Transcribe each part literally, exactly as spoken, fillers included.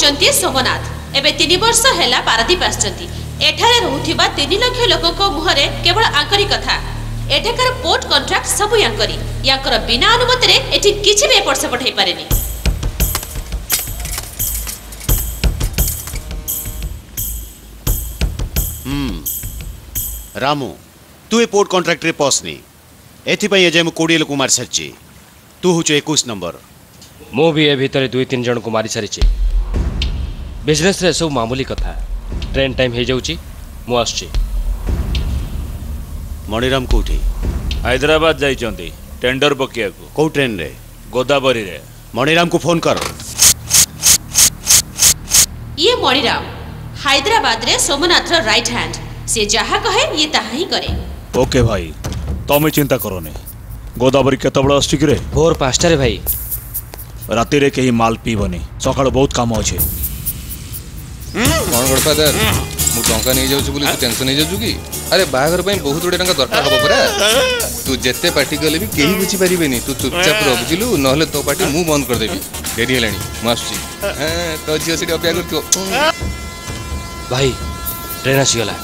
होचंती सोमनाथ एबे तीन वर्ष हैला पारादीप आछंती एठारे रहुथिबा तीन लाख लोकक मुहरे केवल आंकरी कथा एठाकर पोर्ट कॉन्ट्रैक्ट सब यांकरी याकर बिना अनुमति रे एठी किछि बे एपट सेपट हे पारेनी। हम्म रामू तू ए पोर्ट कॉन्ट्रैक्ट रे पसनी एथि पई एजे मु कोड़ी लोक मार सच्ची तू हुचो इक्कीस नंबर मु भी ए भीतर दुई तीन जन को मारी सारी बिजनेस रे सब मामूली कथा ट्रेन टाइम हो जाउची मु आछी। मणिराम कोठी हैदराबाद जाइचंती टेंडर पकिया को को ट्रेन रे गोदावरी रे मणिराम को फोन कर। ये मणिराम हैदराबाद रे सोमनाथ रो राइट हैंड से जहा कहे ये ताहा ही करे। ओके भाई तमे चिंता करोने गोदावरी केते बड़ आछी रे भोर पाँचटा रे भाई राति रे कहीं माल पीबनी सकाळ बहुत काम अच्छे। कौन गडफादर मु टंका नहीं जाउछु बोली तू टेंशन नहीं जाउछु की अरे बाहागर पई बहुत गुडे टंका दरकार हबो परा तू जेते पार्टी गले भी केही बुझी परिबेनी तू चुपचाप रह बुझिलु नहले तो पार्टी मु बंद कर देबी देरी हेलानी मु आछी हां तो जियो सिटी अपेक्षा करतो भाई ट्रेन आसी गला।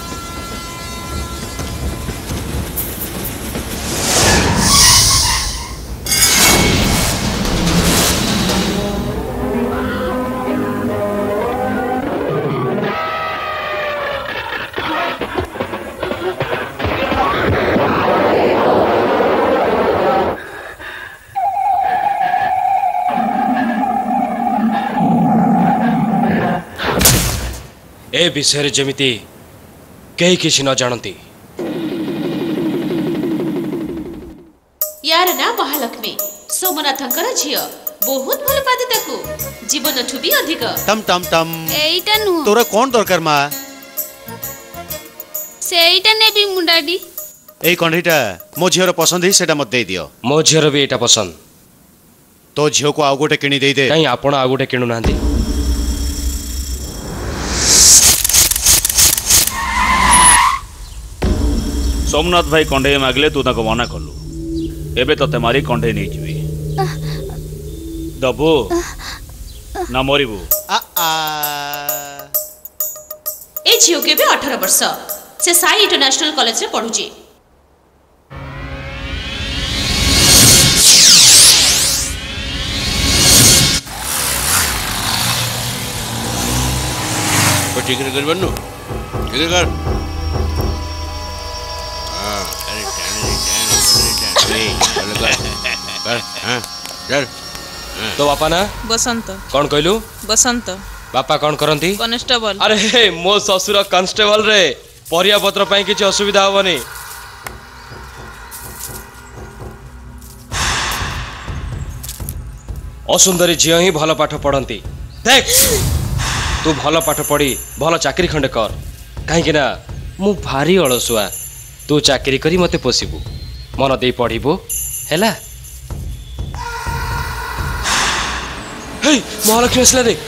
ए विषय जमिति कहीं किसी न जानती। यार ना महालक्ष्मी सोमनाथंकर झियो बहुत भल पादी ताकू जीवन ठुबी अधिक टम टम टम एइटा नु तोरा कोन दरकार मा सेइटा नेबी मुंडाडी एई कंढीटा मो झियर पसंद ही सेटा मत दे दियो। मो झियर भी एटा पसंद तो झियो को आउ गोटे किनी दे दे कहीं आपण आउ गोटे किनु नांती। सोमनाथ भाई कंडे मागले तू ताको मना कलु एबे तते मारी कंडे नहीं जीवी दबो ना मरिबू आ आ ए झियो के भी अठारह वर्ष से साई इंटरनेशनल कॉलेज रे पढुची। को टिकट कर बन्नु टिकट कर हां अरे टाने टाने कर हां चल तो बापा ना बसंत कौन कहलु बसंत बापा कौन करंती कांस्टेबल। अरे मो ससुर कांस्टेबल रे परिया पत्र पई किछि असुविधा होबनी। असुंदरी झियो ही भल पाठ पढ़ंती देख तू भल पाठ पढ़ी भल चाकरी खंडे कर कहीं ना मु भारी अलसुआ तू चाकरी करी मते पोसिबू मन दे पढ़िबू हैला। हे महालक्ष्मी असला देख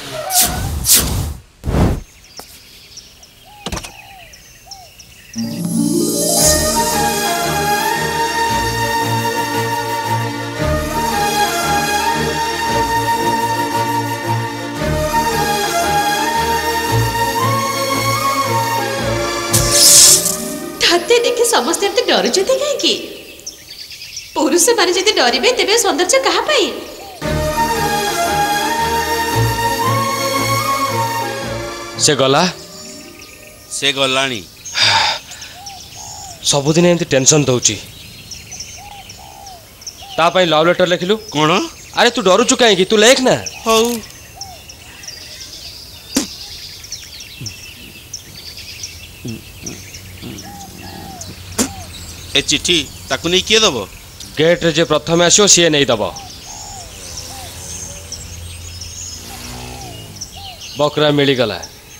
देखे समस्त डर कहीं पुरुष माने जदि डरबे तेबे सौंदर्य कहा पाई। से गला से गलानी सबुदिन एमती टेंशन दउची ता पई लव लेटर लिखिलु कोन अरे तू डरुचु काहे कि तू लेख ना हौ ए चिट्ठी ताकू नहीं किए दबो गेट रे जे प्रथम आसियो सी नहीं दबो बकरा मिली गला।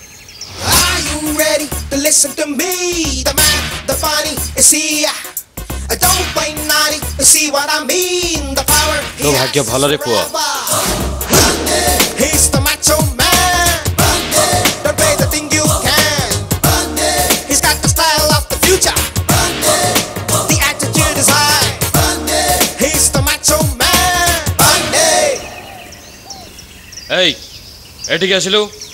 तो भाग्य भल रे पुआ एई एठी के आसिलु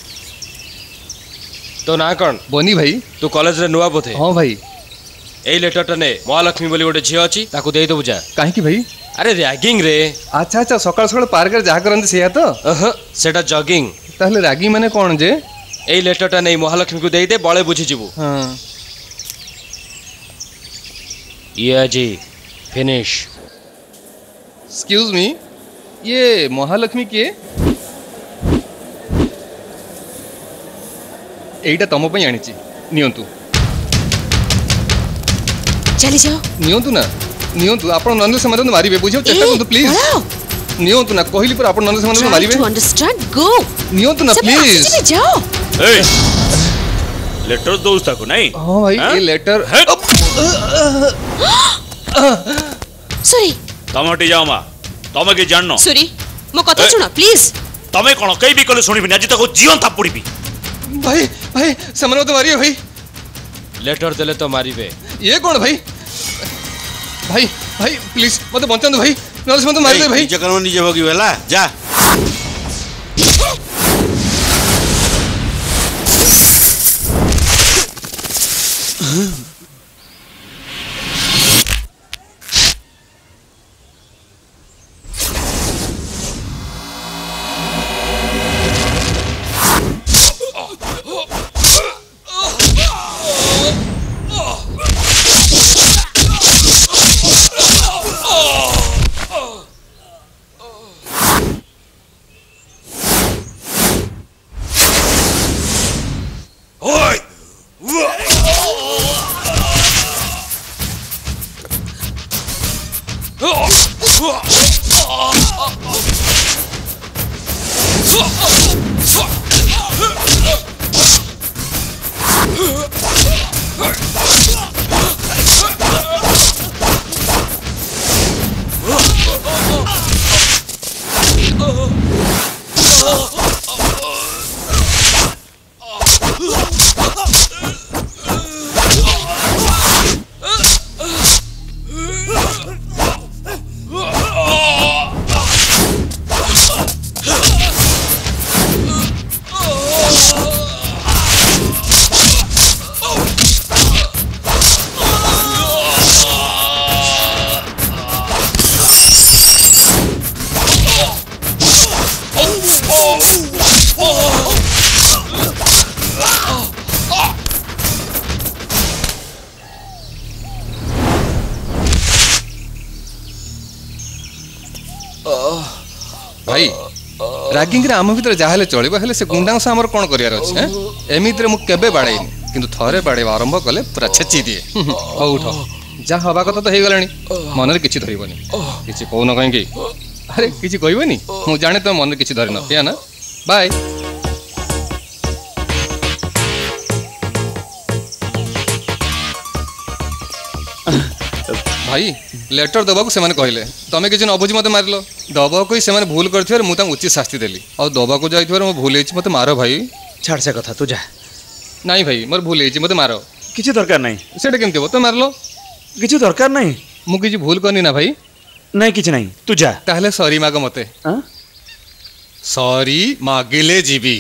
तो ना कौन बनी भाई तू कॉलेज रे नुआ बोथे हाँ भाई ए लेटर ने महालक्ष्मी बोली गोटे झी अच्छी ताकू दे दबु जा कहीं भाई अरे रैगिंग रे अच्छा अच्छा सकाल सकाल पार्क रे जहाँ करते से तो अह सेटा जॉगिंग ताहले रैगिंग माने कौन जे ए लेटर नहीं महालक्ष्मी को दे दे बड़े बुझी जीवु हाँ ये जी फिनिश एक्सक्यूज मी ये महालक्ष्मी किए एटा तम पे आनी नियंतु चली जाओ नियंतु ना नियंतु आपण नंदे समाधान मारिबे बुझियो चेष्टा करतु प्लीज नियंतु ना कहली पर आपण नंदे समाधान मारिबे टू अंडरस्टैंड गो नियंतु ना प्लीज चली जाओ ए लेटर दोस्त को नहीं हां भाई ये लेटर सॉरी तमटी जाओ मा तमे के जाननो सॉरी मो कथा सुनो प्लीज तमे कोन कई भी कले सुनिबि आज तक जीवन थापुड़ीबी भाई भाई समनो तो मारियो भाई लेटर देले तो मारिबे ये कौन भाई भाई भाई प्लीज मत बंचन भाई नॉलेज मत मार दे भाई जकर में निजे भगी वेला जा भाई रैगिंग रे आम भीतर जहाँ चलो हेले से गुंडा से आमर कौन करार अच्छे एमित मु केबे बाड़ेनी किंतु थरे बाड़े आरंभ कले पूरा छेची दिए हौ उठ जहाँ हवा कथा तो हो गलानी मन किसी धरबनी किसी कौन कहीं अरे किसी कहबनी मु जाने तुम मन किसी धरी न ना बाय भाई लेटर दबा को सेमाने कहले तमे किसी न बुझी मते मारलो दबा को से भूल करथिबार मु तांग उचित शास्ति देली और दबा को जाइथिबार मो भूल हेछि मते मारो भाई छाड़ से कथा तू जा नहीं भाई मोर भूल हेछि मते मारो किछि दरकार नहीं सेटा केमते हो तो मारलो किछि दरकार नहीं मु किछि भूल करनी ना भाई नहीं किछि नहीं तू जा ताहले सॉरी माग मते हां सॉरी मागिले जीबी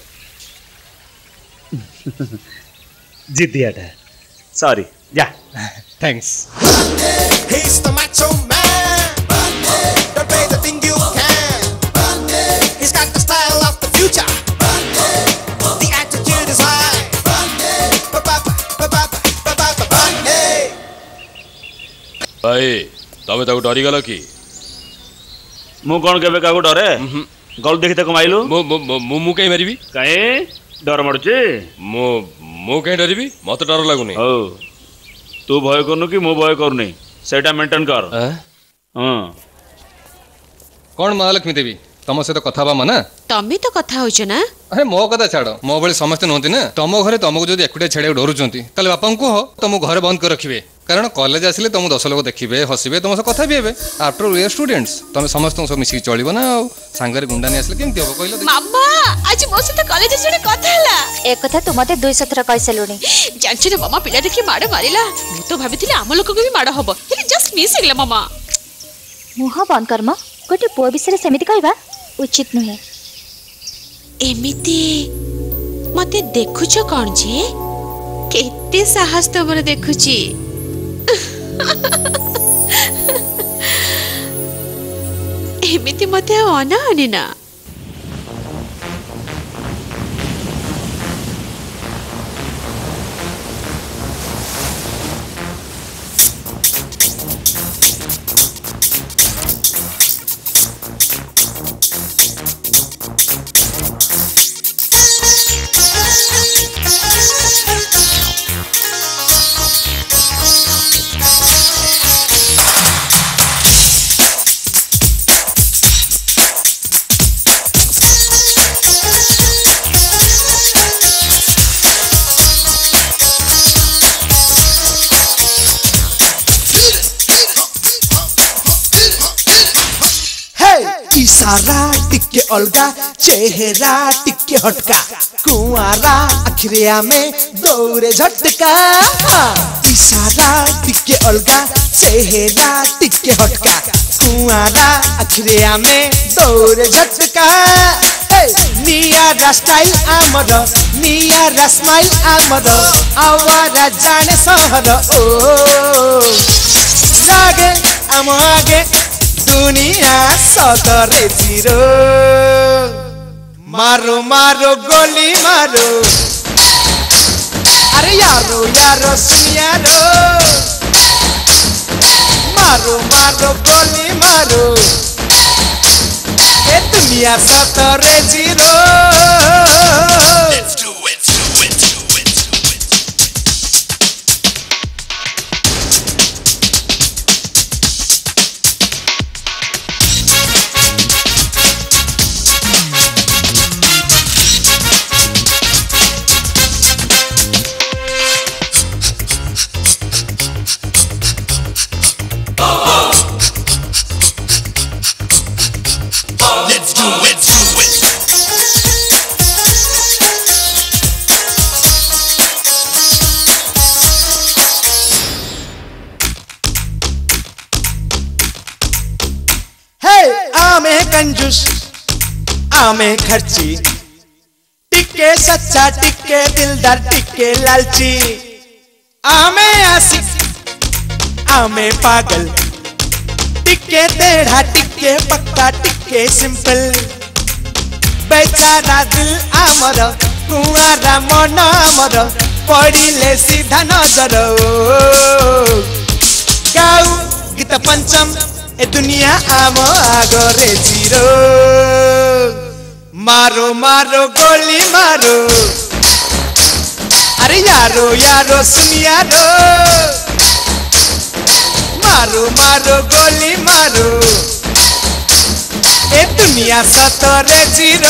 जिद्दियाटा सॉरी जा thanks He's the macho man. Don't pay the thing you can. He's got the style of the future. The attitude is high. भाई तमे ताको डरी गलो की मु कोन केबे काको डरे गल देखि तक माइलु मु मु मु कहीं मारिबी काहे डर मडुचे मु मु कहीं डरिबी मते डर लागुनी हो तू भय करनु कि मु भय करनी सेटा मेंटेन कर हां कौन महालक्ष्मी देवी तम सहित कथा बा मना तमी तो कथा होइछ ना अरे मो कथा छाड़ मो बड़े समस्ते नहती ना तुम घरे तुमको जब एकुटिया छाड़ा डरुंट ताले बापा को कह तुम घर बंद कर रखिए कारण कॉलेज आसिले तुम दस लोग देखिए हसबे तुम सब कथा भी हे आफ्टर वी आर स्टूडेंट्स तुम समस्त सब मिसिक चलिबो ना सांगरे गुंडा नहीं आसिले केमती हो कहलो मामा आज मो सहित कॉलेज जने कथा हला ए कथा तू मते दुई सत्र कहसलुनी जानछि रे मामा पिला देखि माड़ मारिला मु तो भाबिथिले आम लोक को भी माड़ हबो हेले जस्ट मिस गेला मामा मुहा बंद कर्म गोटे पुओ विषय सेमिति कहबा उचित नुहे एमिति मते देखुछ कौन जी केते साहस तमर देखुची एमिति मते अना अनी ना सारा टिके अलगा चेहरा टिके हटका कुआरा अखिरिया में दौरे झटका इशारा टिके अलगा चेहरा टिके हटका कुआरा अखिरिया में दौरे झटका नियारा स्टाइल आमर नियारा स्माइल आमर आवारा जाने सहर ओ जागे आम आगे दुनिया सतरे जीरो मारो मारो गोली मारो अरे यारो यारो सुनियारो मारो मारो गोली मारो ये दुनिया सतरे जीरो कंजूस आमे खर्ची टिके सच्चा टिके दिलदार टिके लालची आमे आशिक आमे पागल टिके टेढ़ा टिके पक्का टिके सिंपल बेचारा दिल आमर कुआरा मन आमर पड़िले सीधा नजर गाऊ गीत पंचम ए दुनिया आम आगरे जीरो मारो मारो गोली मारो अरे यारो यारो सुनियारो मारो मारो गोली मारो ए दुनिया सतरे जीरो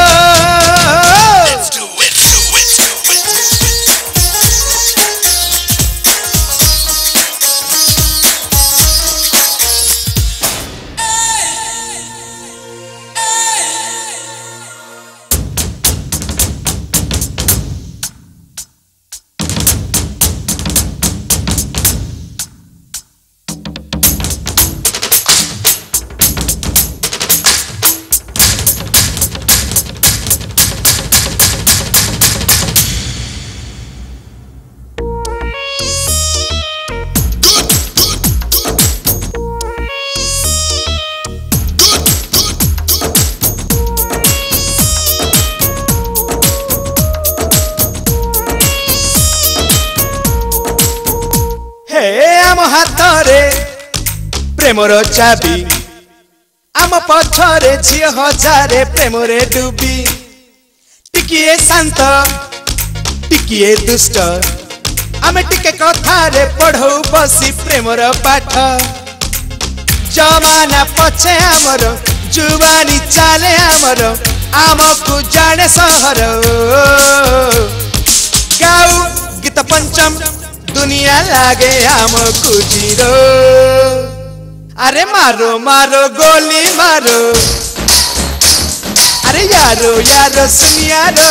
हाथरे प्रेमर चाबी आम पथरे झियो हजारे प्रेमरे डुबी टिकिए शांत टिकिए दुष्ट आमे टिके कथारे पढ़ौ बसी प्रेमर पाठ जमाना पछे आमर जुबानी चाले आमर आमको जाने सहर गाऊ गीत पंचम दुनिया लागे आमको जीरो अरे मारो मारो गोली मारो अरे यारो यारो सुनियारो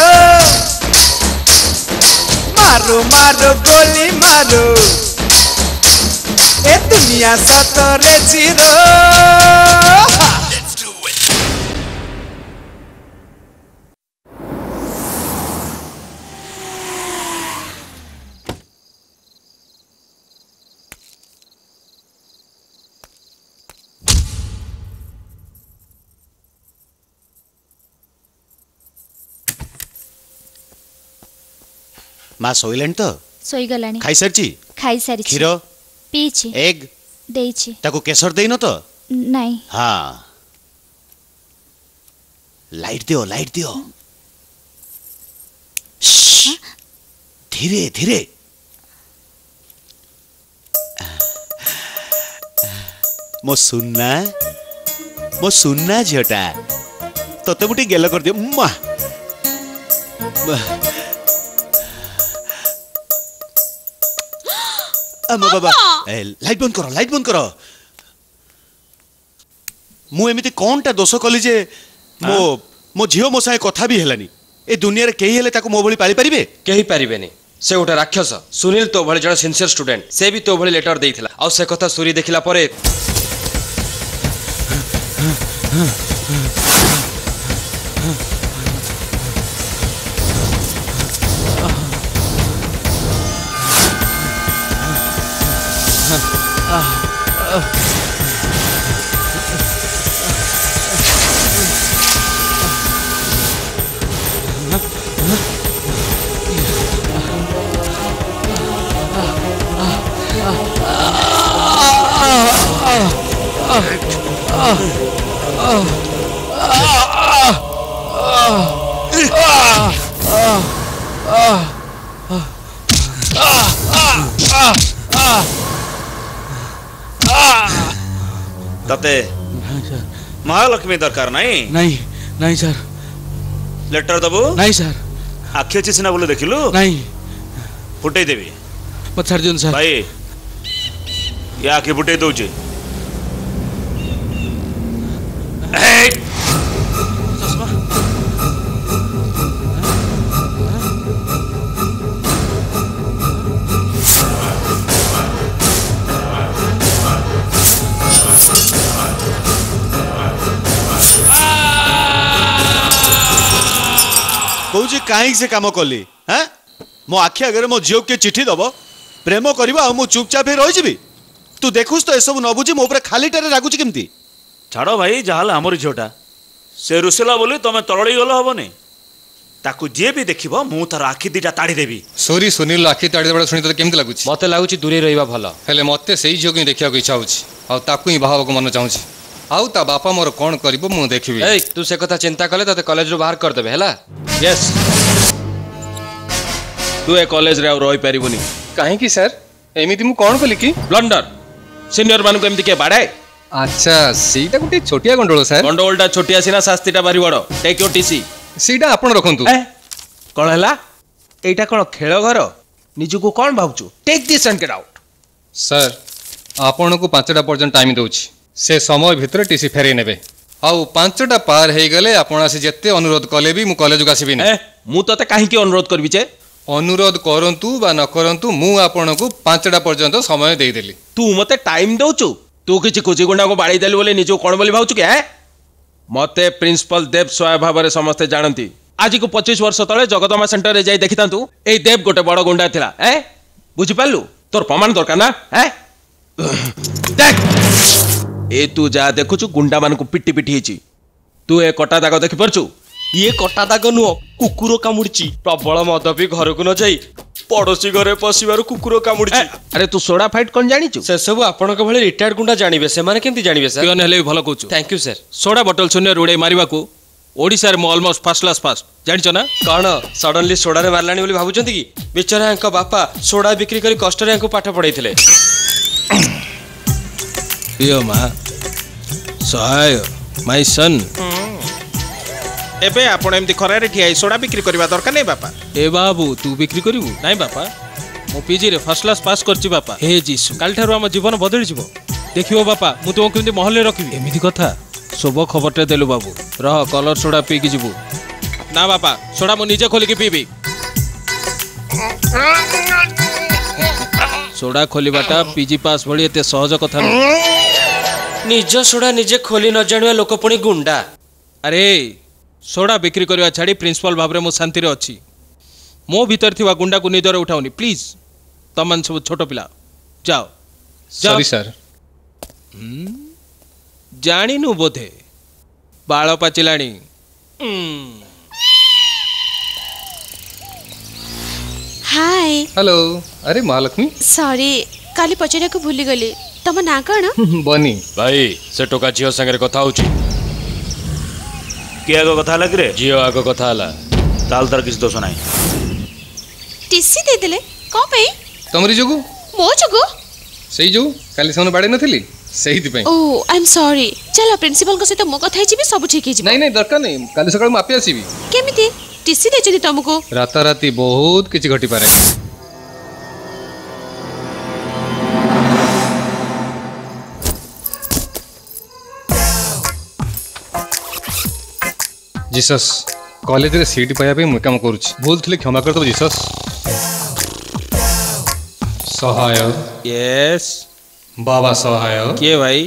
मारो मारो गोली मारो ए दुनिया सतरे जीरो माँ सोइलेन तो सोई गलानी खाई सारची खाई सारी क्षीर पीची एग देइची ताको केसर देइनो तो नहीं हाँ लाइट दियो लाइट दियो धीरे धीरे मो सुनना मो सुनना झियोटा तते मुटी गेल कर दियो मा अम्मा बाबा ए लाइट बंद करो लाइट बंद करो मु एमिति कोनटा दोष कली जे मो मो झियो मो साए कथा भी हेलानी ए दुनिया रे केही हेले ताको मो भली पाली परिबे केही परिबेनी से गोटे राक्षस सुनील तो भली जण सिंसियर स्टूडेंट से भी तो भली लेटर देइथिला आ से कथा सूरी देखिला परे तते महालक्ष्मी दरकार नहीं नहीं नहीं सर लेटर दबु नहीं सर आखि अच्छी सिना बोले देखिलु नहीं फुटई देवी मत छाड़ दियन सर भाई या आखि फुटई दउचे कौची काहे से काम कली हैं मो आखि आगे मो झील के चिठी दब प्रेम करवा मु चुपचाप रही जीवी तू देखुस तो एसबू न बुझी मो खालीटारे रागुची केमती छाड़ भाई जहाँ आमर झीटा से रुसेला बोली तुम तरड़ी गल हेनी ताकू जी भी देखिबो मु तार आखि दीटा ताड़ी देवी सॉरी सुनील आखि ताड़ी देबा सुनी तो केमती लागुची मते लागुची दूरे रहिबा भलो हेले मते सेही झियो के देखिया को इच्छा होची आ ताकू ही बाहाबा को मन चाहूची आउ ता बापा मोर कोन करबो मु देखिबी ए तू से कथा चिंता कले तते कॉलेज रो बाहर कर देबे हला यस तू ए कॉलेज रे रही पारिबुनी काहे की सर एमिति मु कोन कली की ब्लंडर सीनियर मान को एमती के बाड़ाए अच्छा सीटा गुटे छोटिया गंडोळ सर गंडोळटा छोटिया सिना शास्तिटा बारी बड़ टेक योर टीसी सीटा आपण रखंतु कौन है एटा कौन खेल घर निजको कौन भावचु take this and get out sir आपण को पांचटा पर्यंत टाइम दउछि से समय भितर टीसी फेरे नेबे आउ पांचटा पार हे गले आपण आसी जत्ते अनुरोध कले भी मु कॉलेज को आसीबी नै मु तते काहे की अनुरोध करबी जे अनुरोध करंतु बा न करंतु मु आपण को पांचटा पर्यंत समय देई देली तू मते टाइम दउचु तू किछि कुची गुंडा को बाड़ी देली बोले निजो कोन बोली भावचु के मते प्रिंसिपल देव स्वय भाबरे समस्त जानती आज को पच्चीस वर्ष तले जगदमा सेंटर रे जाई देखितांतु ए देव गोटे बड़ गुंडा थिला ए बुझि पालु तोर प्रमाण दरकार ना ए देख ए तू जा देखुचु गुंडा मान को पिट्टी पिट्टी हेची तू ए कटा दाग देखि परचु ये कटा दाग नुह कुकुर कामुड़ची प्रबल मद भी घर को न जाई पड़ोसी घरे पशिबार कुकुर कामुड़ची अरे तू सोडा फाइट कोन जानिचु से सब आपन के भले रिटायर्ड गुंडा जानिबे से माने केमती जानिबे सर पियन हेले भलो कहूचु थैंक यू सर सोडा बोतल शून्य रोडे मारिबा को ओडिसा रे ऑलमोस्ट फर्स्ट क्लास फास्ट जानिचो ना कौन सडनली सोडा रे मारलानी बोली भाबुचंती की बेचारा अंक बापा सोडा बिक्री करी कष्ट रे अंक पाठ पढाइथिले पियो मा सहाय माय सन एबे आपण एमती खरा रे ठिया सोडा बिक्री करबा दरकार नै बापा ए बाबू तू बिक्री करिवु नै बापा मो पीजी रे फर्स्ट क्लास पास करची बापा हे जीसु काल ठारू हम जीवन बदली जिवो देखियो बापा मु तो केमती महल रे रखिबी एमिति कथा सब खबरटे देलु बाबू रह कलर सोडा पी की जीवु ना बापा सोडा मु निजे खोली की पीबी सोडा खोलीबाटा पीजी पास भली एते सहज कथा न निज सोडा निजे खोली न जानिया लोक पुणी गुंडा अरे सोडा बिक्री करवा छाड़ी प्रिंसिपल भाव मो शांति रे अच्छी मो भीतर थिवा गुंडा को निदर उठाउनी प्लीज तमन सब छोट पिला जाओ सॉरी सर जानिनु बोधे बाळ पाचिलाणी हाय हेलो अरे महालक्ष्मी सॉरी काली पचारे को भूली गली तम ना कौन बनी भाई से टोका झियो संगे कथा होची किए आगो कथा लग रे झियो आगो कथा हला ताल तार किसी दोष नहीं टीसी दे देले को पे तमरी जोगु मो जोगु सही जो काली सोन बाड़े नथिली सही दिपे ओ आई एम सॉरी चलो प्रिंसिपल को सहित मो कथा हिची भी सब ठीक हिची नहीं नहीं दरकार नहीं काली सकाळ मापी आसीबी केमिति टीसी देचदी तुमको राता राती बहुत किछि घटी पारे जीसस कॉलेज रे सीट पाया पे मु काम करूछि भूल थले क्षमा कर दो जीसस सहाय यस बाबा सहाय के भाई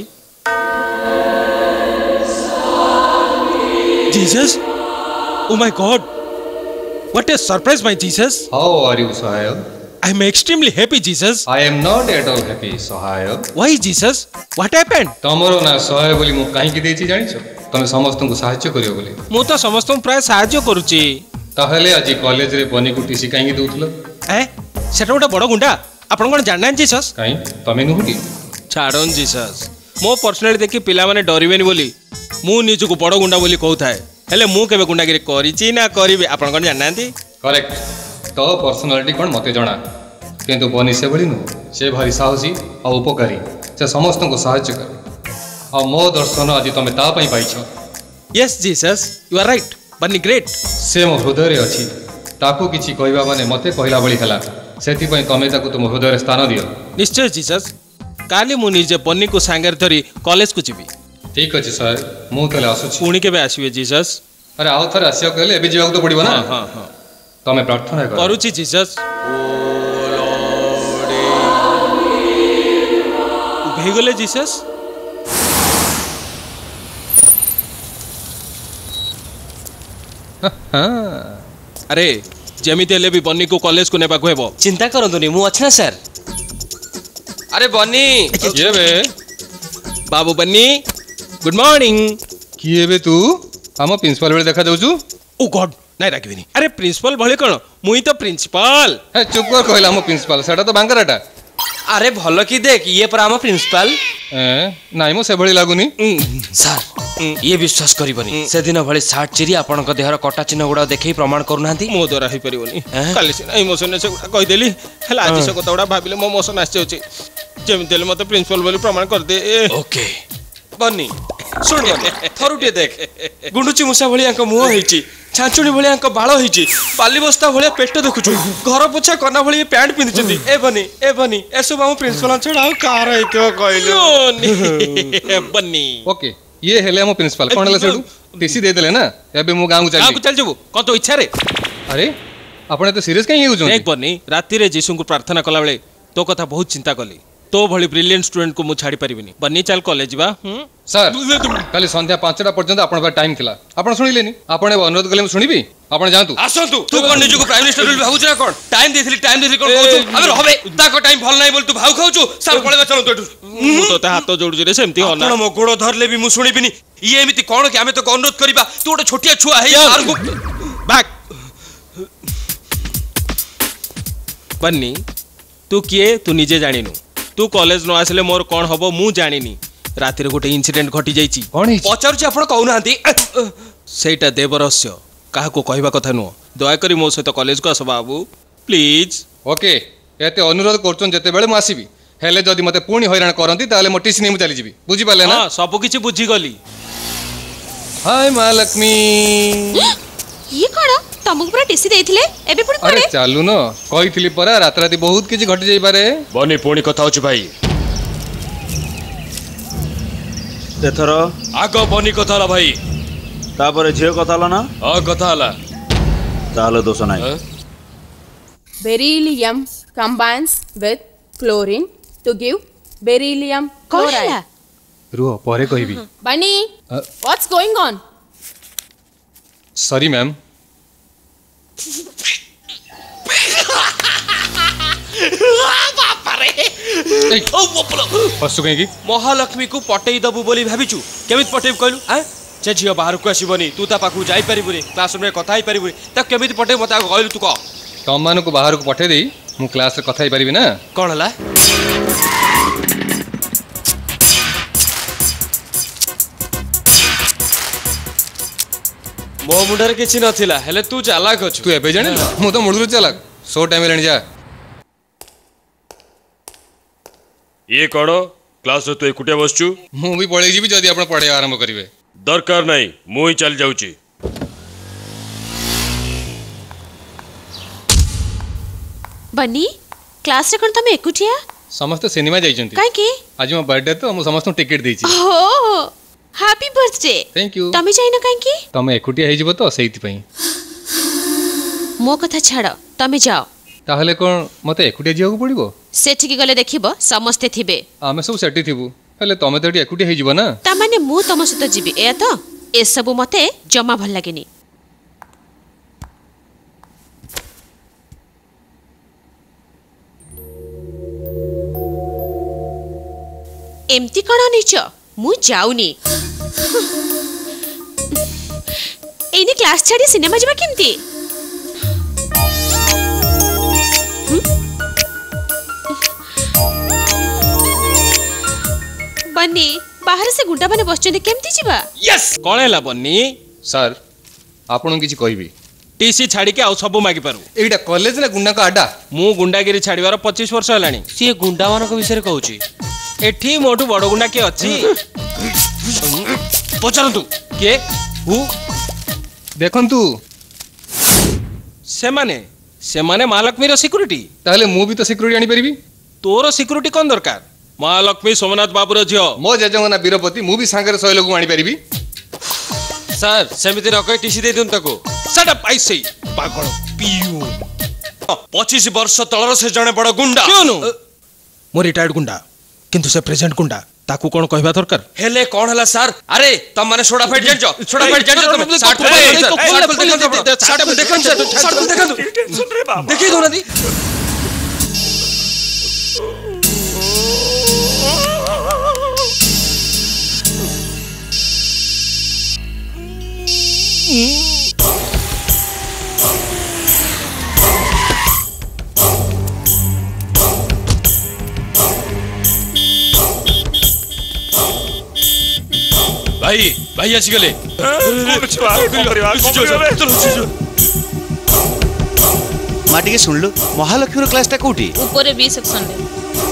Jesus oh my god what a surprise my Jesus how are you Sahay I am extremely happy Jesus I am not at all happy Sahay why Jesus what happened तमरो ना सहाय बोली मु काहे की देछि जानिछो तमे समस्त को सहायता करियो बोली मु तो समस्त प्राय सहायता करूची ताहले आज कॉलेज रे बनी को टीसी काहे की दउथलो ए सेटा गोटे बड़ गुंडा आपण कोन जानना जीसस काहे तमे नु की छाड़न जीसस मो पर्सनालिटी देखि पिला माने डरिबेनी बोली मु निजु को बड़ गुंडा बोली कहउथाय हेले मु केबे गुंडागिरी करिची ना करिबे आपण कोन जाननांती करेक्ट तो पर्सनालिटी कोन मते जणा किंतु बनी से बड़ी नु से भारी साहसी आ उपकारी से समस्त को सहायता करे आ मो दर्शन आज तमे ता पई पाइछो yes Jesus you are right Bunny great से मो हृदय रे अछि ताको किछि कहबा माने मते कहला बळी हला सेति पई तमे ताको तुम हृदय रे स्थान दियो निश्चय जीसस काली मु निजे बन्नी को सांगर धरी कॉलेज को जीवी ठीक अछि सर मु तले आसुछि पुणी केबे आसीबे जीसस अरे आउ थरे आसियो कहले एबे जीवाक तो पड़िबो ना हां हां तमे प्रार्थना कर करूछि जीसस ओ लॉर्ड उभे गले जीसस अरे जेमिति हेले भी बन्नी को कॉलेज को नेबा को हेबो चिंता करंतुनी मु अछि ना सर अरे बन्नी ये बे बाबू बन्नी गुड मॉर्निंग किए बे तू हम प्रिंसिपल बेले देखा जाउछु ओ गॉड नाही राखिबिनी अरे प्रिंसिपल भले कोन मुई तो प्रिंसिपल ए चुप कर कहला हम प्रिंसिपल सेटा तो बांगराटा अरे भलो की देख ये पर हम प्रिंसिपल ए नाही मो से भली लागुनी सर ये विश्वास करिबनी से दिन भली साठ चिरी आपन को देहर कटा चिन्ह गुडा देखै प्रमाण करूनांती मो द्वारा ही परिबनी काली से इमोशन से कहि देली हला आज से कतौडा भाबिले मो मोशन आछ होची जेम देले मते प्रिंसिपल बोली प्रमाण कर दे ओके बन्नी सुन बन्नी थरुटे देख गुंडुची मुसा भली अंक मुह हेची छांचुणी भली अंक बाळ हेची पाली बस्ता भली पेट देखुछु घर पोछा कना भली पैंट पिंदिचंदी ए बन्नी ए बन्नी एसो बामु प्रिंसिपल छडा कार हेतो कहलो ए बन्नी ओके ये हेले हम प्रिंसिपल कोन हला सेडू टीसी दे देले ना एबे मु गांव चली गांव को चल जबो कोन तो इच्छा रे अरे आपण तो सीरियस काहे होजो देख बन्नी राती रे जीसु को प्रार्थना कला बेले तो कथा बहुत चिंता कली तो भली ब्रिलियंट स्टूडेंट को मु छाड़ी परिबिनी बन्नी चल कॉलेज बा सर काली संध्या पांचटा पर्यंत आपण पर टाइम थिला आपण सुनिलेनी आपण अनुरोध कले सुनिबी आपण जानतु आसंतु तू कोन निजु को प्राइम मिनिस्टर बोल भाबुछ ना कोन टाइम देथिली टाइम देथिली कोन कहू अबे रहबे ताको टाइम भल नाही बोल तू भाउ खाउछु सर पळेबा चलो तो मु तो ता हाथ जोडु रे सेमती हो ना कोन मो गोडो धरले भी मु सुनिबिनी ये एमिति कोन के हमें तो अनुरोध करबा तू ओटे छोटिया छुआ है सर को भाग बन्नी तू किए तू निजे जानिनु तू कॉलेज न आसले मोर कोन हबो मु जानिनी राती रे गोटे इंसिडेंट घटी जाईची पचारुची आपण कहू नांती सेटा देव रहस्य काहा को कहबा कथा नो दया करी मो सहित कॉलेज को आस बाबू प्लीज ओके एते अनुरोध करचन जते बेले मु आसीबी हेले जदी मते पुणी हैरान करंती ताले मो टीसी नै मु चली जीबी बुझी पाले ना हां सब किछि बुझी गली हाय मां लक्ष्मी ये कोन तमक पूरा टीसी देथिले एबे पुणी अरे चालू न कहिथिली परा रात राती बहुत किछि घटी जाई पारे बनी पुणी कथा होछ भाई एथर आगो बनी कथा हला भाई तापर झियो कथा हला ना हां कथा हला ताले दोष नाही beryllium combines with chlorine to give beryllium chloride रुओ परे कहिबी Bunny what's going on sorry ma'am Mahalakshmi को पटई दबु बोली भाविचु केमित पटेब कहलु आ जे झियो बाहर को आसीबनी तू ता पाखु जाई परिबुनी क्लासरूम रे कथा ही परिबुनी ता केमित पटेब मता कहलु तू कह तुम मान को बाहर को पठे दे मु क्लास रे कथा ही परिबी ना। कौन हला मो मुंडर किछि नथिला हेले तू चालाक अछु। तू एबे जाने मु तो मुडुरु चालाक सो टाइम लेन जा। ये कौन क्लास रे तू एकुटिया बसचु। मु भी पळै जीबी जदी आपण पढे आरंभ करिवे। दरकार नहीं मु ही चल जाउची। बनी क्लास रे कोन तमे एकुटिया समस्त सिनेमा जाइचंती काई की आज मो बर्थडे तो मु समस्त टिकट देइची। ओहो हैप्पी बर्थडे। Thank you. तमे जाइना काई की तमे एकुटिया हे जिवो तो सेहिति पई मो कथा छाड़ तमे जाओ। ताहले कोन मते एकुटिया जियो को पड़िबो। सेठी की गले देखिबो समस्ते थिबे आमे सब सेठी थिबु हेले तमे तो एकुटिया हे जिवो ना। ता माने मु तम सहित जीबी ए तो ए सब मते जमा भल लागेनी। एमती कण नीच मु जाउनी एने क्लास छाड़ी सिनेमा जाबा केमती। बन्नी बाहर से गुंडा माने बसचने केमती जीवा। यस कौन हैला बन्नी सर आपन किछि कहबी टीसी छाड़ी के आउ सब मागी पारू। एटा कॉलेज ना गुंडा का अड्डा। मु गुंडागिरी छाड़ीवार पच्चीस वर्ष हेलानी सी गुंडा मानक विषय कहूची एठी मोटू बड़ गुंडा के अछि पचरंतु के हु देखंतु से माने से माने महालक्ष्मी रो सिक्युरिटी। ताहले मु भी तो सिक्युरिटी आनी परिबी। तोर सिक्युरिटी कोन दरकार महालक्ष्मी सोमनाथ बाबू रो झियो मो जजंगना वीरपति मु भी सांगरे सय लोग आनी परिबी। सर सेमिति रकै टीसी दे दुन तको सट अप आई से पागल पियू पच्चीस वर्ष तळर से जणे बड़ गुंडा क्यों मो रिटायर्ड गुंडा किंतु से प्रेजेंट गुंडा ताकू कोन कहबा दरकार हेले कोन हला सर। अरे तम माने सोडा फाइट जानजो सोडा फाइट जानजो तुम साठ साठ देखन साठ देखन टेंशन रे बाबा देखि दो नदी भाई भाई आसी गले माटी के सुनलु महालक्ष्मी रो क्लास ता कोठी ऊपर बी सेक्शन रे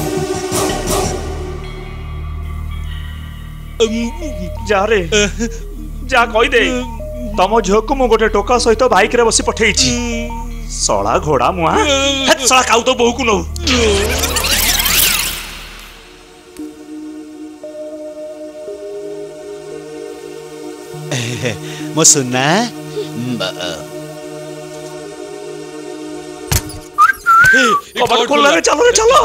जा रे जा कहि दे तम झियो को मु गोटे टोका सहित बाइक रे बसी पठेइची सळा घोड़ा मुआ हट सळा काउ तो बहु को नो मो सुनना कबाड़ खोल रे चलो रे चलो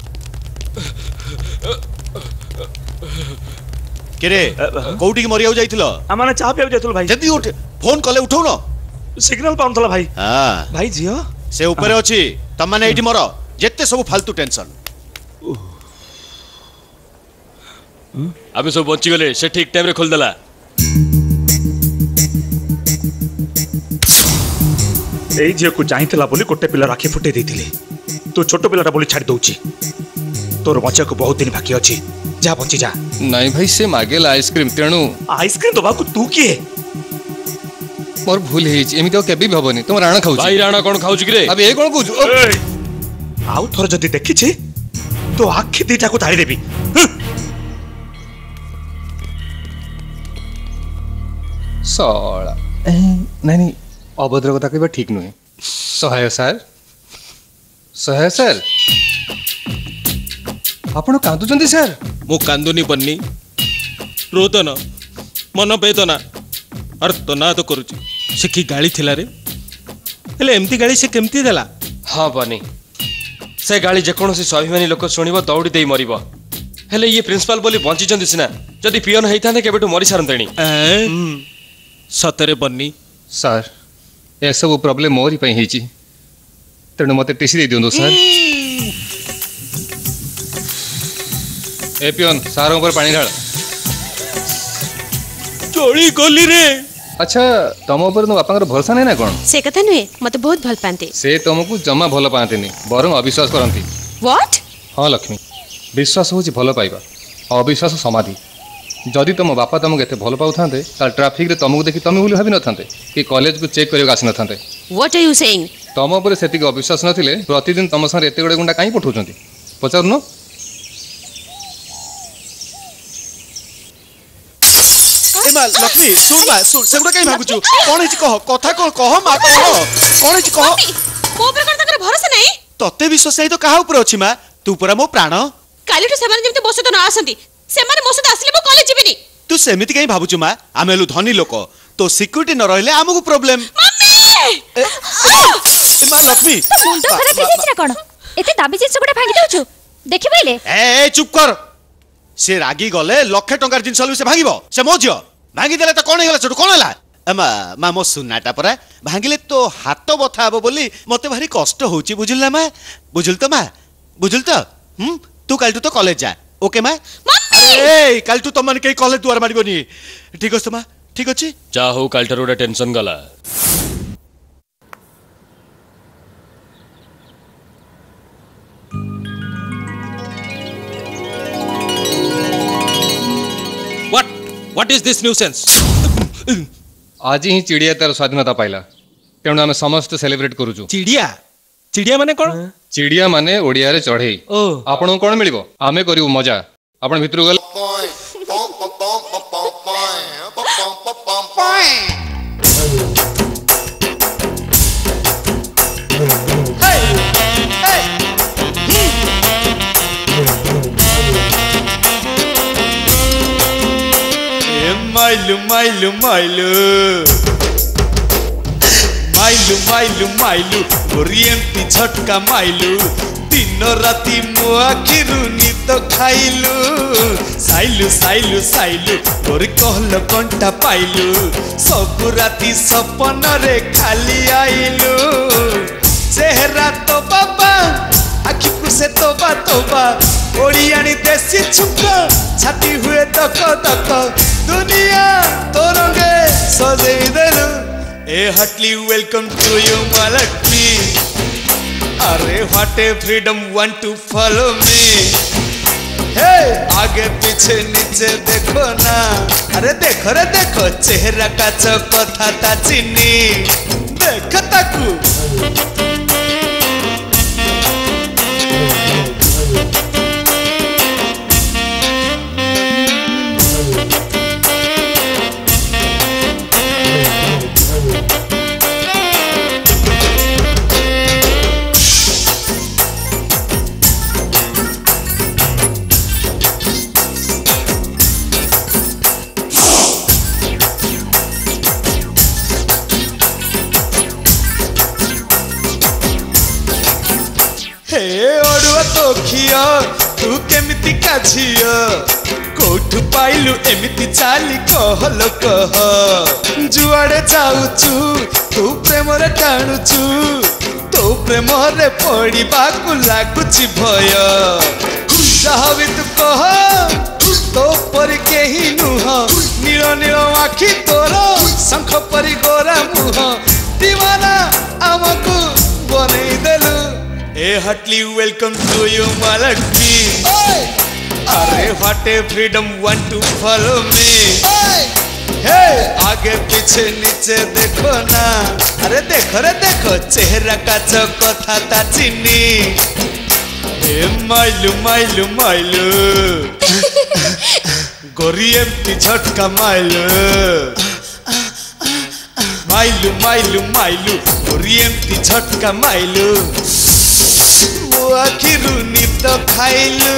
केरे कोउटी के मरियाउ जाइथिलो आ माने चा पियाउ जाइथिलो भाई जदी उठ फोन कले उठाउ न सिग्नल पाउनथला भाई हां भाई जियो से ऊपर अछि त माने एठी मरो जत्ते सब फालतू टेंशन अबे सब बंची गले से ठीक टाइम रे खोल देला एई झियो को चाहिथिला बोली कोटे पिला राखी फुटे देथिले तू छोटो पिलाटा बोली छाड़ दउची तोर बच्चा को बहुत दिन बाकी अछि जा बंची जा नहीं भाई से मागेला आइसक्रीम तेणु आइसक्रीम दबा को तू किए मोर भूल हेछि एमि तो केबे भी हबनी तुम राणा खाउ भाई राणा कोन खाउ रे अब ए कोन कहू आउ थोर जदी देखि छी तो आखि दीटा को ताड़ी देबी सळा नहीं नहीं अभद्र कथा कहबा ठीक नुहे सहाय सर सहाय सर आपण कांदु चंदी सर मो कांदुनी बन्नी रोदन मन वेदना अरे तो ना तो करूची से की गाली थिला रे हेले एमती गाली से केमती देला हां बनी से गाली जे कोनोसी स्वाभिमानी लोक सुनिबो दौड़ी देई मरिबो हेले ये प्रिंसिपल बोली बंची चंदी सिना जदी पियन हेइथाने केबेटु मरि सारंतणी सतरे बन्नी सर ए सब प्रॉब्लम मोरी पई हेची तेणु मते टीसी दे दियो सर ए पियन सार ऊपर पानी ढाल चोरी गोली रे अच्छा तुम ऊपर तुम बापा भरोसा नहीं ना कौन से कथा नुहे मते बहुत भल पाते से तुमको जमा भल पाते बरं अविश्वास करती व्हाट हाँ लक्ष्मी विश्वास हूँ भल पाइबा अविश्वास समाधि जदि तुम बापा तुमको एत भल पाऊँ ताल ट्राफिक रे तुमको देखी तुम बोली भाभी न था कि कॉलेज को चेक करने आसी न था व्हाट आर यू सेइंग तुम उपर से अविश्वास नथिले प्रतिदिन तुम सारे एत गुड़े गुंडा कहीं पठाऊँ पचारुन लक्ष्मी सुन मा सुन सेगुडा कहीं भागुछु कोन हिच कह कथा कोन कह मा कह कोन हिच कह को ऊपर कर तकर भरोसा नहीं तते विश्वास नहीं तो काहा ऊपर अछि मा तू पूरा मो प्राण काली तो सेमान जेमते बसत न आसंती सेमान मोसत आसले मो कॉलेज जिबिनी तू सेमिति कहीं भाबुछु मा आमेलु धनी लोक तो सिक्योरिटी न रहले हमकु प्रॉब्लम मम्मी ए मा लक्ष्मी मुंडो खराब हे जेछ कोन एते दाबी जिंस गुडा भांगी दउछु देखि बइले ए चुप कर से रागी गले लक्ष टंकार जिंस से भांगिबो से मोजियो भांगी देले तो कोन हेला छोटू कोन हेला अमा मा मो सुनाटा परा भांगिले तो हाथ बथा हबो बोली मते भारी कष्ट होची बुझिला मा बुझिल तो मा बुझिल तो हम तू काल तो कॉलेज जा ओके मा अरे काल तू तमन के कॉलेज दुआर मारिबोनी ठीक अछि मा ठीक अछि जा हो काल टरोडा टेंशन गला What? What is this nuisance? आज ही चिड़िया तार स्वाधीनता पाइला तेणु आम समस्त सेलिब्रेट करूचु चिड़िया चिड़िया माने कौन चिड़िया माने ओडिया रे चढ़ई आपन कोन मिलिबो आमे करिवो मजा आपन भितरु गल माइलू माइलू माइलू माइलू माइलू माइलू गोरी एमती झटका माइलू दिन राती मो आखिरु नित खाइलू साइलू साइलू साइलू गोरी कहल कंटा पाइलू सब राती सपन रे खाली आइलू चेहरा तो बाबा आखि कुसे तोबा तोबा ओडियानी देसी छुपा छाती हुए दक दक दुनिया तो रंगे सजे देलू a heartly welcome to you Malakshmi अरे what a freedom want to follow me hey आगे पीछे नीचे देखो ना अरे देखो रे देखो चेहरा का कथा ता चिनी देख ताकू तू केमिति का झिया कोठु पाइलु एमिति चाली कहल कह जुआड़े जाउचु तू प्रेम रे टाणुचु तो प्रेम रे पड़िबाकु लागुची भय जाहबी तू कह तो परि केही नुह नील नील आखि तोर शंख परि गोरा मुह दीवाना आमकु बनै देलु a heartly welcome to you Malakshmi अरे what a freedom want to follow me hey आगे पीछे नीचे देखो ना अरे देखो रे देखो चेहरा का कथा ता चिनी ए माइलू माइलू माइलू गोरी एमती झटका माइलू माइलू माइलू माइलू गोरी एमती झटका माइलू वो आखिरु नित खाइलु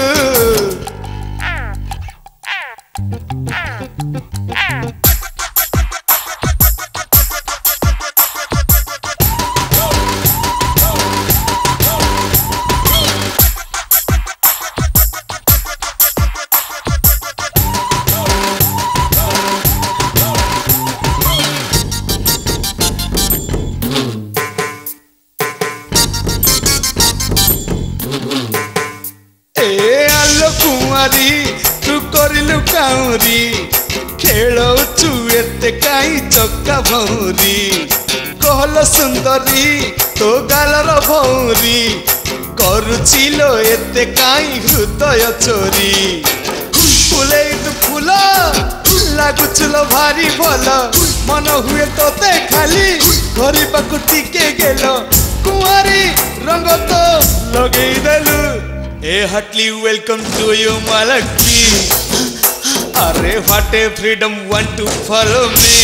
तू करिलु काउरी खेलौचु एते काई काई चक्का भौरी कहल सुंदरी तो गालर भौरी करुचिलो एते काई हृदय चोरी फुले तू फूल लागुचुलो भारी भल मन हुए तोते खाली घरी पाकु टिके गेल कुंवारी रंग तो लगे देलु a heartly welcome to you मालकी अरे what a freedom want to follow me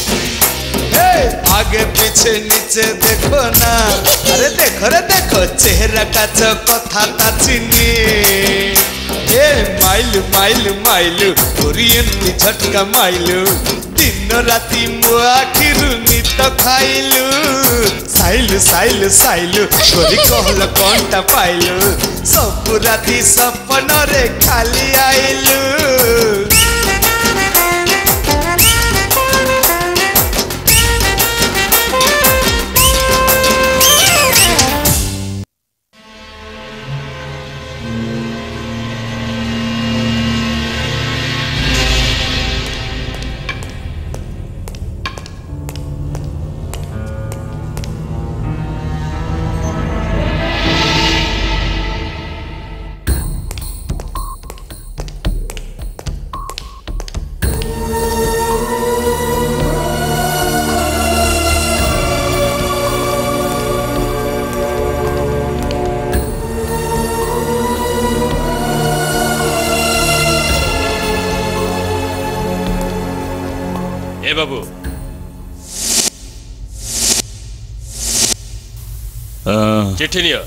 आगे पीछे नीचे देखो ना अरे देखो रे देखो चेहरा का जो कथा ता चिनी ए माइलु माइलु माइलु तोरी एमती झटका माइलु दिन राति मो आखिरु नित खाइलु साइलु साइलु साइलु तोरी कहल कंटा पाइलु सब राति सपन रे खाली आइलु बाबू चिट्ठी नियो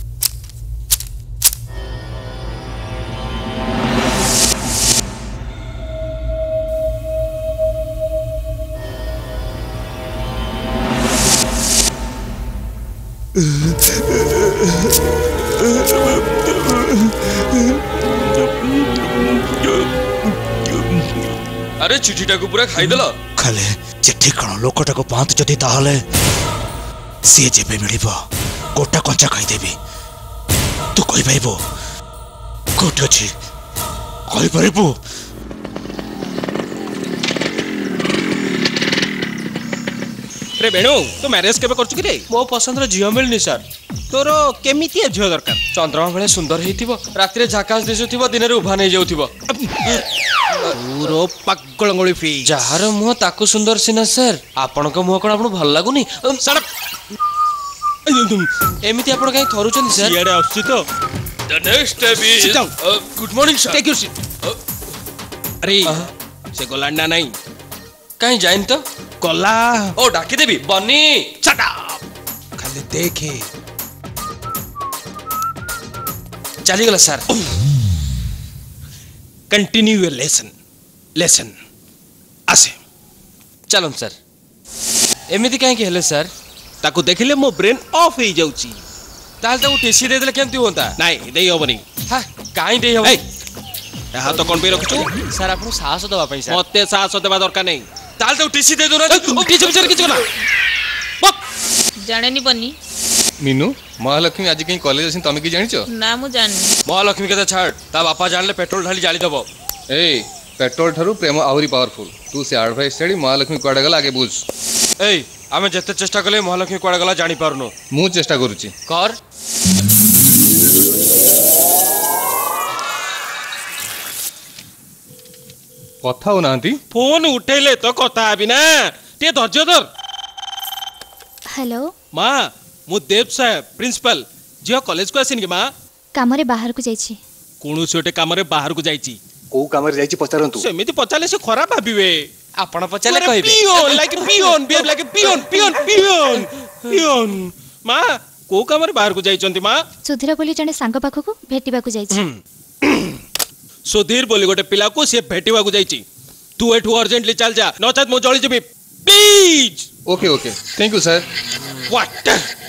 अरे चिठीटा को पूरा खाई देला खाले चिट्ठी कण लोकटा को पांत जदी ताहले सी जेबे मिलिबो गोटा कंचा खाई देबी तू कहि पाइबो कोठ अछि कहि पाइबो रे बेणु तू मैरिज केबे करछु कि रे मो पसंद रो झियो मिलनी सर तोर केमिति झियो दरकार चंद्रमा बेले सुंदर हेतिबो राति रे झाकास दिसुथिबो दिन रे उभा नै जाउथिबो पूरो पागल गळी फ्री जहार मुह ताकू सुंदर सिना सर आपण को मुह कोन आपण भल लागुनी सड़क एमिति आपण काई थरुचन सर इयाडे आछि तो the next is good morning sir take your seat अरे से गोलांडा नहीं काई जाइन तो कोला ओ डाकी देबी बन्नी चटा खाली देखे चली गला sir continue your lesson lesson आसे चलम सर एमिति काई के हेले सर ताको देखिले मो ब्रेन ऑफ हो जाउची ताल तो टीसी दे देले केमती होता नाही देई होबनी हां काई देई होबो ए हां तो कोन पे रखछु सर आपन साहस दबा पई सर मते साहस देबा दरकार नहीं ताल तो टीसी दे दो ना टीसी बिचार किछ ना जानेनी बन्नी मीनू महालक्ष्मी आज कहीं कॉलेज असिन तमे की जानिचो ना मु जाननी महालक्ष्मी के छाड़ ता बापा जानले पेट्रोल ढाली जाली दबो ए पेट्रोल थारु प्रेम आउरी पावरफुल तू से एडवाइस छेडी महालक्ष्मी कोडा गला आगे बुझ ए आमे जते चेष्टा कले महालक्ष्मी कोडा गला जानि पारनो मु चेष्टा करूची कर कथा हो नांती फोन उठेले तो कथा आबी ना ते धैर्य धर हेलो मां मु देव साहेब प्रिंसिपल जियो कॉलेज को आसिन के मां काम रे बाहर को जाईछी कोनु छोटे काम रे बाहर को जाईची को काम रे जाईची पचारंतु सेमिति पचाले से खराब भाबिवे आपण पचाले कहबे peon like peon behave like peon peon peon peon मां को काम रे बाहर को जाईचंती मां सुधीर बोली जने सांग पाखो को भेटिबा को जाईची सुधीर बोली गोटे पिला को से भेटिबा को जाईची तू एठू अर्जेंटली चल जा नचत मो जळी जेबी please okay okay thank you sir what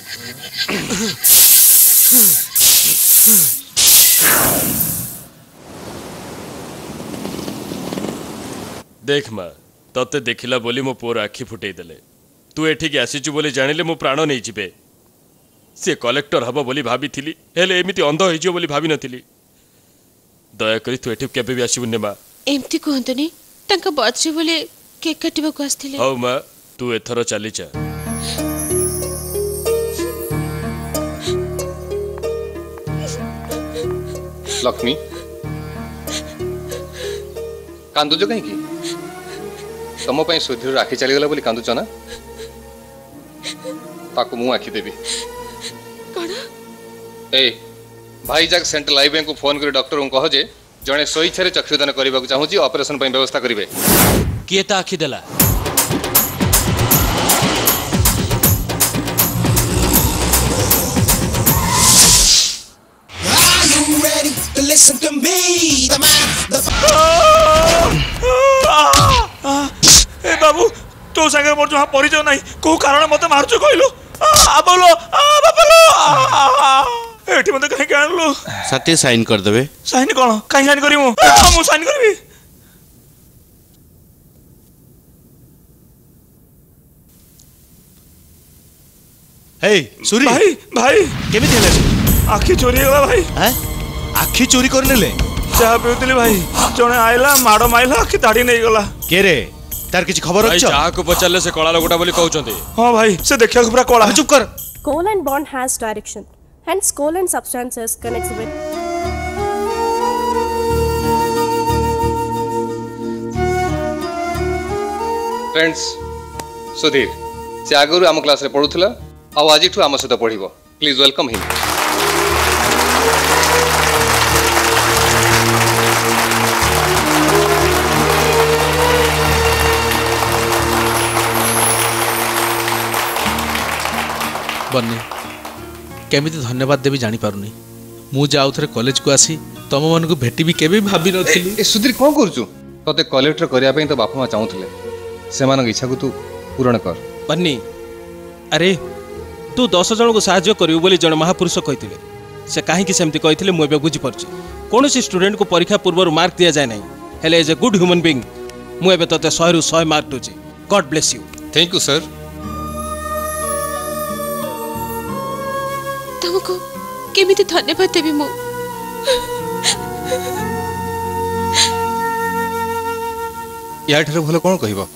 देख मां तते देखिला बोली मो पोर आखि फुटै देले तू एठिक आसीचु बोली जानिले मो प्राण नै जिबे से कलेक्टर हबो बोली भाबी थिली हेले एमिति अंध होई जियो बोली भाबी नथिली दया करी तू एठिक केबे भी आसीबुने मां एमती कहंतनी तांका बच्चे बोले केक काटिबाकू आस्थिले हौ माँ तू एथर चली जा लक्ष्मी कांदुज कहीं तुम सुधीर आखि चलीगला बोली कांदुच ना ताकू मु आखि देवी ए भाई जाक सेंट्रल लाइव को फोन कर डॉक्टर को कह जे जड़े स्वेच्छा चक्षुदान करने को चाहूँ ऑपरेशन व्यवस्था करेंगे किए ता आखि देला Listen to me, the man, the ए बाबू तो संगे मोर जो परिचय नहीं को कारण मते मारछु कहलु आ बोलो आ बाबलो एठी मते कहीं के आनलो सत्य साइन कर देबे साइन कोन कहीं साइन करी मु मु साइन करबी हे सूरी भाई भाई केमिति हेले आखि चोरी गला भाई हैं आखि चोरी कर नेले चाह पिउतली भाई जने आइला माडो माइला आखि दाडी नै गला के रे तार किछ खबर अछि चाह को पचले से कळा लोगटा बोली कहउचंती हां भाई से देखिया पूरा कळा चुप कर Coal and bond has direction, hence coal and substances connects with friends Sudhir से आगुरु आम क्लास रे पढुथला आ आज ठु आम सहित पढिबो प्लीज वेलकम हिम बन्नी केमिति धन्यवाद देवी जानी पारुनी मु जाउ थरे कॉलेज को आसी तम मन को भेटी भी केबे भाबी नथिली ए सुधीर कोन करछु तते कलेक्टर करिया पे तो बापा मा चाहूथले सेमान इच्छा को तू पूर्ण कर बन्नी अरे तू दस जन को साहाय्य करियो बोली जन महापुरुष कहिथिले से काहे कि सेमति कहिथिले मु एबे बुझी परछि कोन सी स्टूडेंट को परीक्षा पूर्व मार्क दिया जाय नहीं हेले as a good human being मु एबे तते सौ रु सौ मार्क दोछि God bless you thank you sir तुमको केमिति धन्यवाद देबी मु या ठरे भलो कोन कहिबो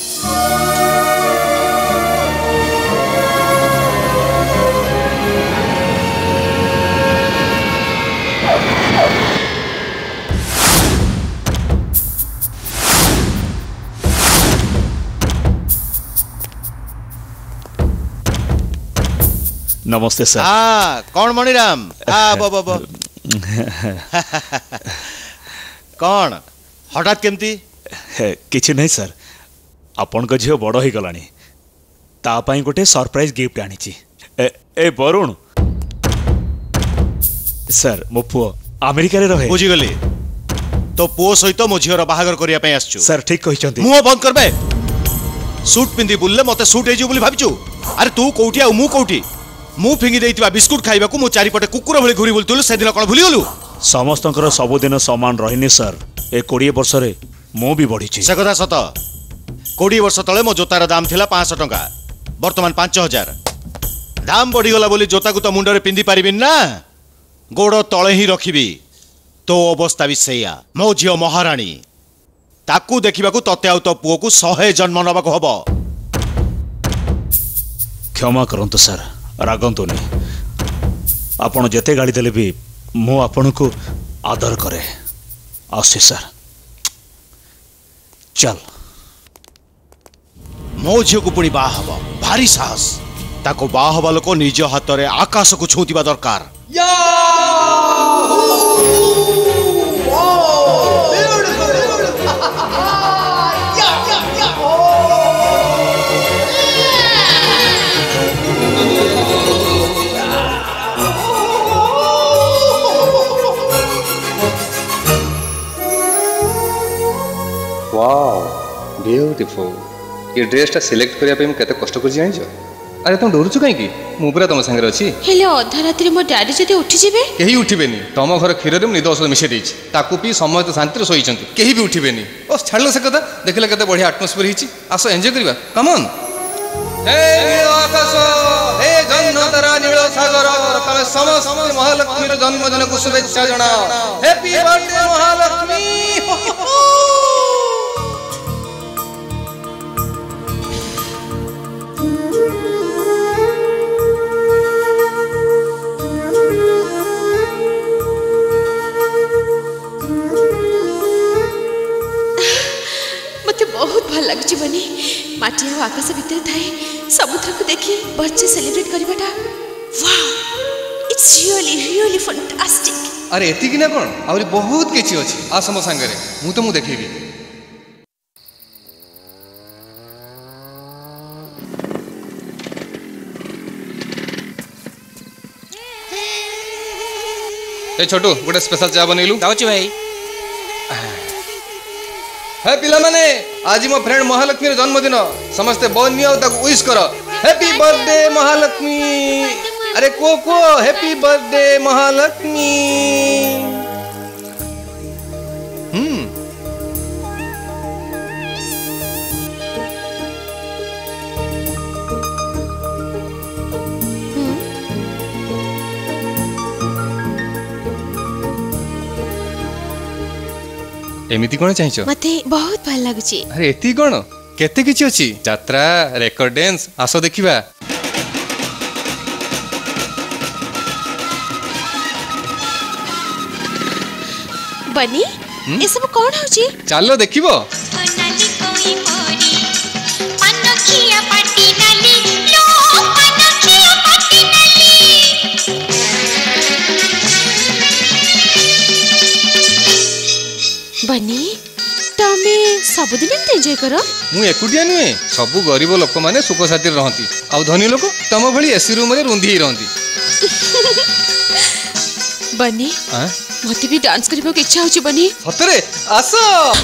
नमस्ते सर हाँ कौन मणिराम हाँ बो बो बो कौन हठात केमती किछि नहीं सर आपन को झियो बड़ ही गलानी ता पई गोटे सरप्राइज गिफ्ट आनी छी ए, ए वरुण सर मो पुओ अमेरिका रे रहे बुझी गली तो पुओ सहित मो झियोर बाहागर करिया पई आछछु सर ठीक कहिचंती मुंह बंद करबे सूट पिंदी बुलले मते सूट हेजु बोली भाबिछु अरे तू कोठी आ मु कोठी मु फिंगी देइतिबा बिस्कुट खाइबाकू मु चारि पटे कुकुर भଳି घुरी बोलतुलु से दिन कोन भूली गलु समस्तंकर सब दिन समान रहिनी सर ए बीस वर्ष रे मु भी बढ़ी छी से कथा सत बीस वर्ष तळे मो जोतार दाम थिला पाँच सौ टका वर्तमान पाँच हजार दाम बढ़ी गला बोली जोता को तो मुंड रे पिंदी पारिबिन ना गोड़ तळे ही रखिबी तो अवस्था भी सेया मो झियो महारानी ताकू देखिबाकू तते आउ तो पुओ को सौ जन्म नबाकू हबो क्षमा करंतु सर रागंतु नहीं आपण जेते गाड़ी देले भी मु आपण को आदर करे आसी सर चल मो झियो को पुणी बाह हबो भारी साहस ताको बाह हबा लोक निज हाथ रे आकाश को छूतिबा दरकार वाओ ब्यूटीफुल ये ड्रेसटा सिलेक्ट करिया पे हम केते कष्ट कर जानि छ अरे तुम डरुछु काई की मु पूरा तुम संगे अछि हेले अधा रात्रि मो डैडी जदी उठी जिवे केही उठिबेनी तुम घर खीर रे निद औषध मिसे देछि ताकू पी समय तो शांति रे सोई छंती केही भी उठिबेनी ओ छाडलो से कथा देखले केते बढ़िया एटमॉस्फियर हिची आसो एन्जॉय करबा कम ऑन हे आकाश हे जन्नतरा नील सागर तमे समस्त महालक्ष्मी रो जन्मदिन को शुभेच्छा जणा हैप्पी बर्थडे महालक्ष्मी बहुत भल लगुच बनी माटी और आकाश भितर थाए समुद्र को देखी बच्चे सेलिब्रेट करवाटा wow it's really really fantastic. अरे एति कि ना कोन आउरी बहुत किछि अछि आ सम संगे मु तो मु देखेबी। ए छोटू गोटे स्पेशल चा बनैलु जाउची भाई। हे पिला माने आज मो फ्रेंड महालक्ष्मी जन्मदिन समस्ते बन्नी और ताको विश करो हैप्पी बर्थडे महालक्ष्मी। अरे को को हैप्पी बर्थडे महालक्ष्मी। हम्म एमिति कोन चाहिछ मते बहुत भल लागुची। अरे एति कोन केते किछि अछि यात्रा रेकॉर्ड डांस आसो देखिबा। बनी ए सब कोन होची चलो देखिबो। बनी तमे सब दिन एंजॉय करो। मु एकुटिया नुए सबु गरीब लोक माने सुख साथी रहंती आ धनी लोक तम भली एसी रूम रे रुंधी रहंती। बनी मते भी डांस करबो के इच्छा होची बनी। सतरे आसो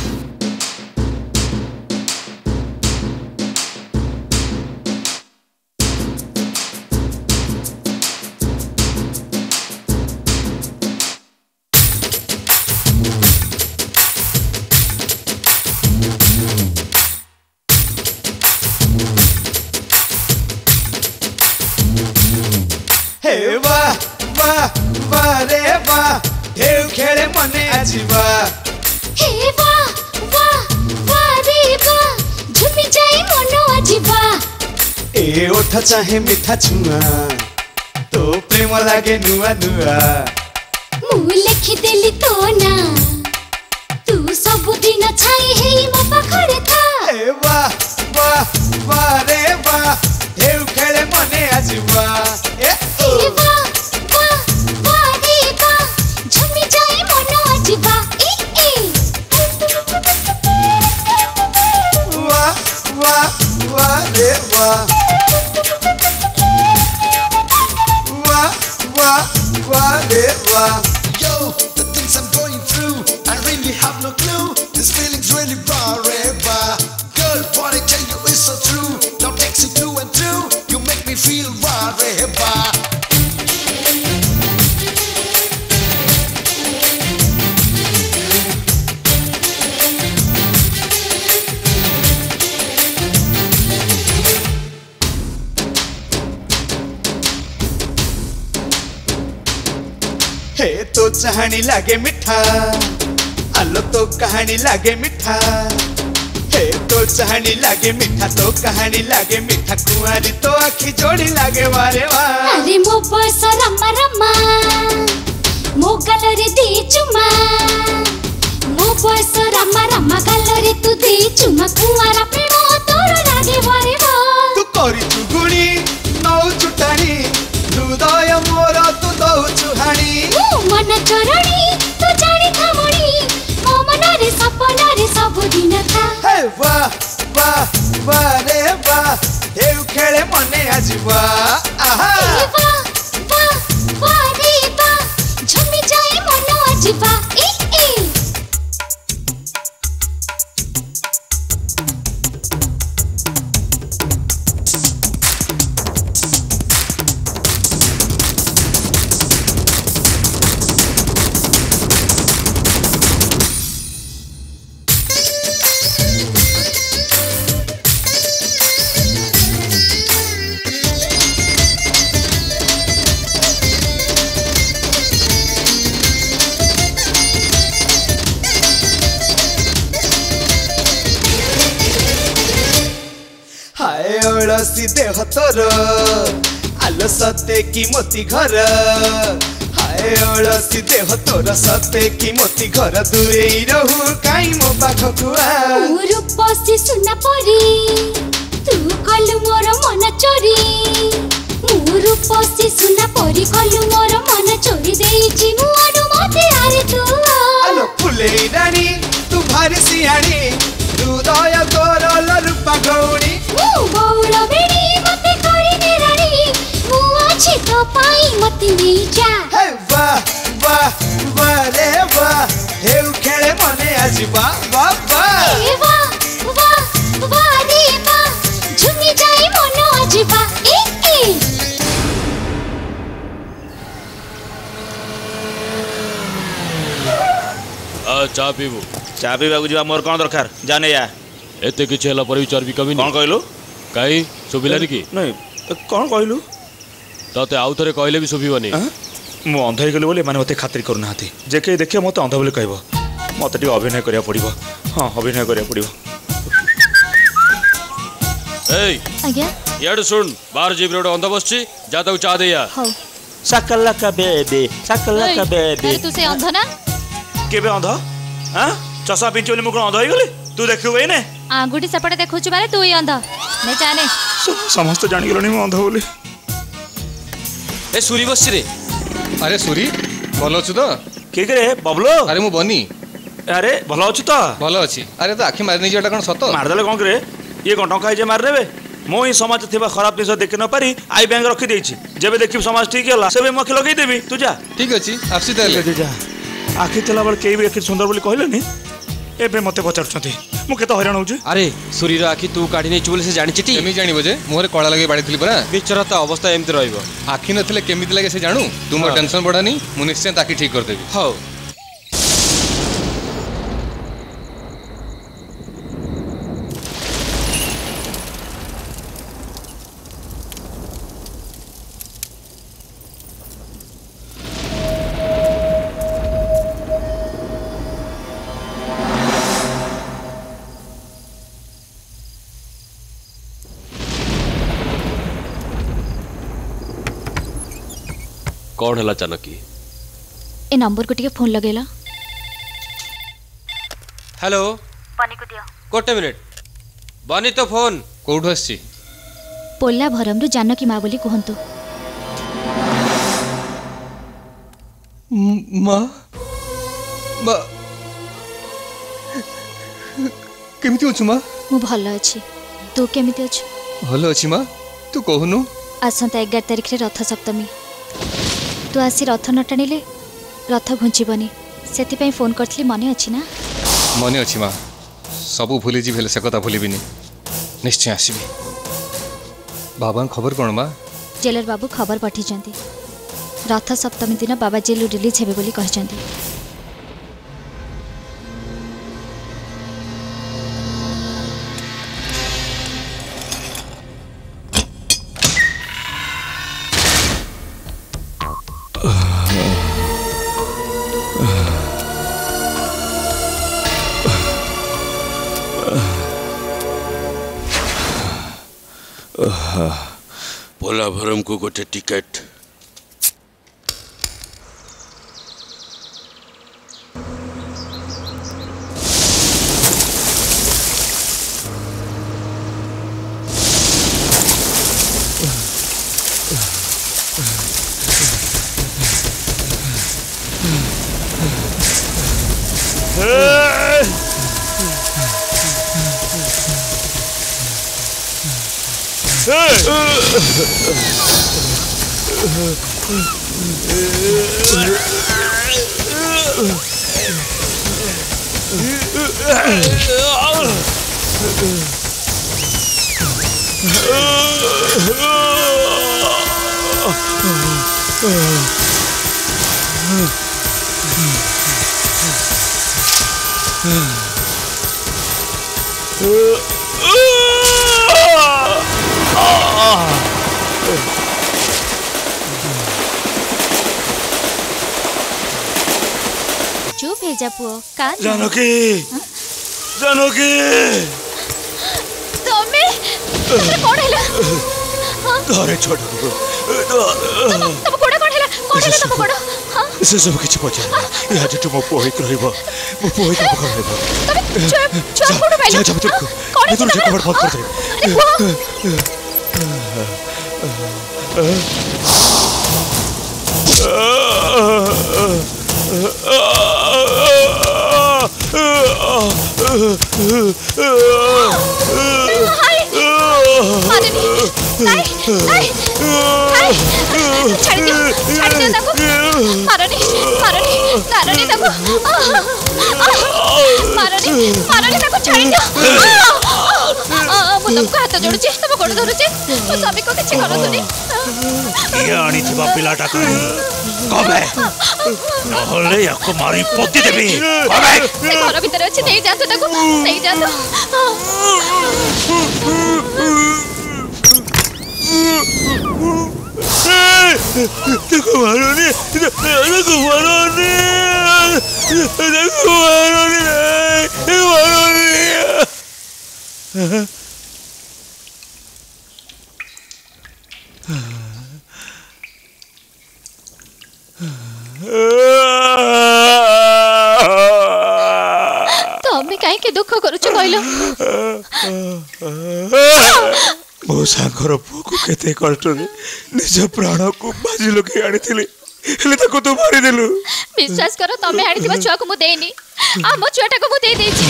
चाहे मीठा छुआ तो प्रेम लागे नुआ नुआ मु लिखि देली तो ना तू सब दिन छाई हेई मो पाखरे था। ए वाह वाह वाह रे वाह हेउ खेले मने आजीवा। ए ए वाह वाह वाह रे वाह झुमी जाए मन आजीवा। ए ए वाह वाह वाह रे वाह Yo, the things I'm going through, I really have no clue. This feeling's really forever. Girl, what I tell you is so true. Now takes you through and through. You make me feel forever. हे तो चाहनी लागे मिठा आलो तो कहानी लागे मिठा। हे तो चाहनी लागे मिठा तो कहानी लागे मिठा कुआरी तो आखी जोड़ी लागे वारे वा। अरे मो बस रमा रमा मो गलरे दे चुमा मो बस रमा रमा गलरे तू दे चुमा कुआरा प्रेम तोर लागे वारे वा। तू करी चुगुणी नौ चुटाणी हृदय मोर तू दौ चुहाणी मन चरणी तू जानी थामणी मो मन रे सपना रे सब दिन था। हे वाह वाह वाह रे वाह हेउ खेले मने आजीवा। आहा ए वाह वाह वाह रे वाह झुमी जाए मन आजीवा। ए ए देह तोर आलो सते की मोती घर हाय ए अलसी देह तोर सते कि मोती घर दूरे रहू काई मो पाखकु आ रूपसी सुना परी तू कलु मोर मन चोरी रूपसी सुना परी कलु मोर मन चोरी देइछि मु अनुमति आरे तू आलो फुले रानी तू भारी सियाणी हृदय तोर लरूपा गौरी मु बौल बेड़ी मते करी ने रानी मु अछि तो पाई मते नै जा हे वाह वाह वाह रे वाह हे खेले मने आजि वाह वाह वाह हे वाह वाह वाह रे वाह झुमी जाई मन आजि वाह ए ए आ चा पीबू चा पीवा को जीवा मोर कोन दरकार जाने या एते किछ हला पर विचार भी कमी कोन कहलु काई सुबिलानी की नहीं कोन कहलु तते आउ थरे कहले भी सुबिबनी मु अंध हे गेले बोले माने मते खातिर करू नाथि जे के देखियो मते अंध बोले कहबो मते टी अभिनय करिया पड़िबो हां अभिनय करिया पड़िबो एई आज्ञा याड सुन बार जीव रोड अंध बसची जा ताऊ चा देया हो सकला का बेबी सकला का बेबी अरे तू से अंध ना केबे अंध हां चसा पिंचोले मु कोन अंध हे गेले तू देखियो एने आंगुठी सपटे देखुछु मारे तू ही अंध नै जाने समस्त जानि गेलनी मु अंध बोली ए सूरी बसची रे अरे सूरी भल अच्छु तो के करे बबलो अरे मु बनी अरे भल अच्छु तो भल अच्छी अरे तो आखि मारनी जेटा कोन सत मार देले कोन करे ये कोन टंका जे मार देबे मो ही समाज थिबा खराब निस देख न पारी आई बैंक रखी देछि जेबे देखि समाज ठीक होला सेबे मख लगै देबी तू जा ठीक अछि आफसी देले जा आखि तला बल केई भी आखि सुंदर बोली कहलेनी एबे मते पचारछथि मु केतो हैरान होउछु अरे सूरी रो आखि तू काढी नै चुबले से जानि चिटी केमी जानिबो जे मोहरे कळा लगे बाडी थिली परा बिचरा त अवस्था एमते रहइबो आखि नथिले केमिति लागे से जानु तुम टेंशन बडानी मु निश्चय ताकि ठीक कर देबी हो कौन है अचानक ए नंबर को टिके फोन लगेला हेलो बनी को दियो गोटे मिनिट बनी तो फोन कोठु आसी पोल्ला भरमरु जानकी माँ बोली कहंतु माँ माँ केमिति अछु माँ मु भल अछि तू केमिति अछु भल अछि माँ तू कहनु आसंता एगार तारिख रे रथ सप्तमी तू आसी रथ न टाणिले रथ घुंचीबनी से फोन करथली मने अच्छी ना मने अच्छी माँ सबू भूली जी भेले से कथा भूलिबिनी निश्चय आसबी बाबा खबर कौन माँ जेलर बाबू खबर पठी रथ सप्तमी दिन बाबा जेलू रिलीज हेबे बोली कहचंती पोला भरम को गोटे टिकेट चुप हे जा पुओ का जानकी जानकी तमे तमे कोन हैला घरे छोड़ तम कोडा कोन हैला कोन हैला तम कोडा हां से सब किसी पचार या जो मो पुआ एक रहिबो मो पुआ एक काम करबो तबे छुआ छुआ कोड पाइलो जा भीतर को ये तो कवर बंद कर दे नहीं नहीं छाड़ दियो छाड़ दियो ताको मारनी मारनी मारनी ताको मारनी मारनी ताको छाड़ दियो मु तुमको हाथ जोड़ुची तुम गोड़ धरुची मो स्वामी को किछि करतुनी ये आनी थिबा पिलाटा कहीं कबे नहले याको मारी पोती देबी कबे से घर भीतर अछि नहीं जातो ताको नहीं जातो देखो मारोनी देखो मारोनी देखो मारोनी मारोनी तमे काहे के दुख करूछ कहलो मो सांकर पुको केते कष्ट रे निज प्राण को बाजी लगे आनी थिले हेले ताको तो मारी देलु विश्वास करो तमे आनी थिबा छुआ को मु देनी आ मो छुआटा को मु दे देछि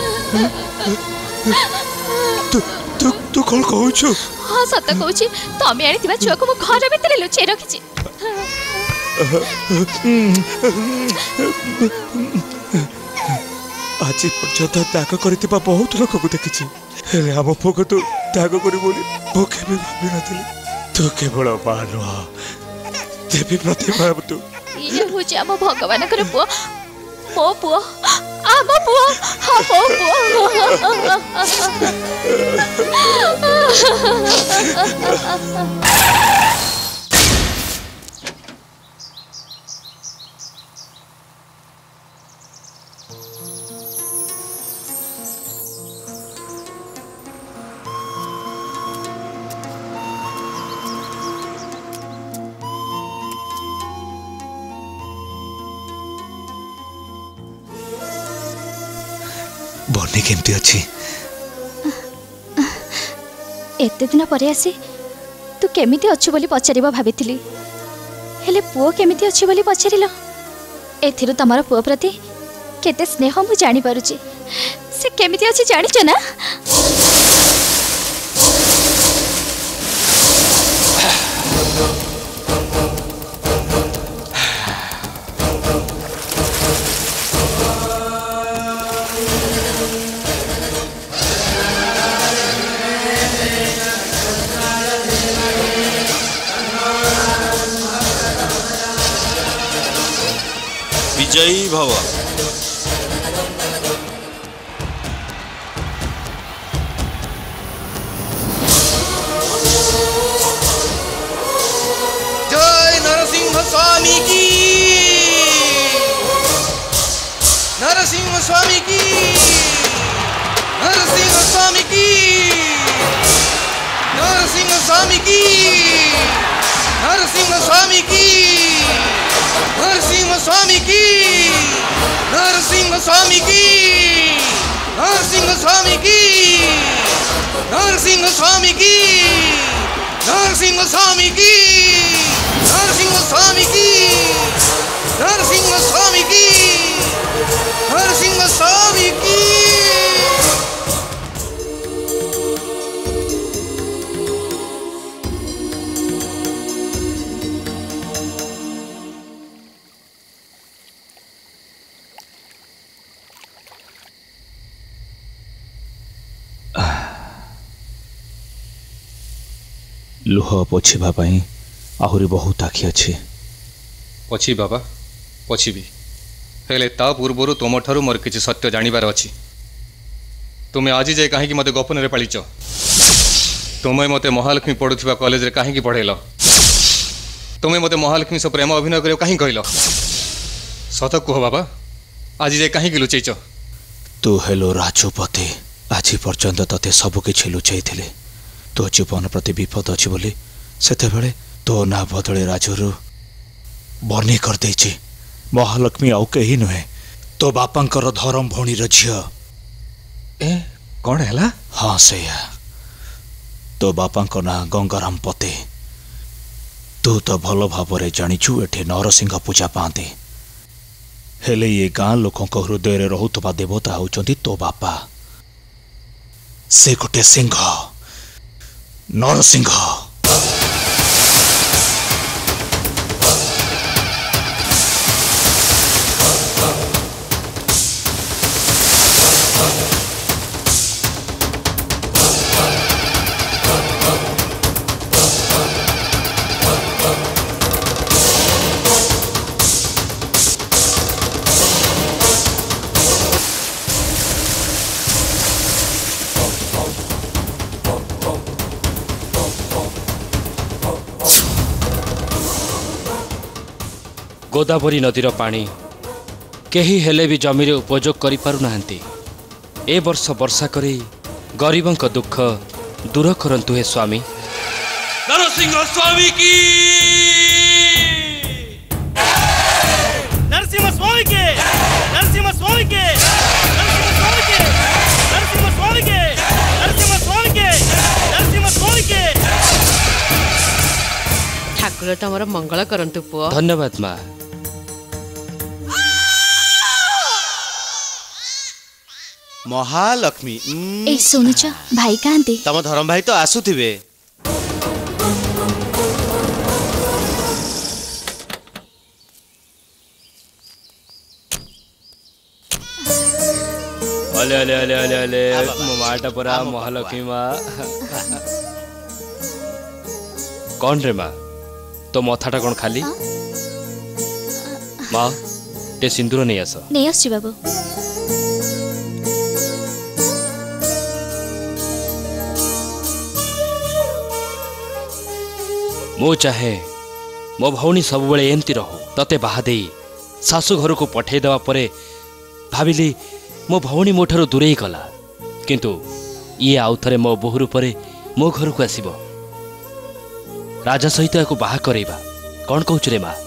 तू तू तू कल कहूछु हां सत कहूछि तमे आनी थिबा छुआ को मु घर भीतर लुचै रखिछि आज पर्यंत त्याग करथिबा बहुत लोक को देखिछि हेले हम पुको तो त्याग करी बोली मो केबे भाबी नथिली तू केवल बालो देवी प्रतिभा तू ये होछि हम भगवान कर पुआ मो पुआ आ मो पुआ हा मो पुआ बन्नी केमती अच्छी एते दिन पर आसी तू केमिति अच्छु बोली पचारिबा भाबिथिली हेले पुओ केमिति अच्छु बोली पचारिलो एथिरु तमर पुओ प्रति केते स्नेह मु जानि पारुची से केमिति अछि जानिछ ना जय भव जय नरसिंह स्वामी की नरसिंह स्वामी की नरसिंह स्वामी की नरसिंह स्वामी की नरसिंह स्वामी की नरसिंह स्वामी की नरसिंह स्वामी की नरसिंह स्वामी की नरसिंह स्वामी की नरसिंह स्वामी की नरसिंह स्वामी की नरसिंह स्वामी की नरसिंह स्वामी की लुह पोछिबा पई आहुरी बहुत आखि अछि पछी बाबा पछिबी हेले ता पूर्वरु तुम ठारू मोर किछि सत्य जानिबार अछि तुमे आज जे काहे कि मते गोपन रे पालिच तुमे मते महालक्ष्मी पढुथिबा कॉलेज रे काहे कि पढेलो तुमे मते महालक्ष्मी से प्रेम अभिनय करियो काहे कहलो सत कह बाबा आज जे काहे कि लुचैच तू हेलो राजपति आज पर्यंत तते सब किछि लुचैथिले तो जीवन प्रति विपद अच्छी बोली सेते बेले तो ना बदले राजू बनी कर देछि महालक्ष्मी आउ कहीं नुहे तो बापांकर धरम भौणीर झियो। ए कौन है? हाँ सैया तो बापांक ना गंगाराम पते। तू तो भल भाव जाचु एठे नरसिंह पूजा पाती हेले ये गाँ लोकों हृदय रे रहुतबा देवता होचंती तो बापा। से गोटे सिंह नरसिंह। गोदावरी नदीर पानी केही हेले भी जमी रे उपयोग करि पारु नाहंती। ए वर्ष वर्षा करी गरीबों का दुख दूर करंतु हे स्वामी। नरसिंह स्वामी की नरसिंह स्वामी के नरसिंह स्वामी के नरसिंह स्वामी के नरसिंह स्वामी के नरसिंह स्वामी के नरसिंह स्वामी के। ठाकुर तमर मंगल करंतु पुओ। धन्यवाद माँ। महालक्ष्मी ए सुनुच भाई कांती तम धरम भाई तो आसुथिबे। अले अले अले अले अले मो माटा परा महालक्ष्मी माँ। कौन रे माँ तो मथाटा कौन खाली? माँ टे सिंदूर नहीं आस। नहीं आसछि बाबू। मो चाहे मो भौणी सब बेले एमती रहू तते बाहा दे सासु घर को पठे देवा परे भाविली मो भौणी मो ठारू दूरेई गला किंतु ये आउ थरे मो बोहू रूपरे मो घर को आसीबो राजा सहित याको बाहा करेबा। कौन कहूच रे माँ?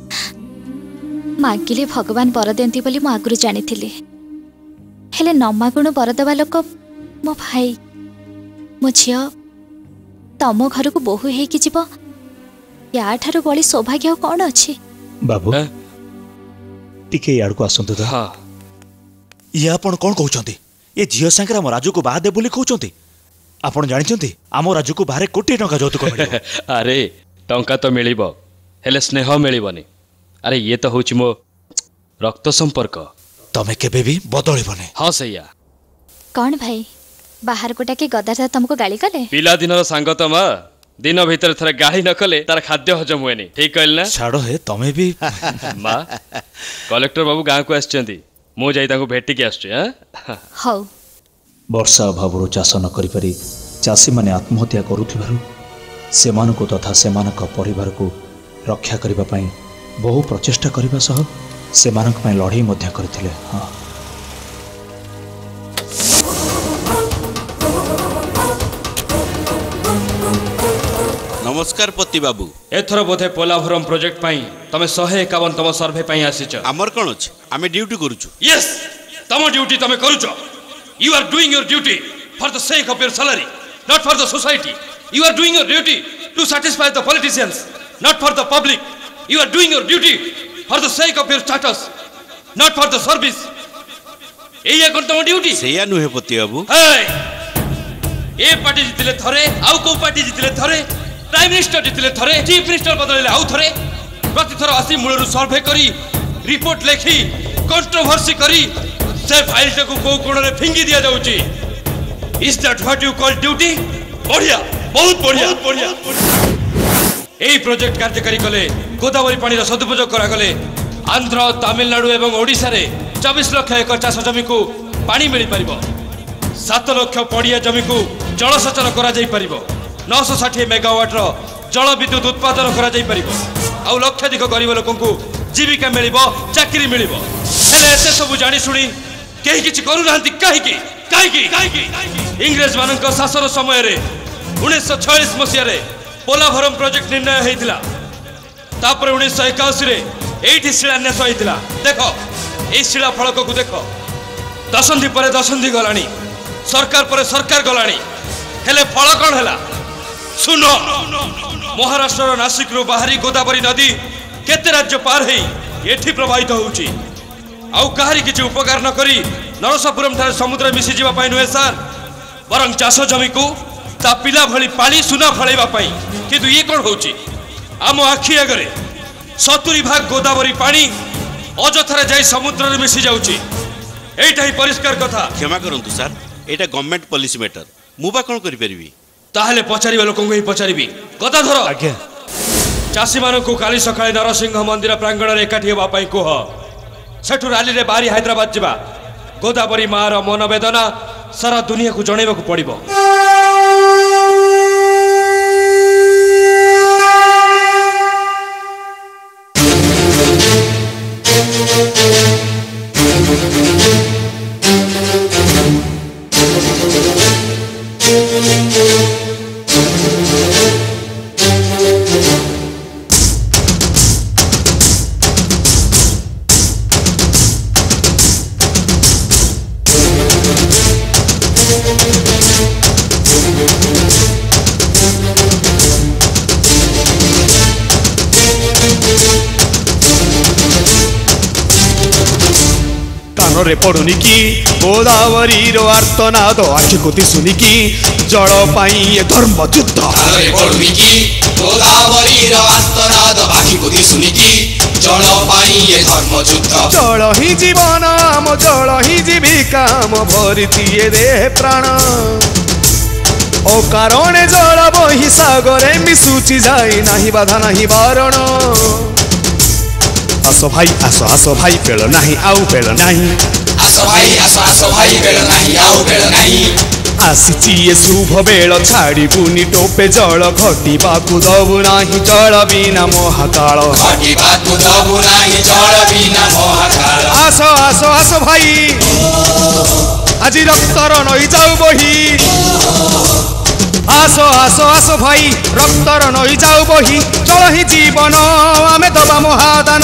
मागिले भगवान बर देंती बोली मो आगुरु जानी थिली हेले न मागुण बर देवा लोक मो भाई मो झियो तम घर को बोहू हेकी जीव या ठारू बड़ी सौभाग्य कौन अच्छी? बाबू टिके यार को आसंतु तो। हाँ ये आपण कौन कहउचंती? ये झियो सांगरा हम राजू को बाहा दे बोली कहउचंती। आपण जानिचंती आम राजू को बाहरे कोटी टंका जौतुक मिलिबो। अरे टंका तो मिलिबो हेले स्नेह मिलिबनी। अरे ये तो होची मो रक्त संपर्क। तमे केबे भी बदलिबनी। हाँ सैया। कौन भाई बाहर को टाके गदार तुमको गाली कले? पिला दिन सांग तो माँ दिन भीतर थरे गाली न कले तार खाद्य हजम हुएनी। ठीक कहल ना? छाड़ो हे तमे भी। माँ कलेक्टर बाबू गाँव को आछंती मु जाई तांको भेटी के आछे। हां हौ वर्षा अभाव चाष न करि पारि चाषी माने आत्महत्या करुथिबारु सेमानको तथा सेमानक परिवार को रक्षा करिबा पई बहु प्रचेष्टा करिबा सह सेमानक पई लड़ाई मध्य करथिले। हां नमस्कार पति बाबू। एथर बोधे पोलाभरम प्रोजेक्ट पाई तमे एक सौ इक्यावन तम सर्वे पाई आसीच। हमर कोन अछि आमे ड्यूटी करूछु। यस तम ड्यूटी तमे करूछ। You are doing your duty for the sake of your salary not for the society. You are doing your duty to satisfy the politicians not for the public. You are doing your duty for the sake of your status not for the service. एया कोन तम duty? सेया नुहे पति बाबू। ए party जितले थरे आउ को party जितले थरे प्राइम मिनिस्टर जितले थरे चीफ मिनिस्टर बदलले आउ थरे प्रति थर आसी मूलरू सर्वे करी रिपोर्ट लेखी कंट्रोवर्सी करी से फाइल को को कोण रे फिंगी दिया जाउची। Is that what you call duty? बढ़िया बहुत बढ़िया बढ़िया। एई प्रोजेक्ट कार्यकारी कले गोदावरी पानी रो सदुपयोग करा गले आंध्र तमिलनाडु एवं ओडिसा रे चौबीस लाख एकड़ चाष जमी को पानी मिल परिबो। सात लाख पड़िया जमी को जलसेचन करा जाई परिबो। नौ सौ षाठी मेगावाट रो जल विद्युत उत्पादन करा जाई परिबो। आ लक्षाधिक गरीब लोक को जीविका मिलिबो चाकरी मिलिबो। हेले एते सब जानि सुनी केही किछि करू नाहंती काहे की काहे की काहे की? इंग्रेज मानक शासन समय रे उन्नीस सौ छियालीस मसिया रे पोलाभरम प्रोजेक्ट निर्णय हेइतिला। तापर उन्नीस सौ इक्यासी रे एठी शिलान्यास होइतिला देखो ए शिला फलक को देखो दशंधि पर दशंधि गलानी सरकार पर सरकार गलानी हेले फल कौन हैला सुनो महाराष्ट्र नासिक रु बाहरी गोदावरी नदी केते राज्य पार हेई एठी प्रवाहित होउची आउ काहरी किछि उपकार न करी नरसापुरम ठारे समुद्र मिसी जीवा पाई नुहे सर बरं चाष जमी को ता पिला भली पानी सुना फळैबा पाई किंतु ये कोन होउची आम आखि आगरे सत्तरी भाग गोदावरी पानी अजथारे जाई समुद्र रे मिसी जाउची एटा ही परिष्कार कथा क्षमा करंतु सर एटा गवर्नमेंट पॉलिसी मैटर मुबा कोन करि परिबी ताहले पचारिबा लोक को ही पचारिबी कथा धर आज्ञा चासी मानन को काली सकाळे नरसिंह मंदिर प्रांगण रे एकाठी हेबा पाई कोह सेठु रैली रे बारी हैदराबाद जिबा गोदावरी मार मनोवेदना सारा दुनिया को जणैबा को पड़िबो रे पड़ुनी की गोदावरी रो आर्तनाद आखि कोती सुनी की जल पाई ये धर्म युद्ध रे पड़ुनी की गोदावरी रो आर्तनाद आखि कोती सुनी की जल पाई ये धर्म युद्ध जल ही जीवन आम जल ही जीविका आम भरिती ये देह प्राण ओ कारणे जल बही सागरे मिसुची जाई नाही बाधा नाही बारण आसो भाई आसो आसो भाई पेड़ नहीं आउ पेड़ नहीं आसो भाई आसो आसो भाई पेड़ नहीं आउ पेड़ नहीं आसीची ये शुभ बेल छाड़ी बुनी टोपे जल घटी बाकु दबु नाही जल बिना महाकाल घटी बाकु दबु नाही जल बिना महाकाल आसो आसो आसो भाई आज रक्तर नई जाऊ बही आसो आसो आसो भाई रक्तर नई जाऊ बही चल ही जीवन आमे दबा महादान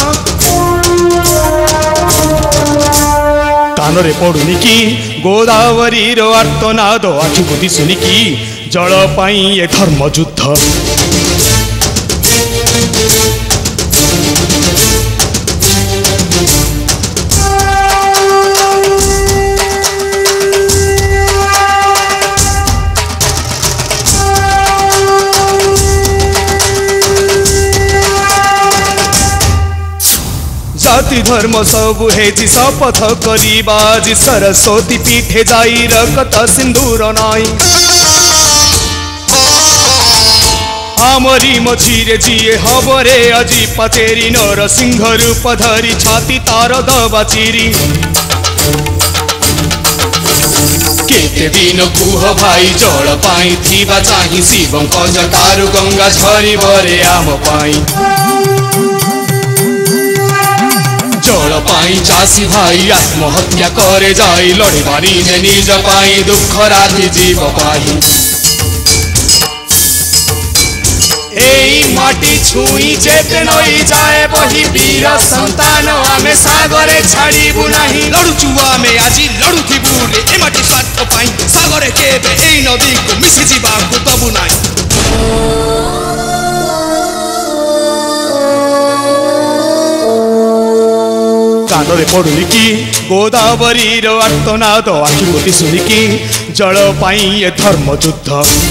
कान रे पड़ुनी की गोदावरी रो आर्तनाद आखि कोती सुनी की जल पाई ये धर्म युद्ध जाति धर्म सबु हेजी शपथ करी बाजी सरस्वती पीठे जाई रकत सिंदूर नाई आमरी मझिरे जिए हबरे अजी पचेरी नरसिंह रूप धरी छाती तार दबा चिरी केते दिन कुह भाई जल पाई थिबा चाहि शिवं जटारु गंगा झरी बरे आम पाई जल पाई चासी भाई आत्महत्या करे जाई लड़ी मारी ने निज पाई दुख राधि जीव पाई एई माटी छुई जेते नई जाए बही वीर संतान आमे सागरे छाड़ीबु नाही लड़ुचु आमे आजी लड़ुथिबु रे ए माटी स्वार्थ पाई सागरे केबे एई नदी को मिसी जीवा को दबु नाही कान रे पड़ुनी की गोदावरी रो आर्तनाद आखि कोती सुनी की जल पाई ये धर्म युद्ध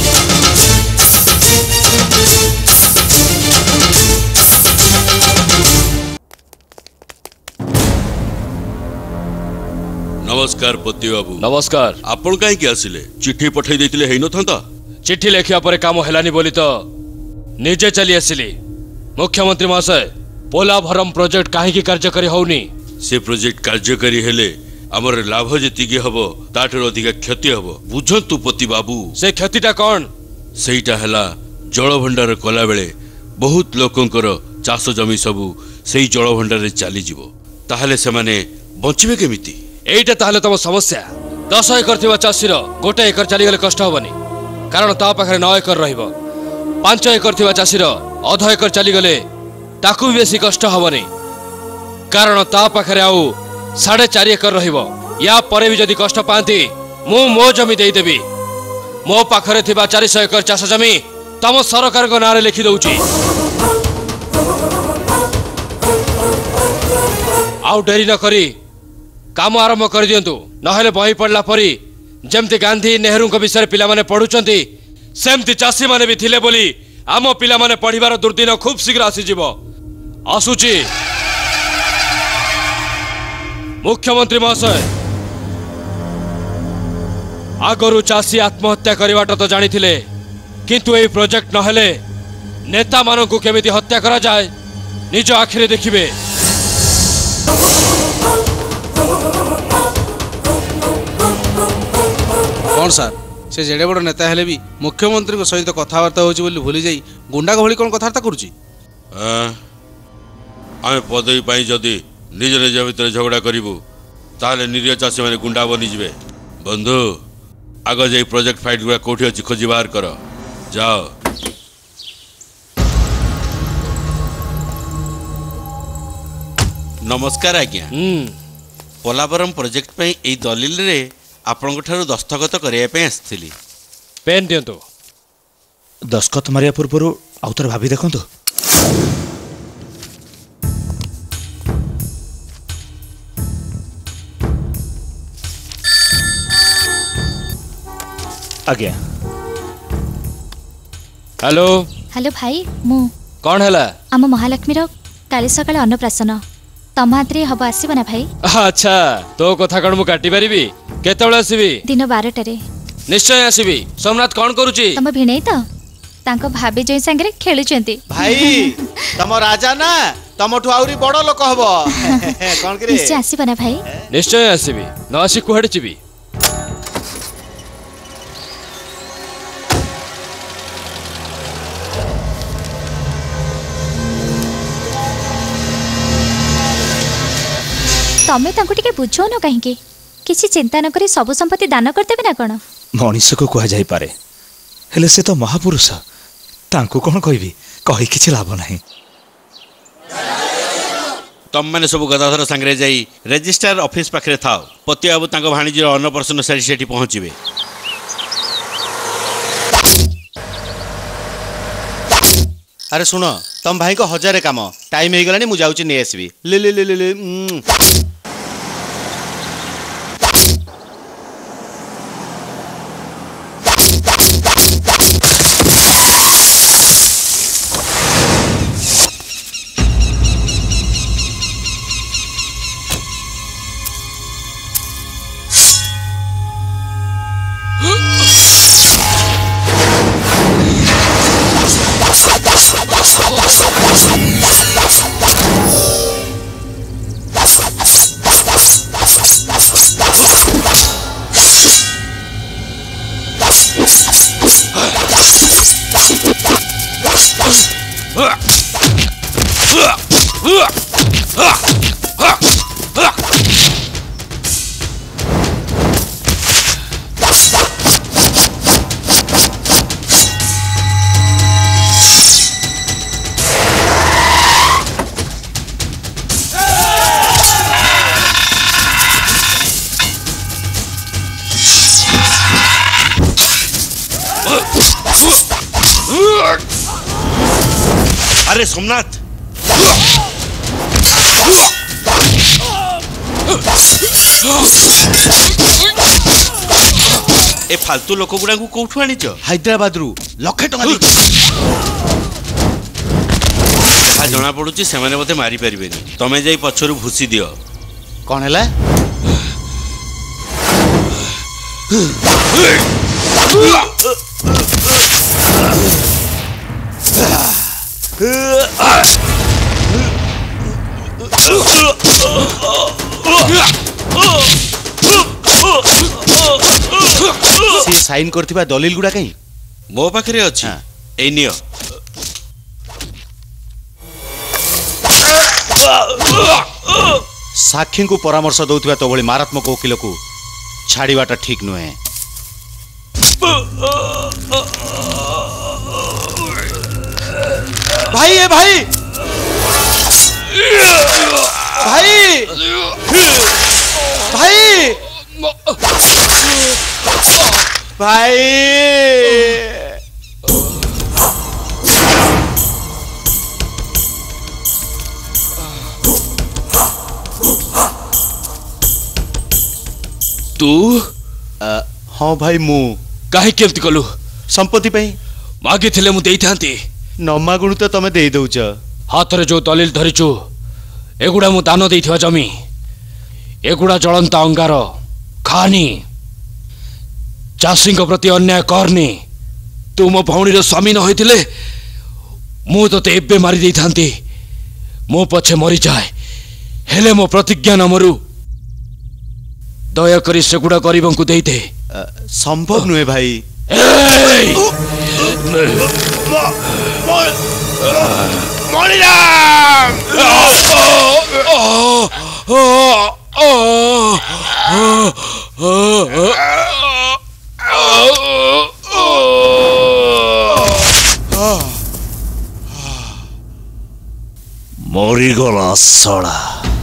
नमस्कार पति बाबू नमस्कार आपण काई के आसिले चिट्ठी पठै देतिले हेइ नथंता चिट्ठी लेखिया पर काम हेलानी बोली तो निजे चली आसिली मुख्यमंत्री महाशय पोलाभरम प्रोजेक्ट काहे की कार्यकारी होउनी से प्रोजेक्ट कार्यकारी हेले हमर लाभ जेतिके हबो ताठर अधिक क्षति हबो बुझंतु पति बाबू से क्षतिटा कोन सेइटा हला जल भंडार कला बेले बहुत लोकंकर चाष जमी सबु सेई जल भंडार रे चली जिवो ताहले से माने बंचिबे केमिति एइटा ताहले तम समस्या दस एकर थिबा चाषीर गोटे एकर चली गले कष्ट होबनी कारण ता पाखरे नौ एकर रहिबो पांच एकर थिबा चाषीर अध एकर चली गले ताकू भी बेसी कष्ट हबनी कारण ता पाखरे आउ साढ़े चार एकर रहिबो या परे भी जदि कष्ट पाती मु मो जमी दे देबी मो पाखरे थिबा चार सौ एकर चाष जमी तम सरकार को नारे लिखि दउची आउ डेरी न करी काम आरंभ कर दियंतु नहले बही पड़ला परी जेमती गांधी नेहरू को विषय पिला माने पढुचंती सेमती चाषी माने भी थिले बोली आम पिला माने पढ़िबार दुर्दिन खूब शीघ्र आसी जीवो आसुची मुख्यमंत्री महाशय आगरु चाषी आत्महत्या करवाटा तो जानी थिले किंतु ए प्रोजेक्ट नहेले नेता मानन को केमिति हत्या करा जाए निज आखिरे देखिबे कौन सर से जेडे बड़ नेता हेले भी मुख्यमंत्री सहित कथबार्ता होली भूली जाई गुंडा भली कौन कथबार्ता करुची आमे पदवी पाई जदि निज निज भितर झगड़ा करिबु ताले निरीह चाषी माने गुंडा बनी जिवे बंधु आग जे प्रोजेक्ट फाइट गुड़ा कोठी अछि खोजी बाहर कर जाओ नमस्कार आज्ञा पोलावरम प्रोजेक्ट पे एई दलिल रे आपन ठारू दस्तखत करिया पे आस्थिली पेन दियंतु दस्तखत मारिया पूर्व आउतर भाभी देखंतु आज्ञा हेलो हेलो भाई मु कौन हैला आम महालक्ष्मी रो काली सकाळे अन्नप्राशन तम हाथ रे हब आसीबो ना भाई अच्छा तो कथा कण मु काटी परिबी केतबेले आसीबी दिन बारह रे निश्चय आसीबी सोमनाथ कौन करूची तम भिणै त तांको भाभी जई संगे खेलुचंती भाई तम राजा ना तमठु आउरी बड़ लोक हबो कोन करे निश्चय आसीबो ना भाई निश्चय आसीबी न आसी कुहड चिबी तमे तांको टिके बुझो न काहे के किसी चिंता न करी सब संपत्ति दान करते ना कोन मनीष को कह जाई पारे हेले से तो महापुरुष तांको कोन कहबी कहि किछि लाभ नाही तम माने सब गदाधर संगे जाई रजिस्ट्रार ऑफिस पाखरे थाओ पति बाबू तांको भाणीजी अन्नप्रसन सारी सेठी पहुंचीबे अरे सुनो तम भाई को हजारे काम टाइम हो गलानी मु जाउची नै आसीबी ले ले ले ले अरे सोमनाथ ए फालतू लोक गुड़ा को कोठु आनिच हैदराबाद रु लक्षे टका दे जहाँ जना पड़ुची से माने मते मारी परिबेनी तमे जाई पछरु भूसी दियो कौन हैला सी साइन करथिबा दलील गुडा कहीं मो पाखरे अछि ए नियो साक्षी को परामर्श दउथिबा तो भली मारात्मक वकील को छाड़ीबाटा ठीक नुहे भाई ए भाई भाई तू हाँ भाई मु काहे केमती कलु संपत्ति पई मागी थिले मु देई थांती न मागुणु तो तमे देई दउछ हाथ रे जो दलिल धरिचु एगुडा मु दान देइथिवा जमी एगुडा जळंता अंगार खानी चाषी प्रति अन्याय करनी तू मो भौणीर स्वामी न होइथिले मु तते एबे मारी देई थांती मो पछे मरी जाए हेले मो प्रतिज्ञा न मरु दया करी सेगुडा गरीबों को दे दे संभव नुहे भाई मरीगला सड़ा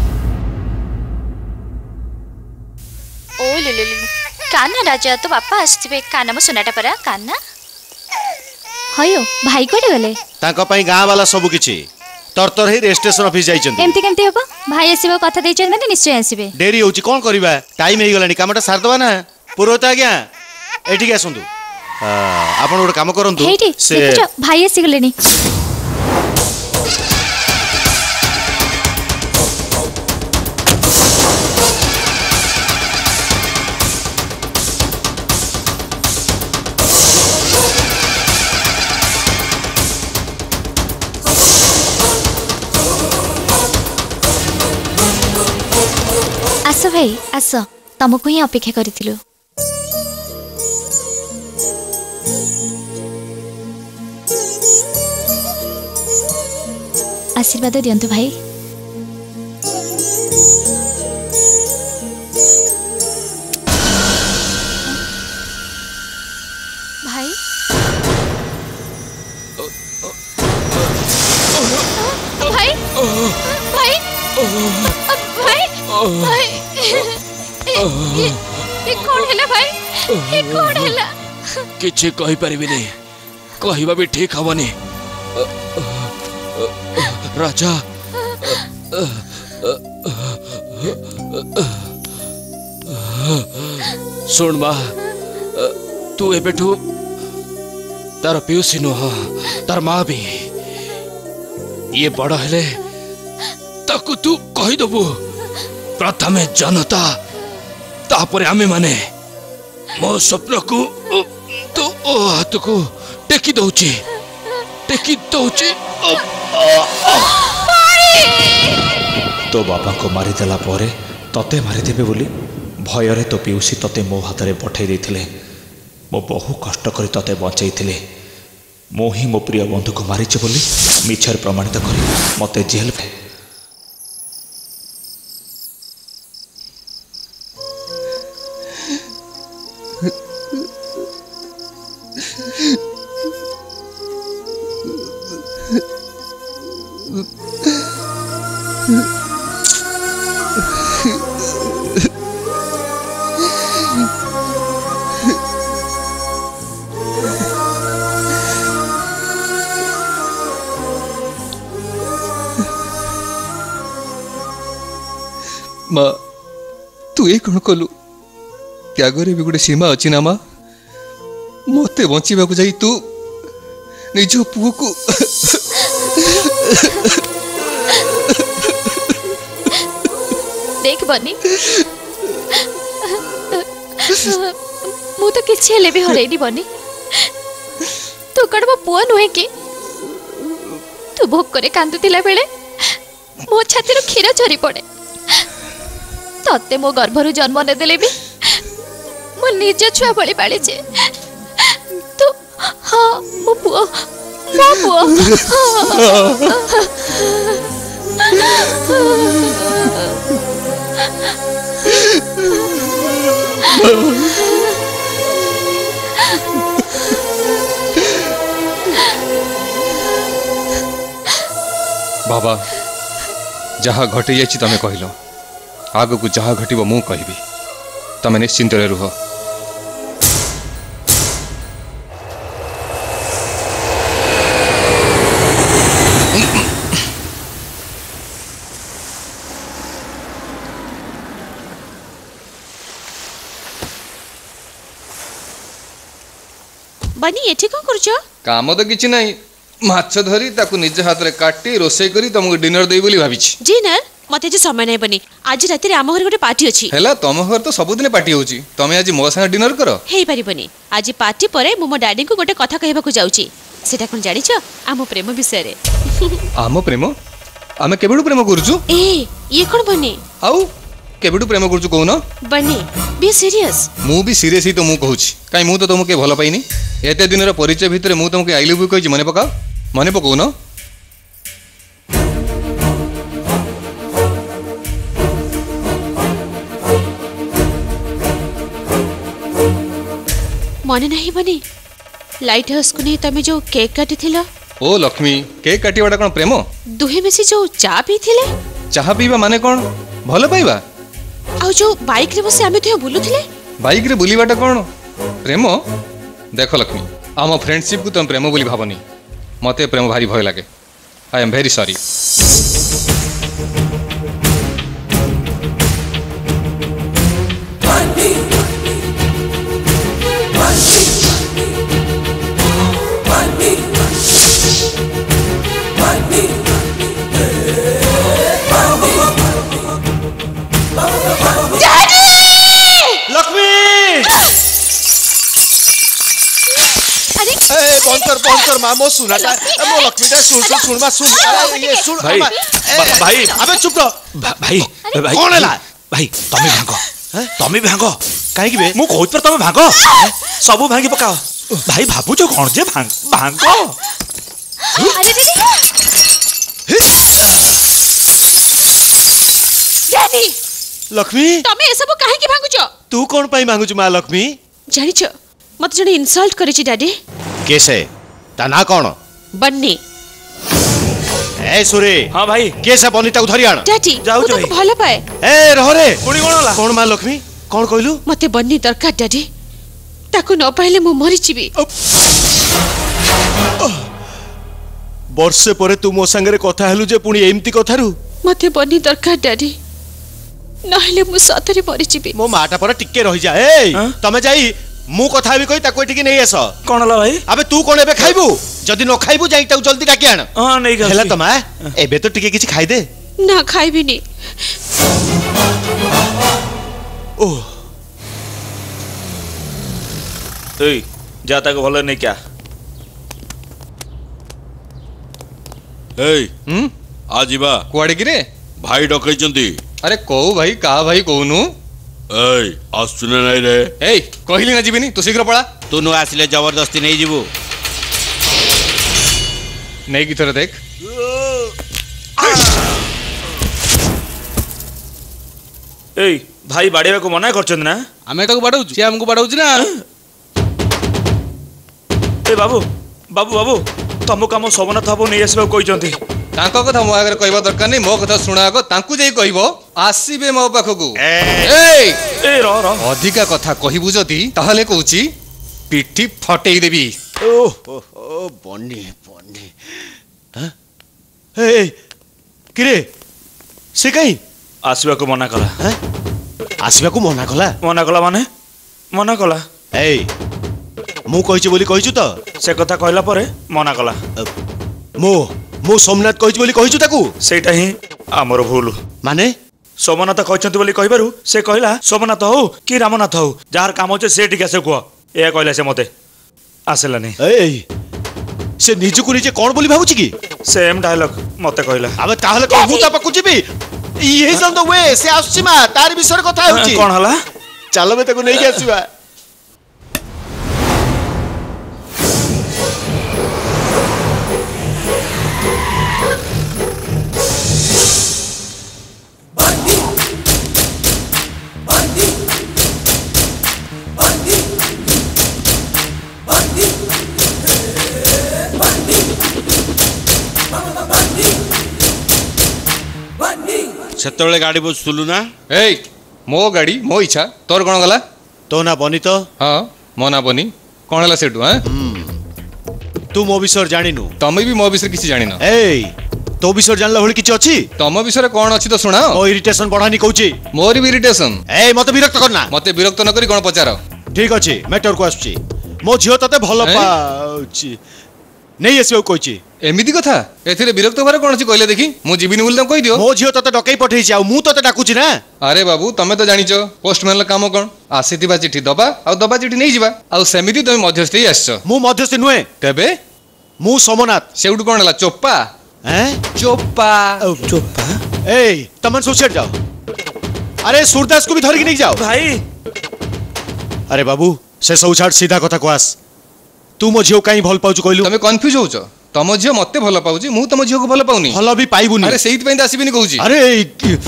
काना राजा तो बापा आसथिबे काना मो सुनाटा परा काना हयो भाई कोडे गले तांको पई गां वाला सब किछि तरतर हे रेल स्टेशन ऑफिस जाई चंदी एमती केमती हबो भाई आसीबो कथा देइ चंदी निश्चय आसीबे देरी होउची कोन करबा टाइम हे गलानी कामटा सार दवा ना पुरोता आज्ञा एठी के आसंतु आपण ओड काम करंतु से देखो भाई आसी गलेनी आस भाई आस तुमको ही अपेक्षा करिथिलु आशीर्वाद दियंतु भाई भाई भाई भाई भाई भाई ये ये कौन हैला भाई ये कौन हैला किछि कहि परिबि नै कहिबा भी ठीक हबनी राजा सुन मा तू एबेठू तार पियूसी नुह तार माँ भी ये बड़ हेले ताकू तू कहीदेबू प्रथमे जनता तापरे आमे माने मो स्वप्न को तो ओ हाथ को टेकी दउची टेकी दउची तो बाबा को मारी देला परे तते मारी देबे बोली भयरे तो पियूसी तते मो हाथ रे पठै देथिले मो बहु कष्ट करी तते बचाइथिले मो ही मो प्रिय बंधु को मारिचे बोली मिछर प्रमाणित करी मते जेल में माँ तू ये कौन कलु त्यागरे भी गोटे सीमा अच्छी ना माँ मते बचावा को जाई तू निज पुओ को देख बनी मु तो किसी हेले भी हरैनी बनी तू कण मो पुओ नुहे कि तू भोक करे कांदुतिला बेले मो छाती रो क्षीर झरी पड़े तते मो गर्भरु जन्म ने देले भी मो निज छुआ बळी पाली छे तू हां मो पुओ मो पुओ बाबा जहाँ घटी जाइछि तमे कहिलो आग को जहाँ घटब मु कहबी तमे निश्चिंत रुह बनी एठी को करछो काम तो किछि नाही माछ धरी ताकू निज हाथ रे काटी रोसे करी तुमको डिनर देई बोली भाबिछि डिनर मते जे समय नै बनी आज राति रे आम घर गोटे पार्टी अछि हेला तम घर तो सब दिन पार्टी होची तमे आज मो संग डिनर करो हेई परिबनी आज पार्टी परे मु मो डैडी को गोटे कथा कहबा को जाउची सेटा कोन जानि छ आम प्रेम विषय रे आम प्रेम आमे केबेडू प्रेम करजु ए ये कोन बने आउ केबेडू प्रेम करजु कोन बने बी सीरियस मु भी सीरियस ही तो मु कहूची काई मु तो तुमके भलो पाइनी एते दिन रो परिचय भितरे मु तुमके आई लव यू कहजी मने पकाओ मने पकाउ न मने नहीं बनी लाइट हाउस को नहीं तमे जो केक काटी थिलो ओ लक्ष्मी केक काटी वाडा कोन प्रेम दुहे मिसी जो चा पी थिले चाहा पीबा माने कोन भलो पाइबा आ जो बाइक रे बसे आमे तो बुलु थिले बाइक रे बुलीबाटा कोन प्रेम देखो लक्ष्मी आम फ्रेंडशिप को तुम प्रेम बोली भावनी मते प्रेम भारी भय लागे आई एम वेरी सॉरी बंकर बंकर मामो सुना ता मो लक्ष्मी ता सुन सुन सुन मा सुन ये सुन भाई भाई अबे चुप तो भाई भाई कौन है भाई तमे भांगो तमे भांगो काहे की बे मु कहत पर तमे भांगो सब भांगी पकाओ भाई भाबु जो कोन जे भांग भांगो अरे दीदी डैडी लक्ष्मी तमे ए सब काहे की भांगु छ तू कोन पाई मांगु छ मा लक्ष्मी जानि छ मत जने इंसल्ट करि छी डैडी कैसे ता ना कौन बन्नी ए सुरे हां भाई कैसे बन्नी ता उधरी आण डैडी जाऊ तो भलो पाए ए रह रे कोनी कोन होला कोन मा लक्ष्मी कोन कहलु मते बन्नी दरकार डैडी ताको न पाइले मु मरि छिबी वर्षे परे तू मो संगे कथा हेलु जे पुनी एम्ति कथारु मते बन्नी दरकार डैडी नहले मु सतरे मरि छिबी मो माटा पर टिके रहि जा ए तमे जाई मु कथा भी कहि ताको एटिके नै आस कोन होला भाई अबे तू कोन एबे खाइबू जदी न खाइबू जाई ताऊ जल्दी डाकी आण हां नै गा हेला तमा एबे तो टिके किछि खाइ दे ना खाइबी नी ओ ए जाता को भलो नै क्या ए हम आजीबा कुआडे कि रे भाई डकै चंती अरे को भाई का भाई कोनु ए आसुने नै रे ए कहिली ना जीबिनी तू शीघ्र पळा तू न आसिले जबरदस्ती नै जीवु नै की तरह देख ए भाई बाड़ेवा को मना करछन ना हमें तो बाड़ौ छी हमको बाड़ौ छी ना ए बाबू बाबू बाबू तमो काम सबना थाबो नै आसीबा कहि चंती तांको कथा मो आगे कहबा दरकार नै मो कथा सुना आगो तांकू जेई कहबो आसीबे मो पाखकू ए ए र र अधिका कथा कहिबु जदी ताहले कहूची पिठी फटेई देबी ओ ओ बन्नी बन्नी हां ए किरे से कहीं आसीबा को मना कला हैं आसीबा को मना कला मना कला माने मना कला ए मु कहिछु बोली कहिछु त से कथा कहला परे मना कला मो मो सोमनाथ कहिछु बोली कहिछु ताकू सेटा ही हमर भूल माने सोमनाथ कहचंती बोली कहबारु से कहला सोमनाथ हो कि रामनाथ हो जार काम होचे से ठीक से कह ए कहला से मते आसेला नै ए से निजु को निजे कोन बोली भाबुची की सेम डायलॉग मते कहला अबे ताहले को हूं ता पकु जीबी ये इज ऑन द वे से आछी मा तार विषय कथा होची कोन हला चलो बे ताको नै के आसीबा सेतबेले गाड़ी बसुलु ना ए मो गाड़ी मो इच्छा तोर कोन गला तो ना बनी तो हां मो ना बनी कोन हला सेटु हां तू मो विषय जानिनु तमे भी मो विषय किछि जानिनो ए तो विषय जानला होली किछि अछि तम विषय कोन अछि तो सुना ओ इरिटेशन बढ़ानी कहूची मोर भी इरिटेशन ए मते विरक्त करना मते विरक्त न करी कोन पचार ठीक अछि मैटर को आछी मो झियो तते भल पाउची नहीं आसियो कोइची एमिति कथा एथिरे विरक्त होबार कोन अछि कहले देखि मु जीविनी बोल कहि दियो मो झियो तते डकई पठेई छी आ मु तते डाकुची ना अरे बाबू तमे तो जानिचो पोस्टमैन काम कोन आसीतिबा चिठी दबा आ दबा चिठी नै जिबा आ सेमिति तमे मध्यस्थी आछो मु मध्यस्थी नुए तबे मु सोमनाथ सेउड कोन हला चोप्पा हैं चोप्पा ओ चोप्पा ए तमन सुसेट जाओ अरे सूरदास को भी धर के नहीं जाओ भाई अरे बाबू से सब छाड़ सीधा कथा कहस तू मो झियो काई भल पाउछु कहलु तमे कंफ्यूज होउछ तम झियो मते भल पाउची मु तम झियो को भल पाउनी भल भी पाइबुनी अरे सेहित पई आसीबिनी कहूची अरे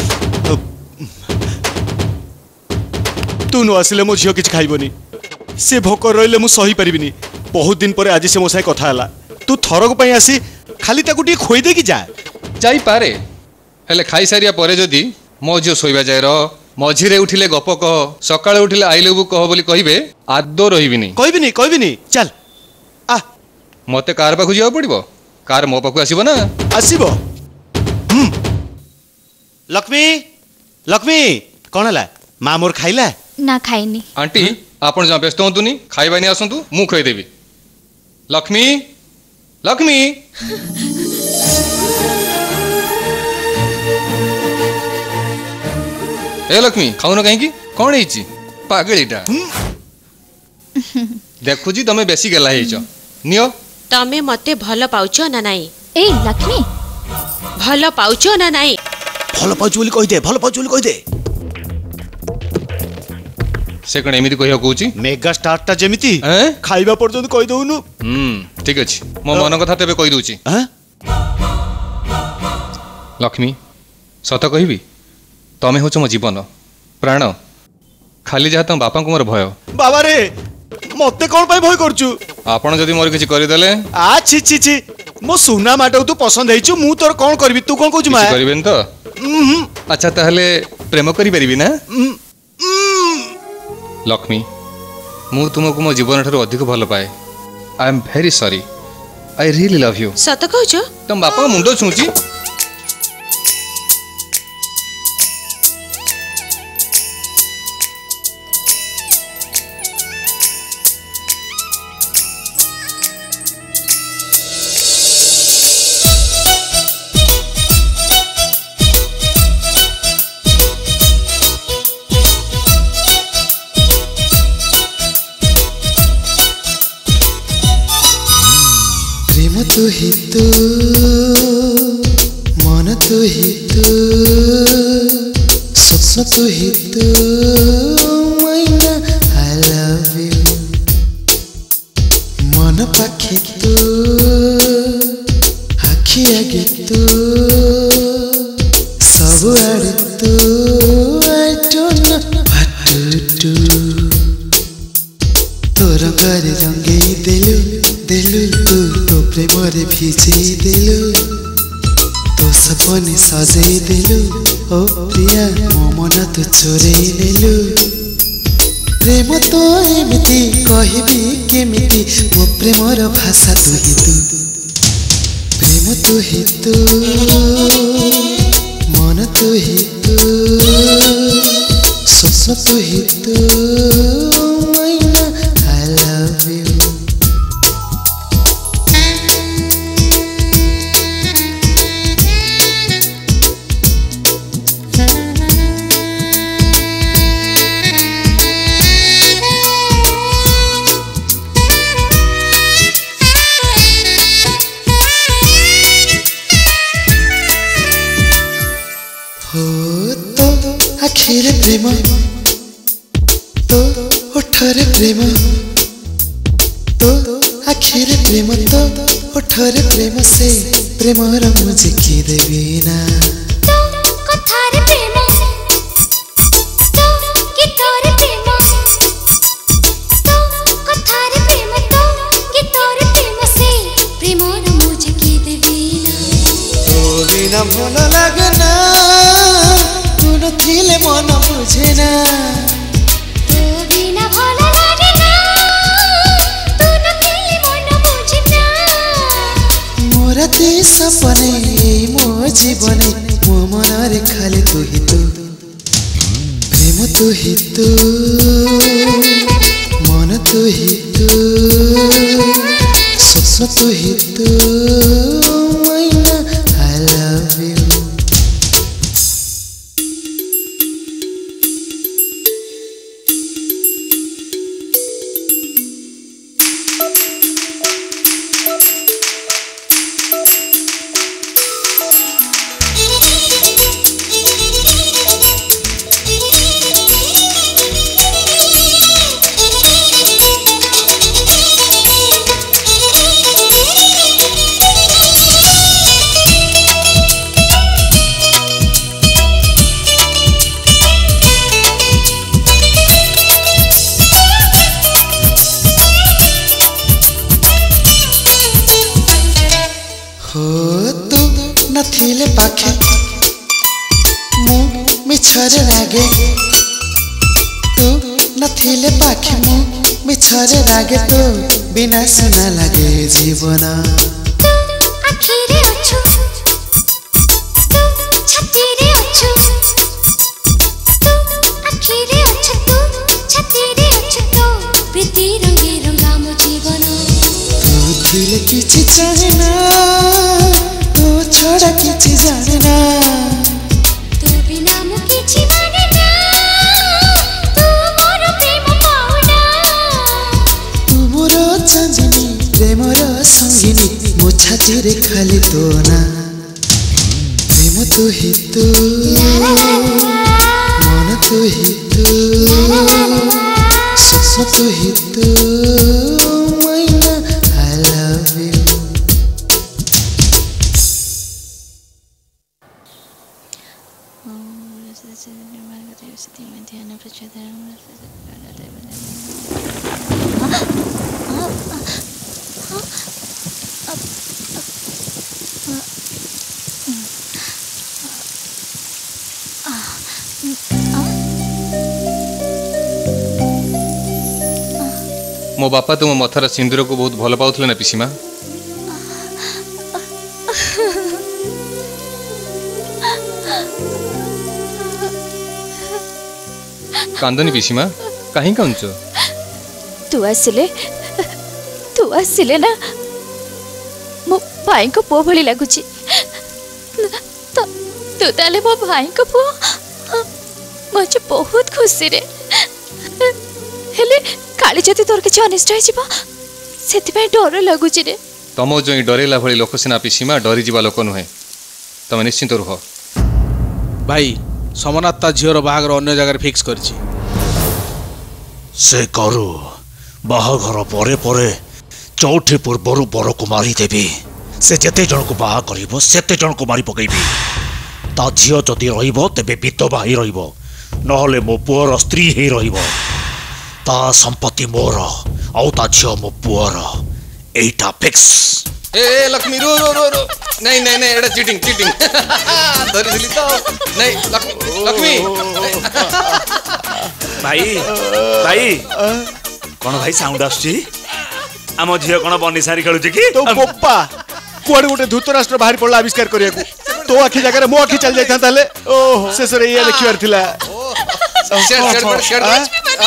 तू न आसिले मो झियो किछ खाइबोनी से भोक रहिले मु सही परिबिनी बहुत दिन परे आज से मो साइ कथा हला तू थरक पई आसी खाली ताकू टी खोई दे कि जा जाई पारे हेले खाई सारिया परे जदी मो झियो सोइबा जाय र मझिरे उठिले गप कह सकाळे उठिले आई लव यू कह बोली कहिबे आदो रहिबिनी कहबिनी कहबिनी चल आ मते कार पाखु जिया पड़िबो कार मो पाखु आसीबो ना आसीबो हम लक्ष्मी लक्ष्मी कोन हला मा मोर खाइला ना खाइनी आंटी आपण जा व्यस्त होंतुनी खाइबानी आसंतु मु खई देबी लक्ष्मी लक्ष्मी ए लक्ष्मी खाऊ न कहीं कौन है पागलीटा देखु जी तमे बेसी गेला हेइछ नियो तमे मते भल पाउछ ना नाही ए लक्ष्मी भल पाउछ ना नाही भल पाउछ बोली कहि दे भल पाउछ बोली कहि दे से कोन एमिति कहियो कहूची मेगा स्टार ता जेमिति खाइबा पर्यंत कहि दउनु हम ठीक अछि मो मन कथा तेबे कहि दउची हैं लक्ष्मी सत कहिबी तमे होच मो जीवन प्राण खाली जहा तम बापा को मोर भय बाबा रे मते कोन पई भय करचू आपण जदी मोर किछि करि देले आ छी छी छी मो सुना माटो तू पसंद हेइचू मु तोर कोन करबी तू कोन कहू मा करबेन तो अच्छा ताहले प्रेम करि परिबी ना लक्ष्मी मु तुमको मो जीवन ठारो अधिक भल पाए I am very sorry I really love you सत कहूछ तम बापा मुंडो छुची तू ही तू मन तू ही तू स्वप्न तू ही तू मैना आई लव यू मन पाखे तू आखि आगे तू सब आड़े तू I don't know what to do तोर घर रंगई देलु देलु तू तो प्रेमरे भिजई देलु तो सपने सजई देलु ओ प्रिया मो मन तू चोरई नेलु प्रेम तो एमिति कहबी केमिति मो प्रेमर भाषा तू ही तू प्रेम तू ही तू मन तू ही तू स्वप्न तू ही तू मैना आई लव यू आखिरे प्रेम तो ओठरे प्रेम तो आखिरे प्रेम तो ओठरे प्रेम से प्रेमर मुझे की देवी ना तो कथारे प्रेम तो गीतरे प्रेम तो कथारे प्रेम तो गीतरे प्रेम से प्रेमर मुझे की देवी ना तो बिना भल लागे ना थिले मन बुझे ना तो बिना भल लागे ना तू न थिले मन बुझे ना मोरा ते सपने मो जीवने मो मनरे खाली तू ही तू प्रेम तू ही तू मन तू ही तू स्वप्न तू ही तू मैना I love you नथिले पाखे मु मिछरे लागे तू नथिले पाखे मु मिछरे लागे तो बिना सुना लागे जीवन तू आखिरे अछु तू छातीरे अछु तू आखिरे अछु तू छातीरे अछु तो प्रीति रंगे रंगा मो जीवन तू दिल किछि चाहे ना छोड़ा किछि जाने ना तू बिना मु किछि माने ना तू मोर प्रेम पाउना तू मोर चांदनी प्रेमर संगिनी मो छातीरे खाली तो ना प्रेम तू ही तू मन तू ही तू स्वप्न तू ही तू मैना I love you मो बापा तुम मथार सिंदूर को बहुत भल पाउथले ना पिसीमा कांदनी पिसीमा कहीं कांच तू आसिले तू आसिले ना मो भाई को पुओ भली लगुची तो तू ताले मो भाई को पुओ मुझे बहुत खुशी रे हेले काली जति तोर के अनिष्ट हो जीवा सेति पे डर लगुची रे तमो जो डरेला भली लोक सिना पिसीमा डरी जीवा लोक नुहे तम निश्चिंत रुह भाई समनाथ ता झीर बाहागर अन्य जगह फिक्स करछि से करू बाहाघर परे परे चौथी पूर्वर बर को मारी देवी से जेते जन को बाहा करिवो सेते जन को मारी पकेबी ता झील जदि रहिबो तेबे विधवा ही रहिबो नहले मो पुअर स्त्री ही रहिबो ता संपत्ति मोर आउ ता झील मो पुअर एटा फिक्स ए ए लक्ष्मी रो रो रो रो नहीं नहीं नहीं एड़ा चीटिंग चीटिंग धरी दिली तो नहीं लक्ष्मी लक्ष्मी भाई भाई कौन भाई साउंड आछी आम झील कौन बनी सारी खेलुची कि तो पप्पा कुआडे गोटे धूतराष्ट्र बाहर पड़ला आविष्कार करिया तो आखि जगह मो आखि चल जाइथा ताले ओह शेष रे ये लिखिवार थिला share share share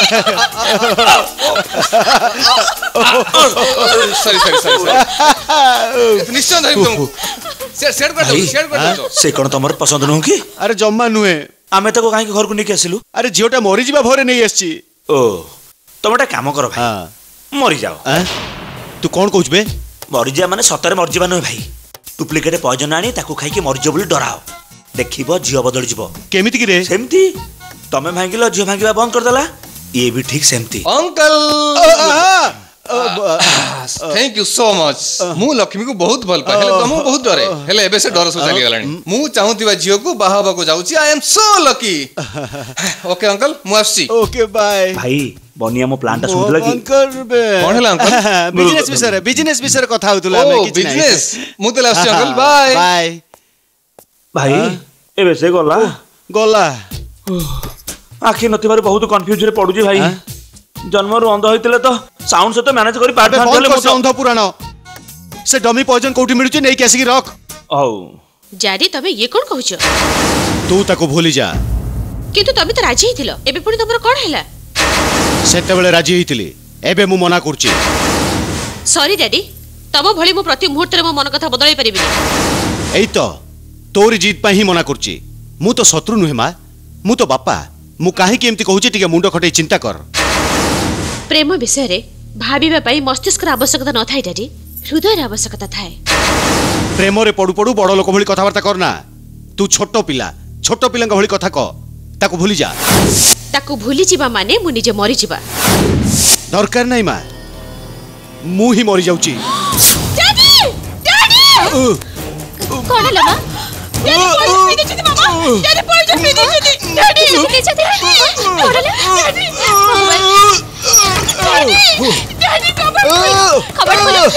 sorry sorry sorry निश्चय धरि तुमको शेयर शेयर कर दो शेयर कर दो से कोन तमर पसंद नु की अरे जम्मा नुहे आमे तको काहे घर को नेकी आसिलु अरे झियोटा मरि जीवा भरे नै आछी ओ तमटा काम कर भाई मरि जाओ तू कोन कहउछ बे मरि जा माने सतरे मरि जीवा नै भाई डुप्लिकेट पॉइजन आनी ताको खाइ के मरि जो बोली डराओ देखिबो जियो बदल जीवो केमिति कि रे सेमती तमे भांगिलो जियो भांगिबा बंद कर देला ये भी ठीक सेमती uncle thank you so much मु लक्ष्मी को बहुत भल पाए हेले तुम बहुत डरे हेले एबे से डर सब चली गलानी मु चाहूतिबा जियो को बाहाबा को जाउची I am so lucky okay uncle मु आसी ओके बाय भाई बनिया मो प्लान टा सुनला की अंकल बे कोन हला अंकल बिजनेस विषय बिजनेस विषय कथा होतला मैं किछ नहीं बिजनेस मु तेला आसी अंकल बाय बाय भाई एबे से गला गला आखि नथिबार बहुत कंफ्यूज रे पडुजी भाई जन्मरु अंध होइतले तो साउंड से तो मैनेज करी पाठ चले मो अंध पुराण से डमी पॉइजन कोठी मिलुची नै कैसी रख औ जारी तबे ये कोन कहउछ तू ताको भूली जा किंतु तबे तो राजी हिथिलो एबे पुनी तमरो कोन हैला सेते बेले राजी हिथिली एबे मु मना करछि। सॉरी डैडी तम भली मु प्रति मुहूर्त रे मो मन कथा बदलाई परिबिनी। एई तो तोरी जीत पा ही मना करछि। मु तो शत्रु नुहे मा, मु तो बापा। मु काहे कि एमती कहूछि टिके मुंडो खटे चिंता कर। प्रेम विषय रे भाबिबा पई मस्तिष्क र आवश्यकता न थाई डैडी, हृदय र आवश्यकता थाए। प्रेम रे पडु पडु बड़ लोक भली कथाबार्ता करना। तू छोटो पिला, छोटो पिला भली कथा क, ताकू भूली जा। ताकू भूली जीवा माने मु निजे मरि जीवा। दरकार नाही मा, मु ही मरि जाउची। डैडी डैडी कोन लमा? डैडी पॉइजन पी देछथि मामा, डैडी पॉइजन पी देछथि। डैडी पी देछथि कोन ले? डैडी डैडी खबर खबर बोलो।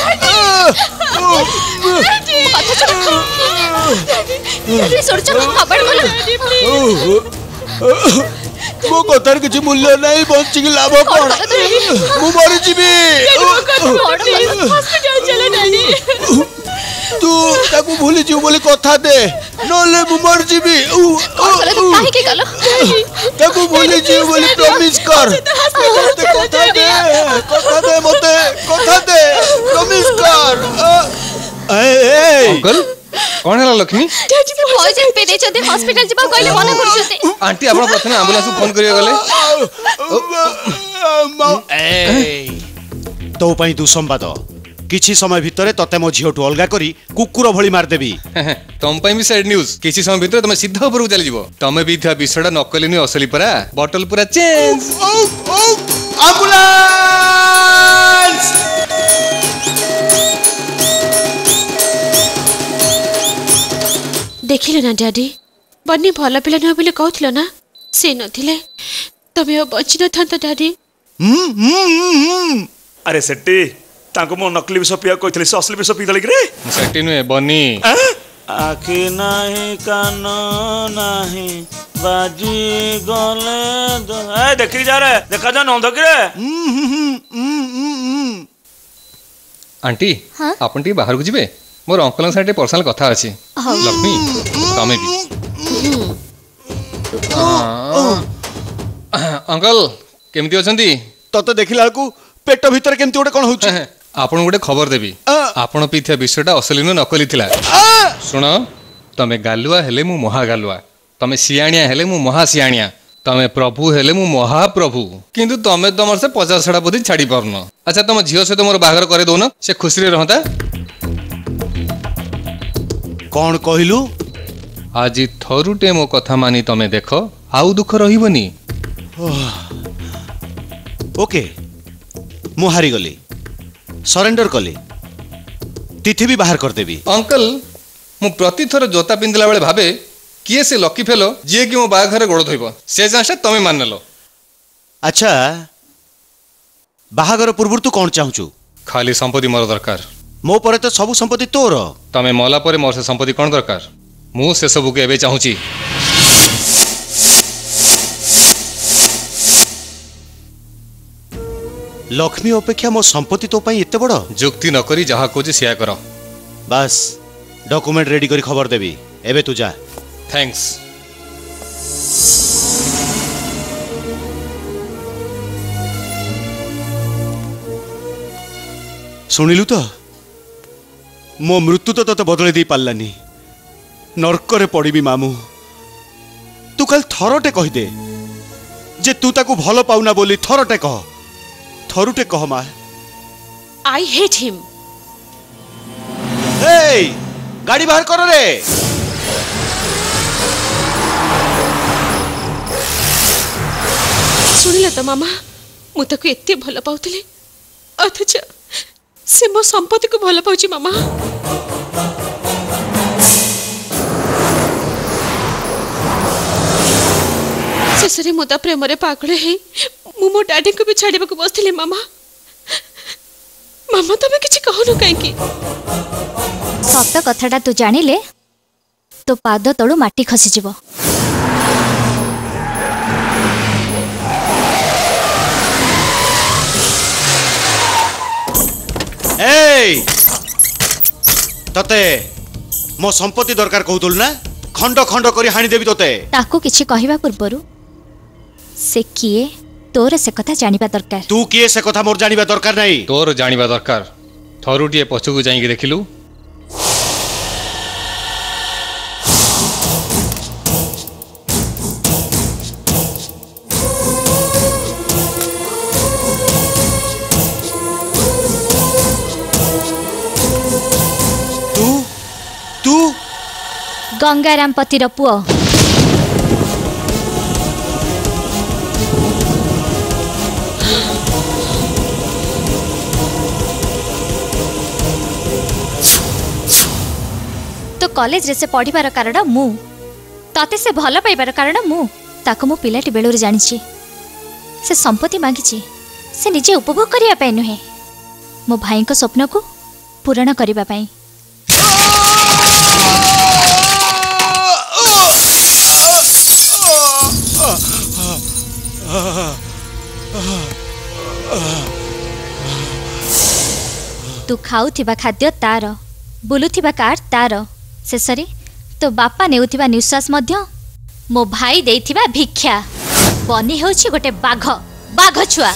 डैडी कथा सुनो। डैडी सोच खबर बोलो। मो कथार किछि मूल्य नाही, बंची की लाभ कोन? मु मरि जीबी। हॉस्पिटल चलो डैडी। तू ताकू भूली जीव बोली कथा दे, नले मु मर जीबी। काहे के गलो? ताकू भूली जीव बोली प्रॉमिस कर। कथा दे, कथा दे मते, कथा दे, प्रॉमिस कर। ए ए अंकल कौन है लक्ष्मी? डैडी पॉइजन पे देछथि, हॉस्पिटल जिबा कहले मना करछथि। आंटी आपण प्रथमे एम्बुलेंस को फोन करियो गले। ए तो पई दु संवाद किछि समय भितरे तते मो झियोटु अलगा करी कुकुर भली मार देबी। तम पई भी सैड न्यूज। किछि समय भितरे तमे सीधा ऊपर चली जिवो। तमे भी था विषयटा नकली नु असली परा, बॉटल पूरा चेंज। एम्बुलेंस देखिलो ना डैडी, बन्नी भल पिला न बोली कहथिलो ना, से नथिले तमे ओ बचि न थांत डैडी। हम्म हम्म अरे सेट्टी ताको मो नकली विष पिया कहथिले, से असली विष पीदले रे। सेट्टी नु बन्नी आखि नाही कान नाही बाजी गले दो। ए देखि जा रे, देखा जा नंद के रे। आंटी आपण टी बाहर को जिबे, मोर अंकल साथे पर्सनल कथा अछि। लक्ष्मी तमे भी अंकल केमती अछंती? तते देखिला को पेट भीतर केमती गोटे कोन होउछ? आपण गोटे खबर देबी। आपण पीथिया विषयटा असली न नकली थिला। सुन तमे गालुआ हेले मु महा गालुआ, तमे सियाणिया हेले मु महा सियाणिया, तमे प्रभु हेले मु महाप्रभु, किंतु तमे तमर से पचास छड़ा बुद्धि छाड़ी परन। अच्छा तम झियो से तो मोर बाहर करे दो न, से खुशी रे रहता। कौन कहलु? आज थरुटे मो कथा मानी तमे देखो, आउ दुख रहिबनी। ओके मु हारी गली, सरेंडर कली, तिथि भी बाहर कर देबी। अंकल मु प्रति थर जोता पिंदला बेले भाबे किए से लकी फेलो जे कि मो बाघरे गोड़ धइबो, से जांसे तमे मानलो। अच्छा बाहागर पूर्व तू कौन चाहूचु? खाली संपत्ति मोर दरकार। मो परे तो सब संपत्ति तोर। तमे मला परे मोर से संपत्ति कौन दरकार? मु से सब के एबे चाहूची। लक्ष्मी अपेक्षा मो संपत्ति तो पई एते बड़? जुक्ति न करी जहा कोजे सिया करो। बस डॉक्यूमेंट रेडी करी खबर देबी, एबे तू जा। थैंक्स। सुनिलु तो मो मृत्यु तो तते बदले दी पालानी, नरकरे पड़ीबी मामू। तू कल थरटे कहि दे जे तू ताकू भलो पाउना बोली, थरटे कह, थरुटे कह मा। I hate him. ए गाड़ी बाहर करो रे। सुनिला तो मामा, मु ताकू एते भलो पाउतली, अथच से मो संपत्ति को भलो पाउची मामा। शेषरे मुदा प्रेम रे पागल है, मु मो डैडी को भी छाड़ीबा को बसथिले मामा। मामा तमे किछि कहनु काई की? सत कथाटा तू जानिले तो पाद तळु माटी खसी जिवो। ए तते मो संपत्ति दरकार कहउतल ना, खंड खंड करी हानि देबी तते। ताको किछि कहिबा पूर्वरु से किए तोर से कथा जानिबा दरकार। तू किए से कथा मोर जानिबा दरकार नहीं। तोर जानिबा दरकार। थरुटिए पछकु जाई के देखिलु। तू तू गंगाराम पतिर पुओ। तो कॉलेज रे से पढ़िबार कारण मु ताते से भल पाइबार कारण मु ताको मो पिलाटी बेलुर जानिछि। से संपत्ति मागिछि से निजे उपभोग करिया पाई नुहे मो भाई को स्वप्न को पूर्ण करिबा पाई। तू खाऊथिबा खाद्य तार बुलुथिबा कार तार शेषरे तो बापा नेउथिबा निश्वास मध्य मो भाई देइथिबा भिक्षा बनी हेउछि गोटे बाघ बाघ छुआ।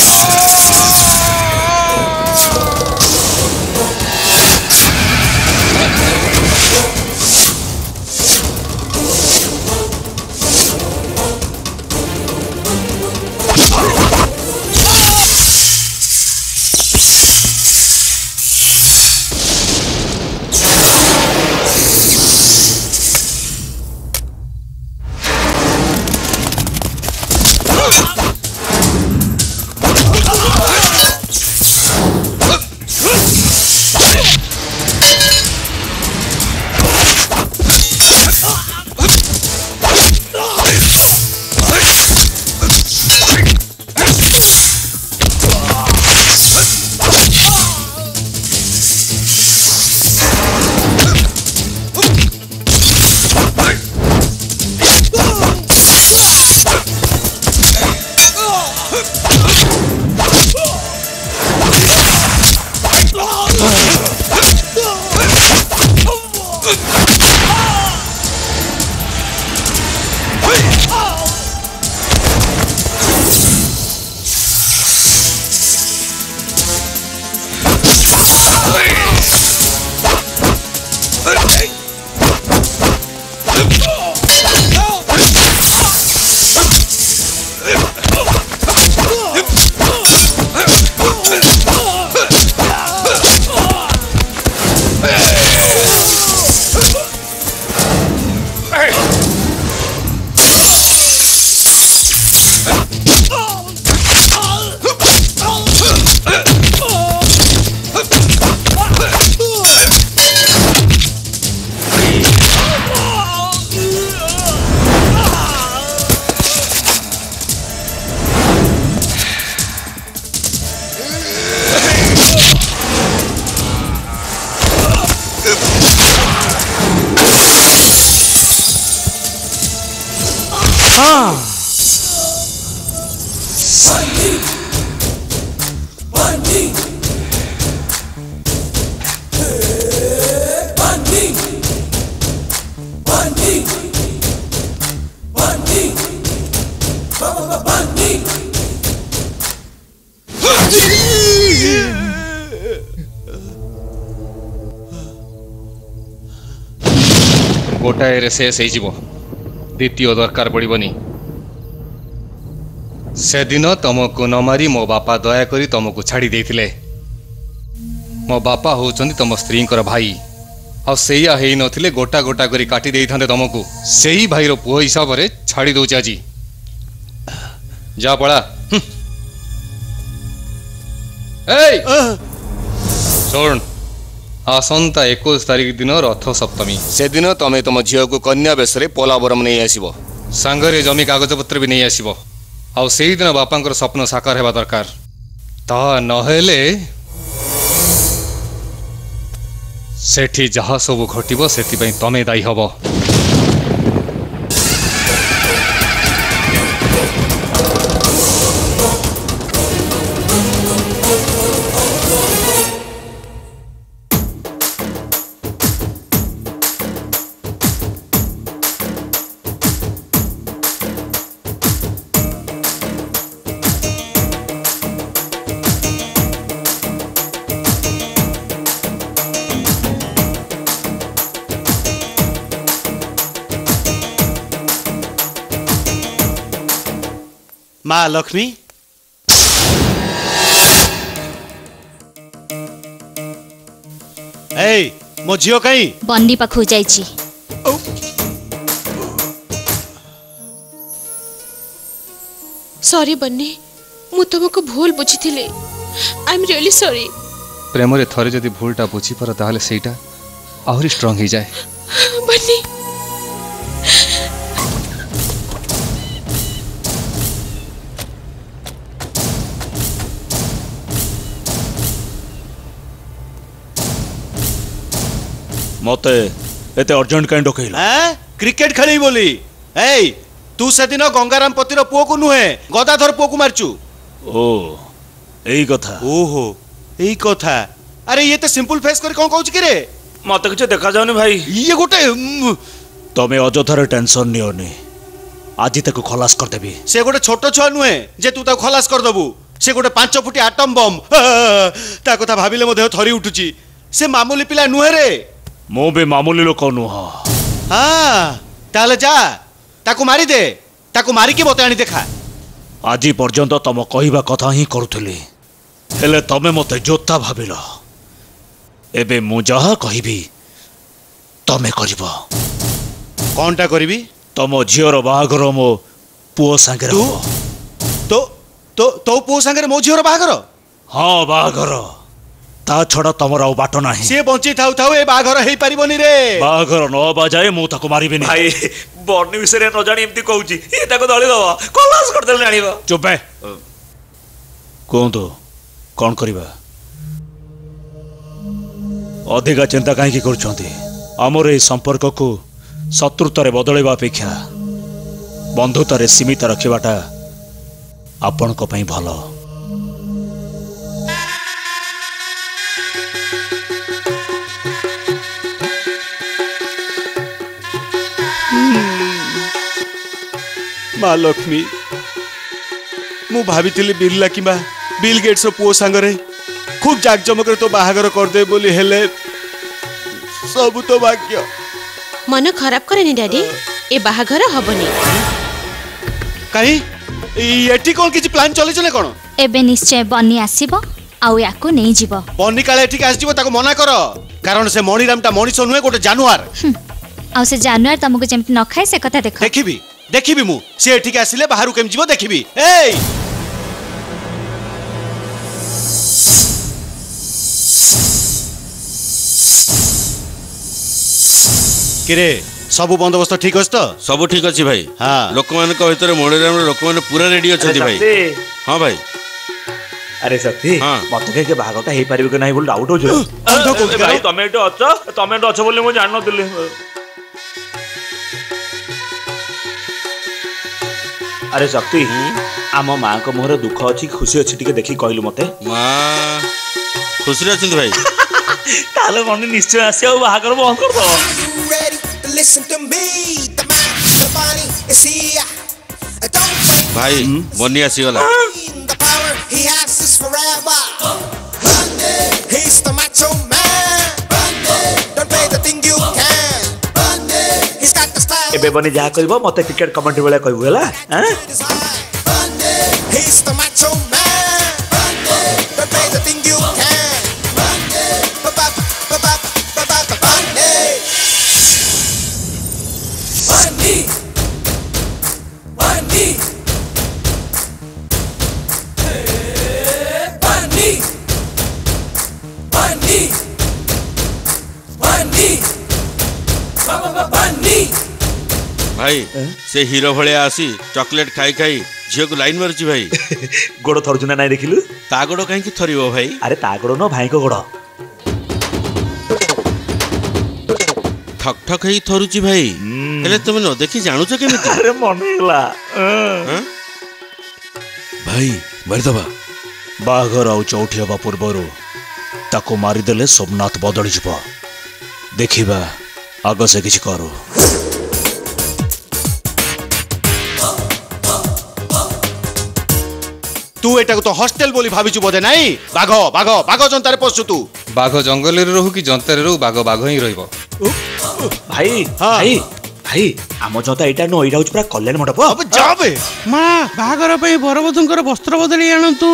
गोटाए रे शेष हो द्वितीय दरकार पड़बनी। से दिन तुमको न मारी मो बापा दया करी तुमको छाड़ी देथिले। मो बापा होचंदी तुम स्त्री भाई आ सेया हेई नथिले गोटा गोटा करी काटी देई थांदे तुमको सेही भाईर पुओ हिसाब रे छाड़ी दउछ आजी। जा पड़ा एई सुन आसंता इक्कीस तारीख दिन रथ सप्तमी से दिन तमे तुम झील को कन्या बेस पोलावरम नहीं आसब सांगरे जमी कागज पत्र भी नहीं आसब आउ से दिन बापा स्वप्न साकार होगा दरकार ता नहेले सेठी जहा सब घटिबो सेति तमे दायी हबो। माँ लक्ष्मी ए मो झियो कहीं बन्नी पाखु जाइछि। सॉरी बन्नी मु तुमको भूल बुझिथिले। I am really sorry. प्रेम रे थरे जदि भूलटा बुझी पर ताहले सेटा आहुरी स्ट्रांग ही जाए। बन्नी मते एते अर्जेंट काई डकैला? हैं क्रिकेट खेली बोली। ए तू से दिन गंगाराम पतिर पुओ को नुहे गदाधर पुओ को मारचू। ओ एई कथा। ओहो एई कथा। अरे ये तो सिंपल फेस कर कोन कहूछ कि रे? मते किछ देखा जाउनी भाई। ये गोटे तमे अजथारे टेंशन नियोनी। आज तक खलास कर देबी। से गोटे छोट छुआ नुहे जे तू ताको खलास कर दबू। से गोटे पांच फुटी आटम बम। ता कथा भाबिले मो देह थरी उठुची। से मामूली पिला नुहे रे। मो बे मामूली लोक नुह। हाँ ताले जा ताको मारी दे। ताको मारी के बते आनी देखा। आज पर्यंत तम कहिबा कथा ही करूथली हेले तमे मते जोता भाबिल। एबे मु जहा कहिबी तमे करबो। कोनटा करबी? तम झियर बाहागर मो पुओ संगे तू तो तो तो पुओ संगे मो झियर बाहागर? हाँ बाहागर। ता छड़ा तमर आउ बाट नाही। से बंची थाउ थाउ ए बाहागर हेई परिबोनी रे। बाहागर न बाजाए मु ताको मारिबेनी। भाई बर्णी विषय न जानी एमती कहूची ए ताको दळी दवा कलास कर देले आनिबा। चुप बे। कोंतो कोन करिबा? अधिका चिंता काहे की करछंती? हमर ए संपर्क को शत्रुतारे बदलैबा अपेक्षा बंधुतारे सीमित रखिबाटा आपण को पई भलो। माँ लक्ष्मी मु भाभी बिरला कि बिल गेट्स पुओ सांगरे खूब जाक जमक तो बाहागर कर दे बोली हेले सब तो भाग्य। मन खराब करेनी डैडी ए बाहागर हबनी। कहीं एठी कोन किछि प्लान चले चले कोन? एबे निश्चय बन्नी आसीबो आउ याको नै जीवो। बन्नी काले एठी आस जीवो ताको मना कर कारण से मणिरामटा मଣିଷ नुहे गोटे जानवर। आउ से जानवर तमको जेमति न खाए से कथा देख। देखिबी देखिबी मु से एठी आसिले बाहरु केम जीवो देखिबी। ए किरे सब बंदोबस्त ठीक अछि तो? सब ठीक अछि भाई। हाँ लोक मान को भीतर मोड़ेराम लोक मान पूरा रेडी अछि भाई। हां भाई। अरे शक्ति हाँ मत के बाहागटा हे पारिबो कि नाही बोल डाउट हो जो। भाई तमे एटो अछ तमे एटो अछ बोले मो जान न दिले। अरे शक्ति आम माँ को मुहर दुख अच्छी खुशी अच्छी टिके देखी कहलु मते। माँ खुशी अछि भाई। ताले मनी निश्चय आसी आ बाहागर बंद कर दो। भाई बन्नी आसी गला। एबे बनी जा कहबो मते क्रिकेट कमेंट्री बेला कहबो हला। हैं भाई से हीरो भलिया आसी चॉकलेट खाई खाई झियो को लाइन मारची भाई। गोड़ थरजुना नाही देखिलु? ता गोड़ काहे की थरिबो भाई? अरे ता गोड़ न भाई को गोड़ ठक ठक हेई थरुची भाई। हेले तुम न देखि जानु छ केमिति? अरे मनेला भाई मरदबा बाघर आउ चौठी हबा पूर्वरु ताको मारी देले सोमनाथ बदली जिवो। देखिबा आग से किछि करू। तू एटा तो हॉस्टेल बोली भाबिचु बोधे नाही? बाघ बाघ बाघ जनतारे पसु तू। बाघ जंगल रे रहू कि जनतारे रहू बाघ बाघ ही रहइबो। भाई हाँ। भाई भाई आम जता एटा नो एटा होछ पूरा कल्याण मंडप अब जा बे माँ बाहागर पे बरबधूंकर वस्त्र बदली आणतु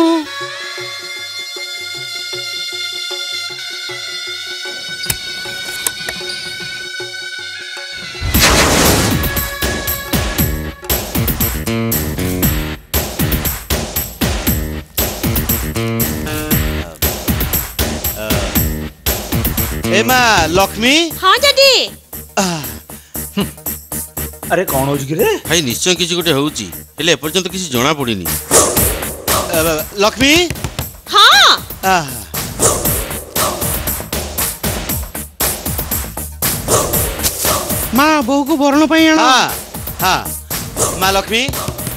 ए माँ लक्ष्मी हाँ डैडी अरे कौन हो रे भाई निश्चय किसी गोटे होउची हेले एपर्यंत किसी जणा पड़िनी लक्ष्मी हाँ माँ बहू को बरण पाई आण हाँ हाँ माँ लक्ष्मी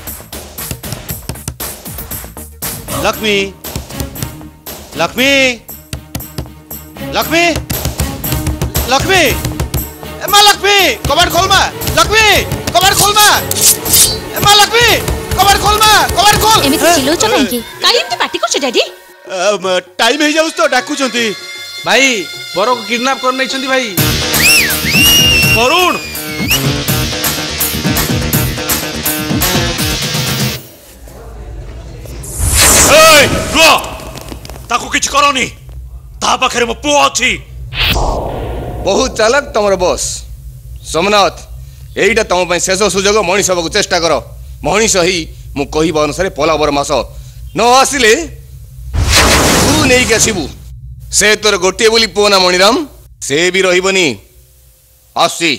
लक्ष्मी लक्ष्मी लक्ष्मी लक्ष्मी ए माँ लक्ष्मी कबाड़ खोल माँ लक्ष्मी कबाड़ खोल माँ ए माँ लक्ष्मी कबाड़ खोल माँ कबाड़ खोल एमिति चिल्लाउछ काहेकि काहे एमिति पार्टी करछ डैडी टाइम हे जाउछ तो डाकुचंती भाई बर को किडनैप कर नै छंती भाई वरुण ए रुआ ताको किछ करनी ता पाखरे मो पुओ अछि बहुत चालक तमर बॉस सोमनाथ एईटा तम पई शेष सुजोग मनीष हबकु चेष्टा कर मनीष ही मु कहिबा अनुसार पलाबर मास न आसिले तू नेई के आसीबू से तोर गोटिए बोली पुओ ना मणिराम से भी रहिबनी आसी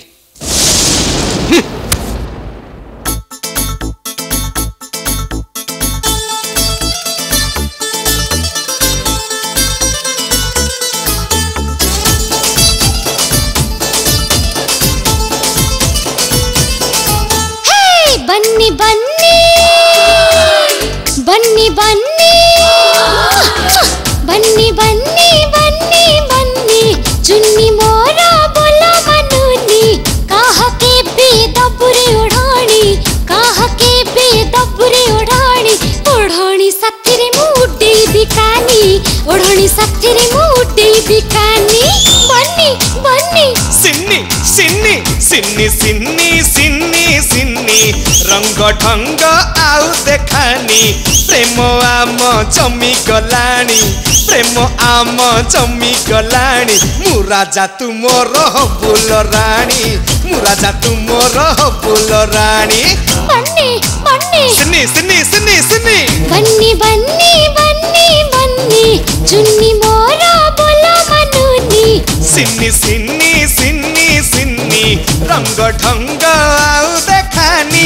बन्नी बन्नी बन्नी बन्नी बन्नी बन्नी बन्नी बन्नी चुन्नी मोरा बोला मनुनी कहा के बे दबुरे उड़ानी कहा के बे दबुरे उड़ानी उड़ानी साथीरे मुड्डे बिकानी उड़ानी साथीरे मुड्डे बिकानी बन्नी बन्नी सिन्नी सिन्नी सिन्नी सिन्नी सिन्नी सिन्नी रंग ढंग आउ देखानी प्रेम आम जमी गलानी प्रेम आम जमी गलानी मु राजा तू मोर बुल रानी मु राजा तू मोर बुल रानी बन्नी बन्नी सिन्नी सिन्नी सिन्नी सिन्नी बन्नी बन्नी बन्नी बन्नी चुन्नी मोरा बोला मनुनी सिन्नी सिन्नी सिन्नी सिन्नी रंग ढंग आउ देखानी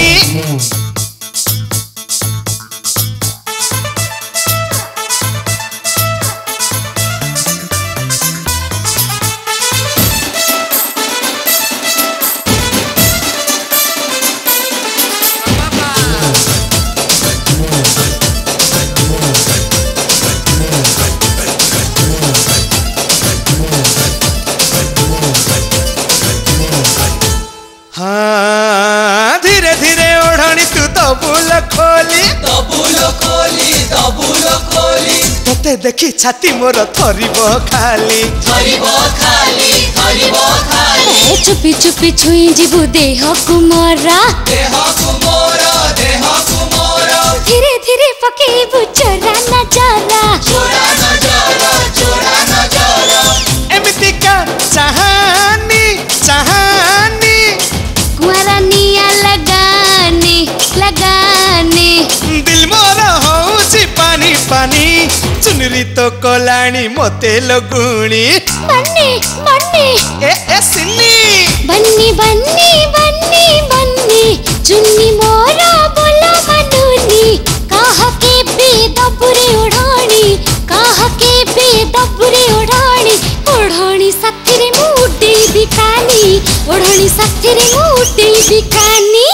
हाँ धीरे धीरे ओढ़नी तू दबुल खोली दबुल खोली दबुल खोली तोते देखी छाती मोर थरिब खाली थरिब खाली थरिब खाली चुपी चुपी छुई जीवु देह कुमारा देह कुमारा देह कुमारा धीरे धीरे पकेबु चोरा नजारा चोरा नजारा चोरा नजारा एमिति का चाहानी चाहानी कुआरा निया लगाने लगाने दिल मोर होउची पानी पानी चुनरी तो कलाणी मते लगुणी बन्नी बन्नी ए ए सिन्नी बन्नी बन्नी बन्नी बन्नी चुन्नी मोरा बोला मनुनी कहा के बे दबुरे उड़ानी कहा के बे दबुरे उड़ानी उड़ानी साथीरे मुड्डे बिकानी उड़ानी साथीरे मुड्डे बिकानी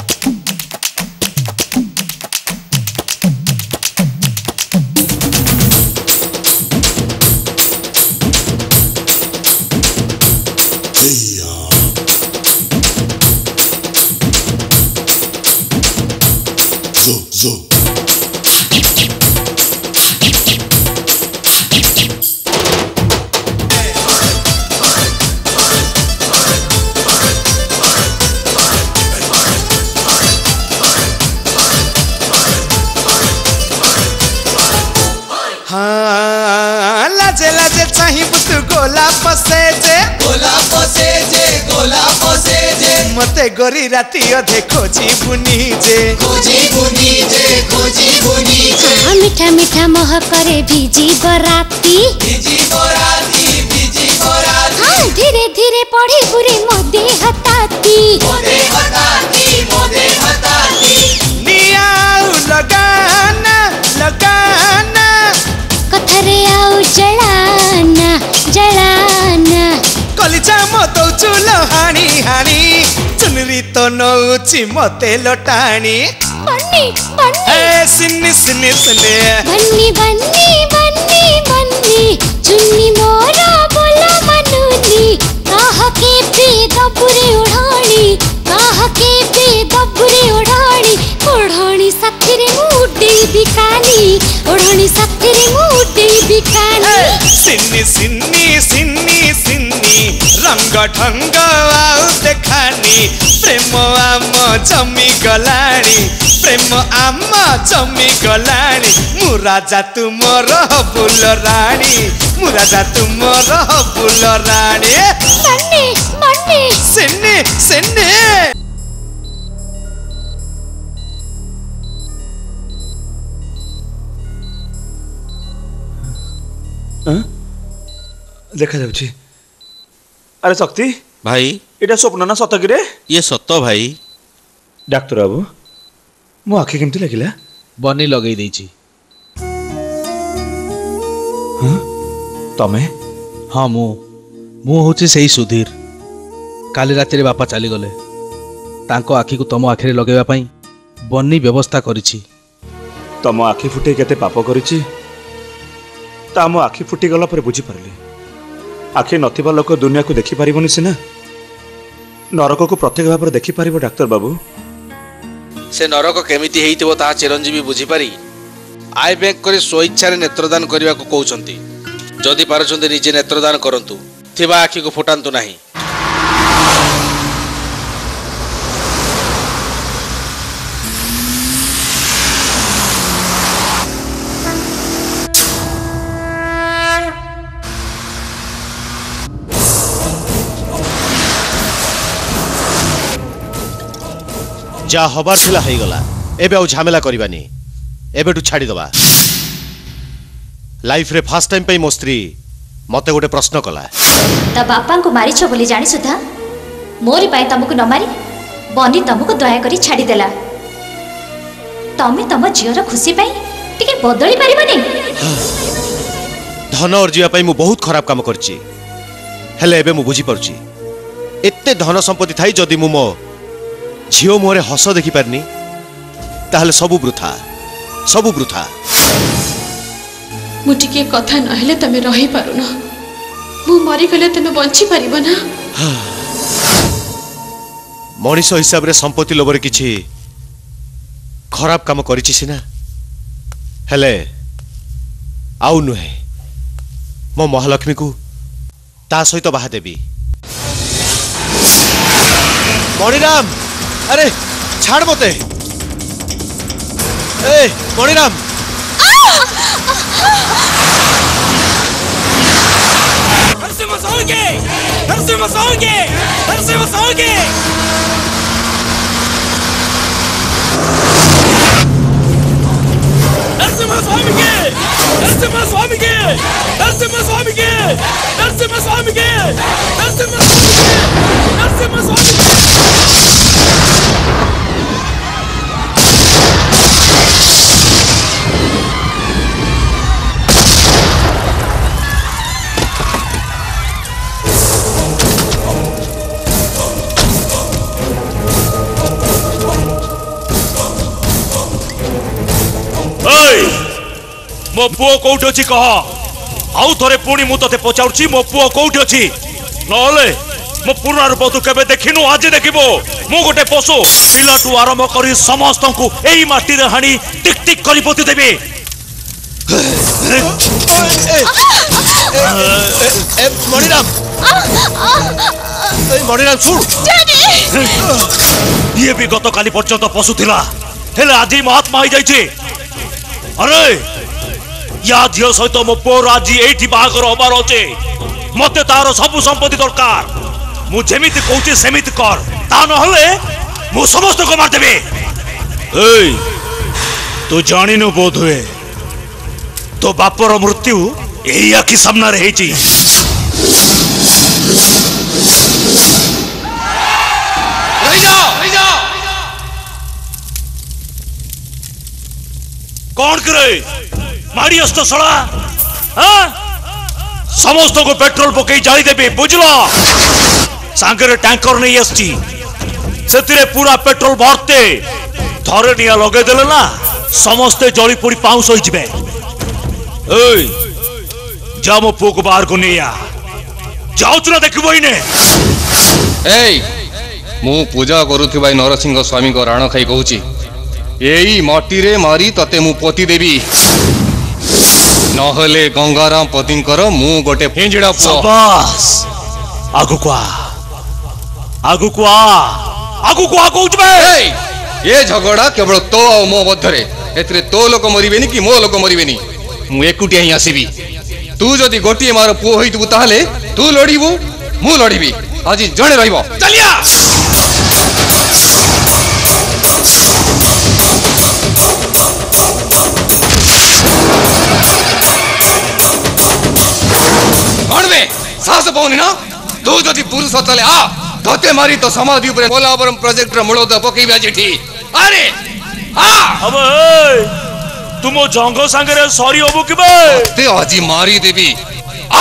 Zo, zo. सेजे गोलाप सेजे गोलाप सेजे मते गोरी राती अधे खोजी बुनी जे खोजी बुनी जे खोजी बुनी जे हाँ मीठा मीठा मोह करे भीजी बराती भीजी बराती भीजी बराती हाँ धीरे धीरे पढ़ी पूरी मोदे हताती मोदे हताती मोदे हताती नियाऊ लगाना लगाना कथरे आउ जलाना जलाना कलिजा मत चुल हानी हानी चुनरी तो नौची मते लटाणी बन्नी बन्नी ए सिन्नी सिन्नी सिन्नी बन्नी बन्नी बन्नी बन्नी चुन्नी मोरा बोला मनुनी कहा के पे दबुरे उड़ानी कहा के पे दबुरे उड़ानी उड़ानी साथीरे मुड्डे बिकानी उड़ानी साथीरे मुड्डे बिकानी सिन्नी सिन्नी सिन्नी सिन्नी रंग ढंग आउ देखानी प्रेम आम जमी गलाणी प्रेम आम जमी गलाणी मु राजा तुमर बुल राणी मु राजा तुमर बुल राणी बन्नी बन्नी सिन्नी सिन्नी देखा जाउची अरे शक्ति भाई एटा स्वप्न ना सत कि रे ये सत भाई डाक्टर बाबू मो आखि केमती लागिला बनी लगेई देइची हाँ तमे हाँ मु मु होची सेही सुधीर काली राति रे बापा चली गले तांको आखि को तम आखिरे लगेबा पई बन्नी व्यवस्था करिछि तम आखि फुटे केते पाप करिछि ता मो आखि फुटी गला पर बुझी परली आखि नथिबा लोक दुनिया को देखि पारिबोनी सिना नरक को प्रत्येक भाव देखि पारिबो डाक्टर बाबू से नरक केमिति हेइतिबो ता चिरंजीवी बुझी पारी आई बैक करी स्वेच्छा रे नेत्रदान करबा को कहउछंती जदि पारुछंती निजे नेत्रदान करंतु थिबा आखि को फुटांतु नाही जा हबार थिला हई गला एबे औ झमेला करबानी एबेटू छाड़ी दबा लाइफ रे फर्स्ट टाइम पे मो स्त्री मते गोटे प्रश्न कला ता बापा को मारिछ बोली जानी सुधा मोरी पाई तमको न मारी बनी तमको दया करी छाड़ी देला तमे तम जियर खुशी पाई टिके बदली पारिबनी धन अर्जिया पाई मु बहुत खराब काम करची हेले एबे मु बुझी परची एत्ते धन संपत्ति थाई जदि मु मो झियो मोरे हस देखि पारनी ताहले सबु वृथा सबु वृथा मुटिके कथा नहेले तमे रही पारुन मु मरी गले तमे बंची पारिबो ना मनीष हिसाब रे संपत्ति लोभरे किछि खराब काम करिछि सिना हेले आउ नुहे मो महालक्ष्मी को ता सहित बाहा देबी मणिराम अरे छाड़ मते ए मणिराम नरसिंह स्वामी के नरसिंह स्वामी के नरसिंह स्वामी के नरसिंह स्वामी के नरसिंह स्वामी के नरसिंह स्वामी के नरसिंह स्वामी के नरसिंह नरसिंह स्वामी मो पुओ कोउठ अछि कह आउ थरे पुणी मु तते पचाउछि मो पुओ कोउठ अछि नले मो पूर्ण रूप तू केबे देखिनु आज देखिबो मु गोटे पशु पिलाटू आरंभ करी समस्त को एई माटी रे हाणी टिक टिक करी पोति देबे मणिराम मणिराम सुन ये भी गत काली पर्यंत पशु थिला हेले आज महात्मा हो जाइछे अरे या झियो सहित मो पुओर आज एठी बाहागर हबार अछे मते तार सब संपत्ति दरकार मु जेमिति कहूची सेमिति कर ता नहले मु समस्त को मार देबे एई तू जानिनु बोध हुए तो बापर मृत्यु एई आखि सामना रे हेची रही जाओ रही जाओ कौन करे मारी अस्त सड़ा हाँ समस्त को पेट्रोल पकई जाली देबे बुझलो सांगरे टैंकर नहीं आसची सेतिरे पूरा पेट्रोल भरते थरे निया लगे देले ना समस्ते जली पोड़ी पाउस होई जिबे एई जा मो पुओ को बाहर को निया जाऊ तुरा देखबो इने एई मु पूजा करूथिबा नरसिंह स्वामी को राण खाई कहूची एई माटी रे मारी तते मु पोती देबी नहले गंगाराम पतिंकर मु गोटे फेंजड़ा पुओ शाबाश आगु को आगु को आगु को कहूच बे ये झगड़ा केवल तो आ मो मध्यरे एतरे तो लोक मरिबेनी कि मो लोक मरिबेनी मु एकुटिया ही आसीबी तू जदी गोटिए मार पुओ होइतबु ताहले तू लड़ीबु मु लड़ीबी आज जणे रहइबो चलिया अणबे साहस पाउनी ना तू जदी पुरुष तले आ धते मारी तो समाधि ऊपर कोलाबरम प्रोजेक्ट रे मुळो द पकेबी आजिठी अरे आ अबे तुम जंग संगे सॉरी होबो किबे ते आजी मारी देबी आ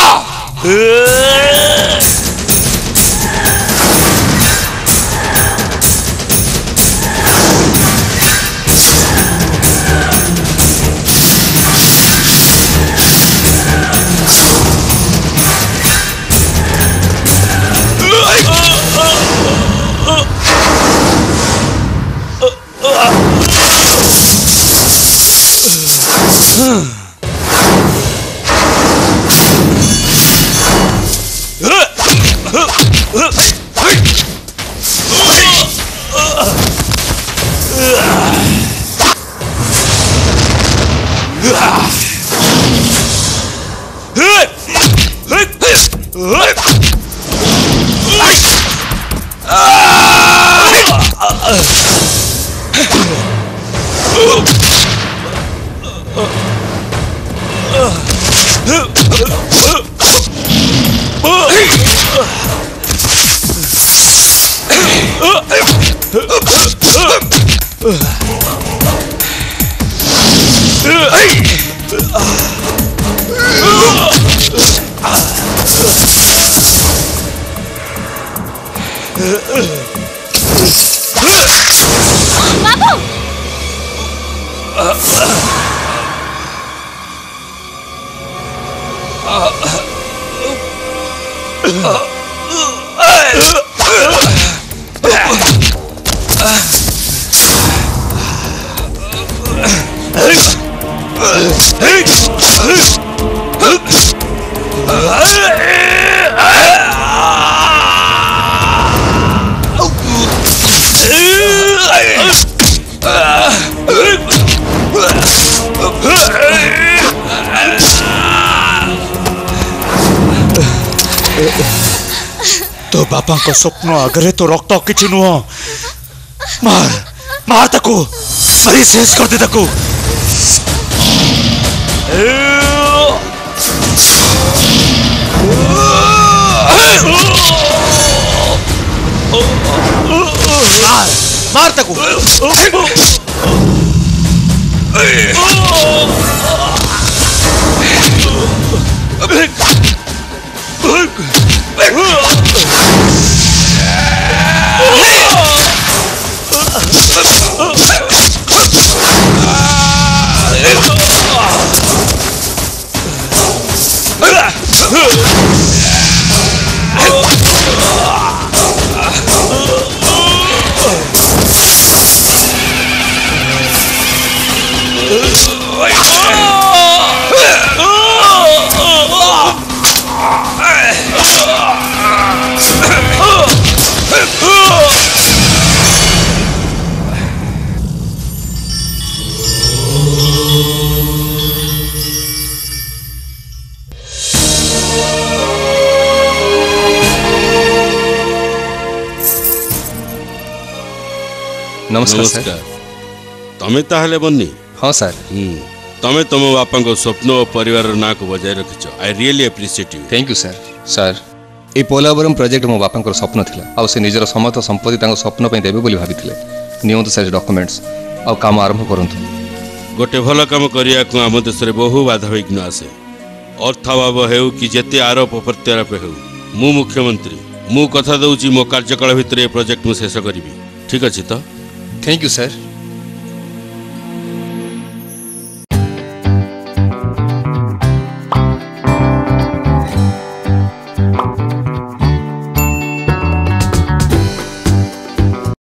तो बापा को स्वप्न आगरे तो रक्त किछि नुह मार मार ताको मारी शेष कर दे ताको मार मार ताको नमस्कार सर। तमे ताहले बन्नी? हाँ सर। तमे तुम बापा को स्वप्न और परिवार ना को बजाय रखिछ। I really appreciate you. Thank you sir. Sir ए पोलावरम प्रोजेक्ट मो बापा स्वप्न थिला आ से निजर समस्त संपत्ति तांको स्वप्न पई देबे बोली भाबिथिले। नियंत सर डॉक्यूमेंट्स आ काम आरंभ करंतु। गोटे भल काम करिया को आम देश रे बहु बाधा विघ्न आसे। अर्थाभाव हेउ कि जेते आरोप प्रत्यारोप हेउ मु मुख्यमंत्री मु कथा दउची मो कार्यकाल भितर ए प्रोजेक्ट मु शेष करिवि। ठीक अछि तो? Thank you sir.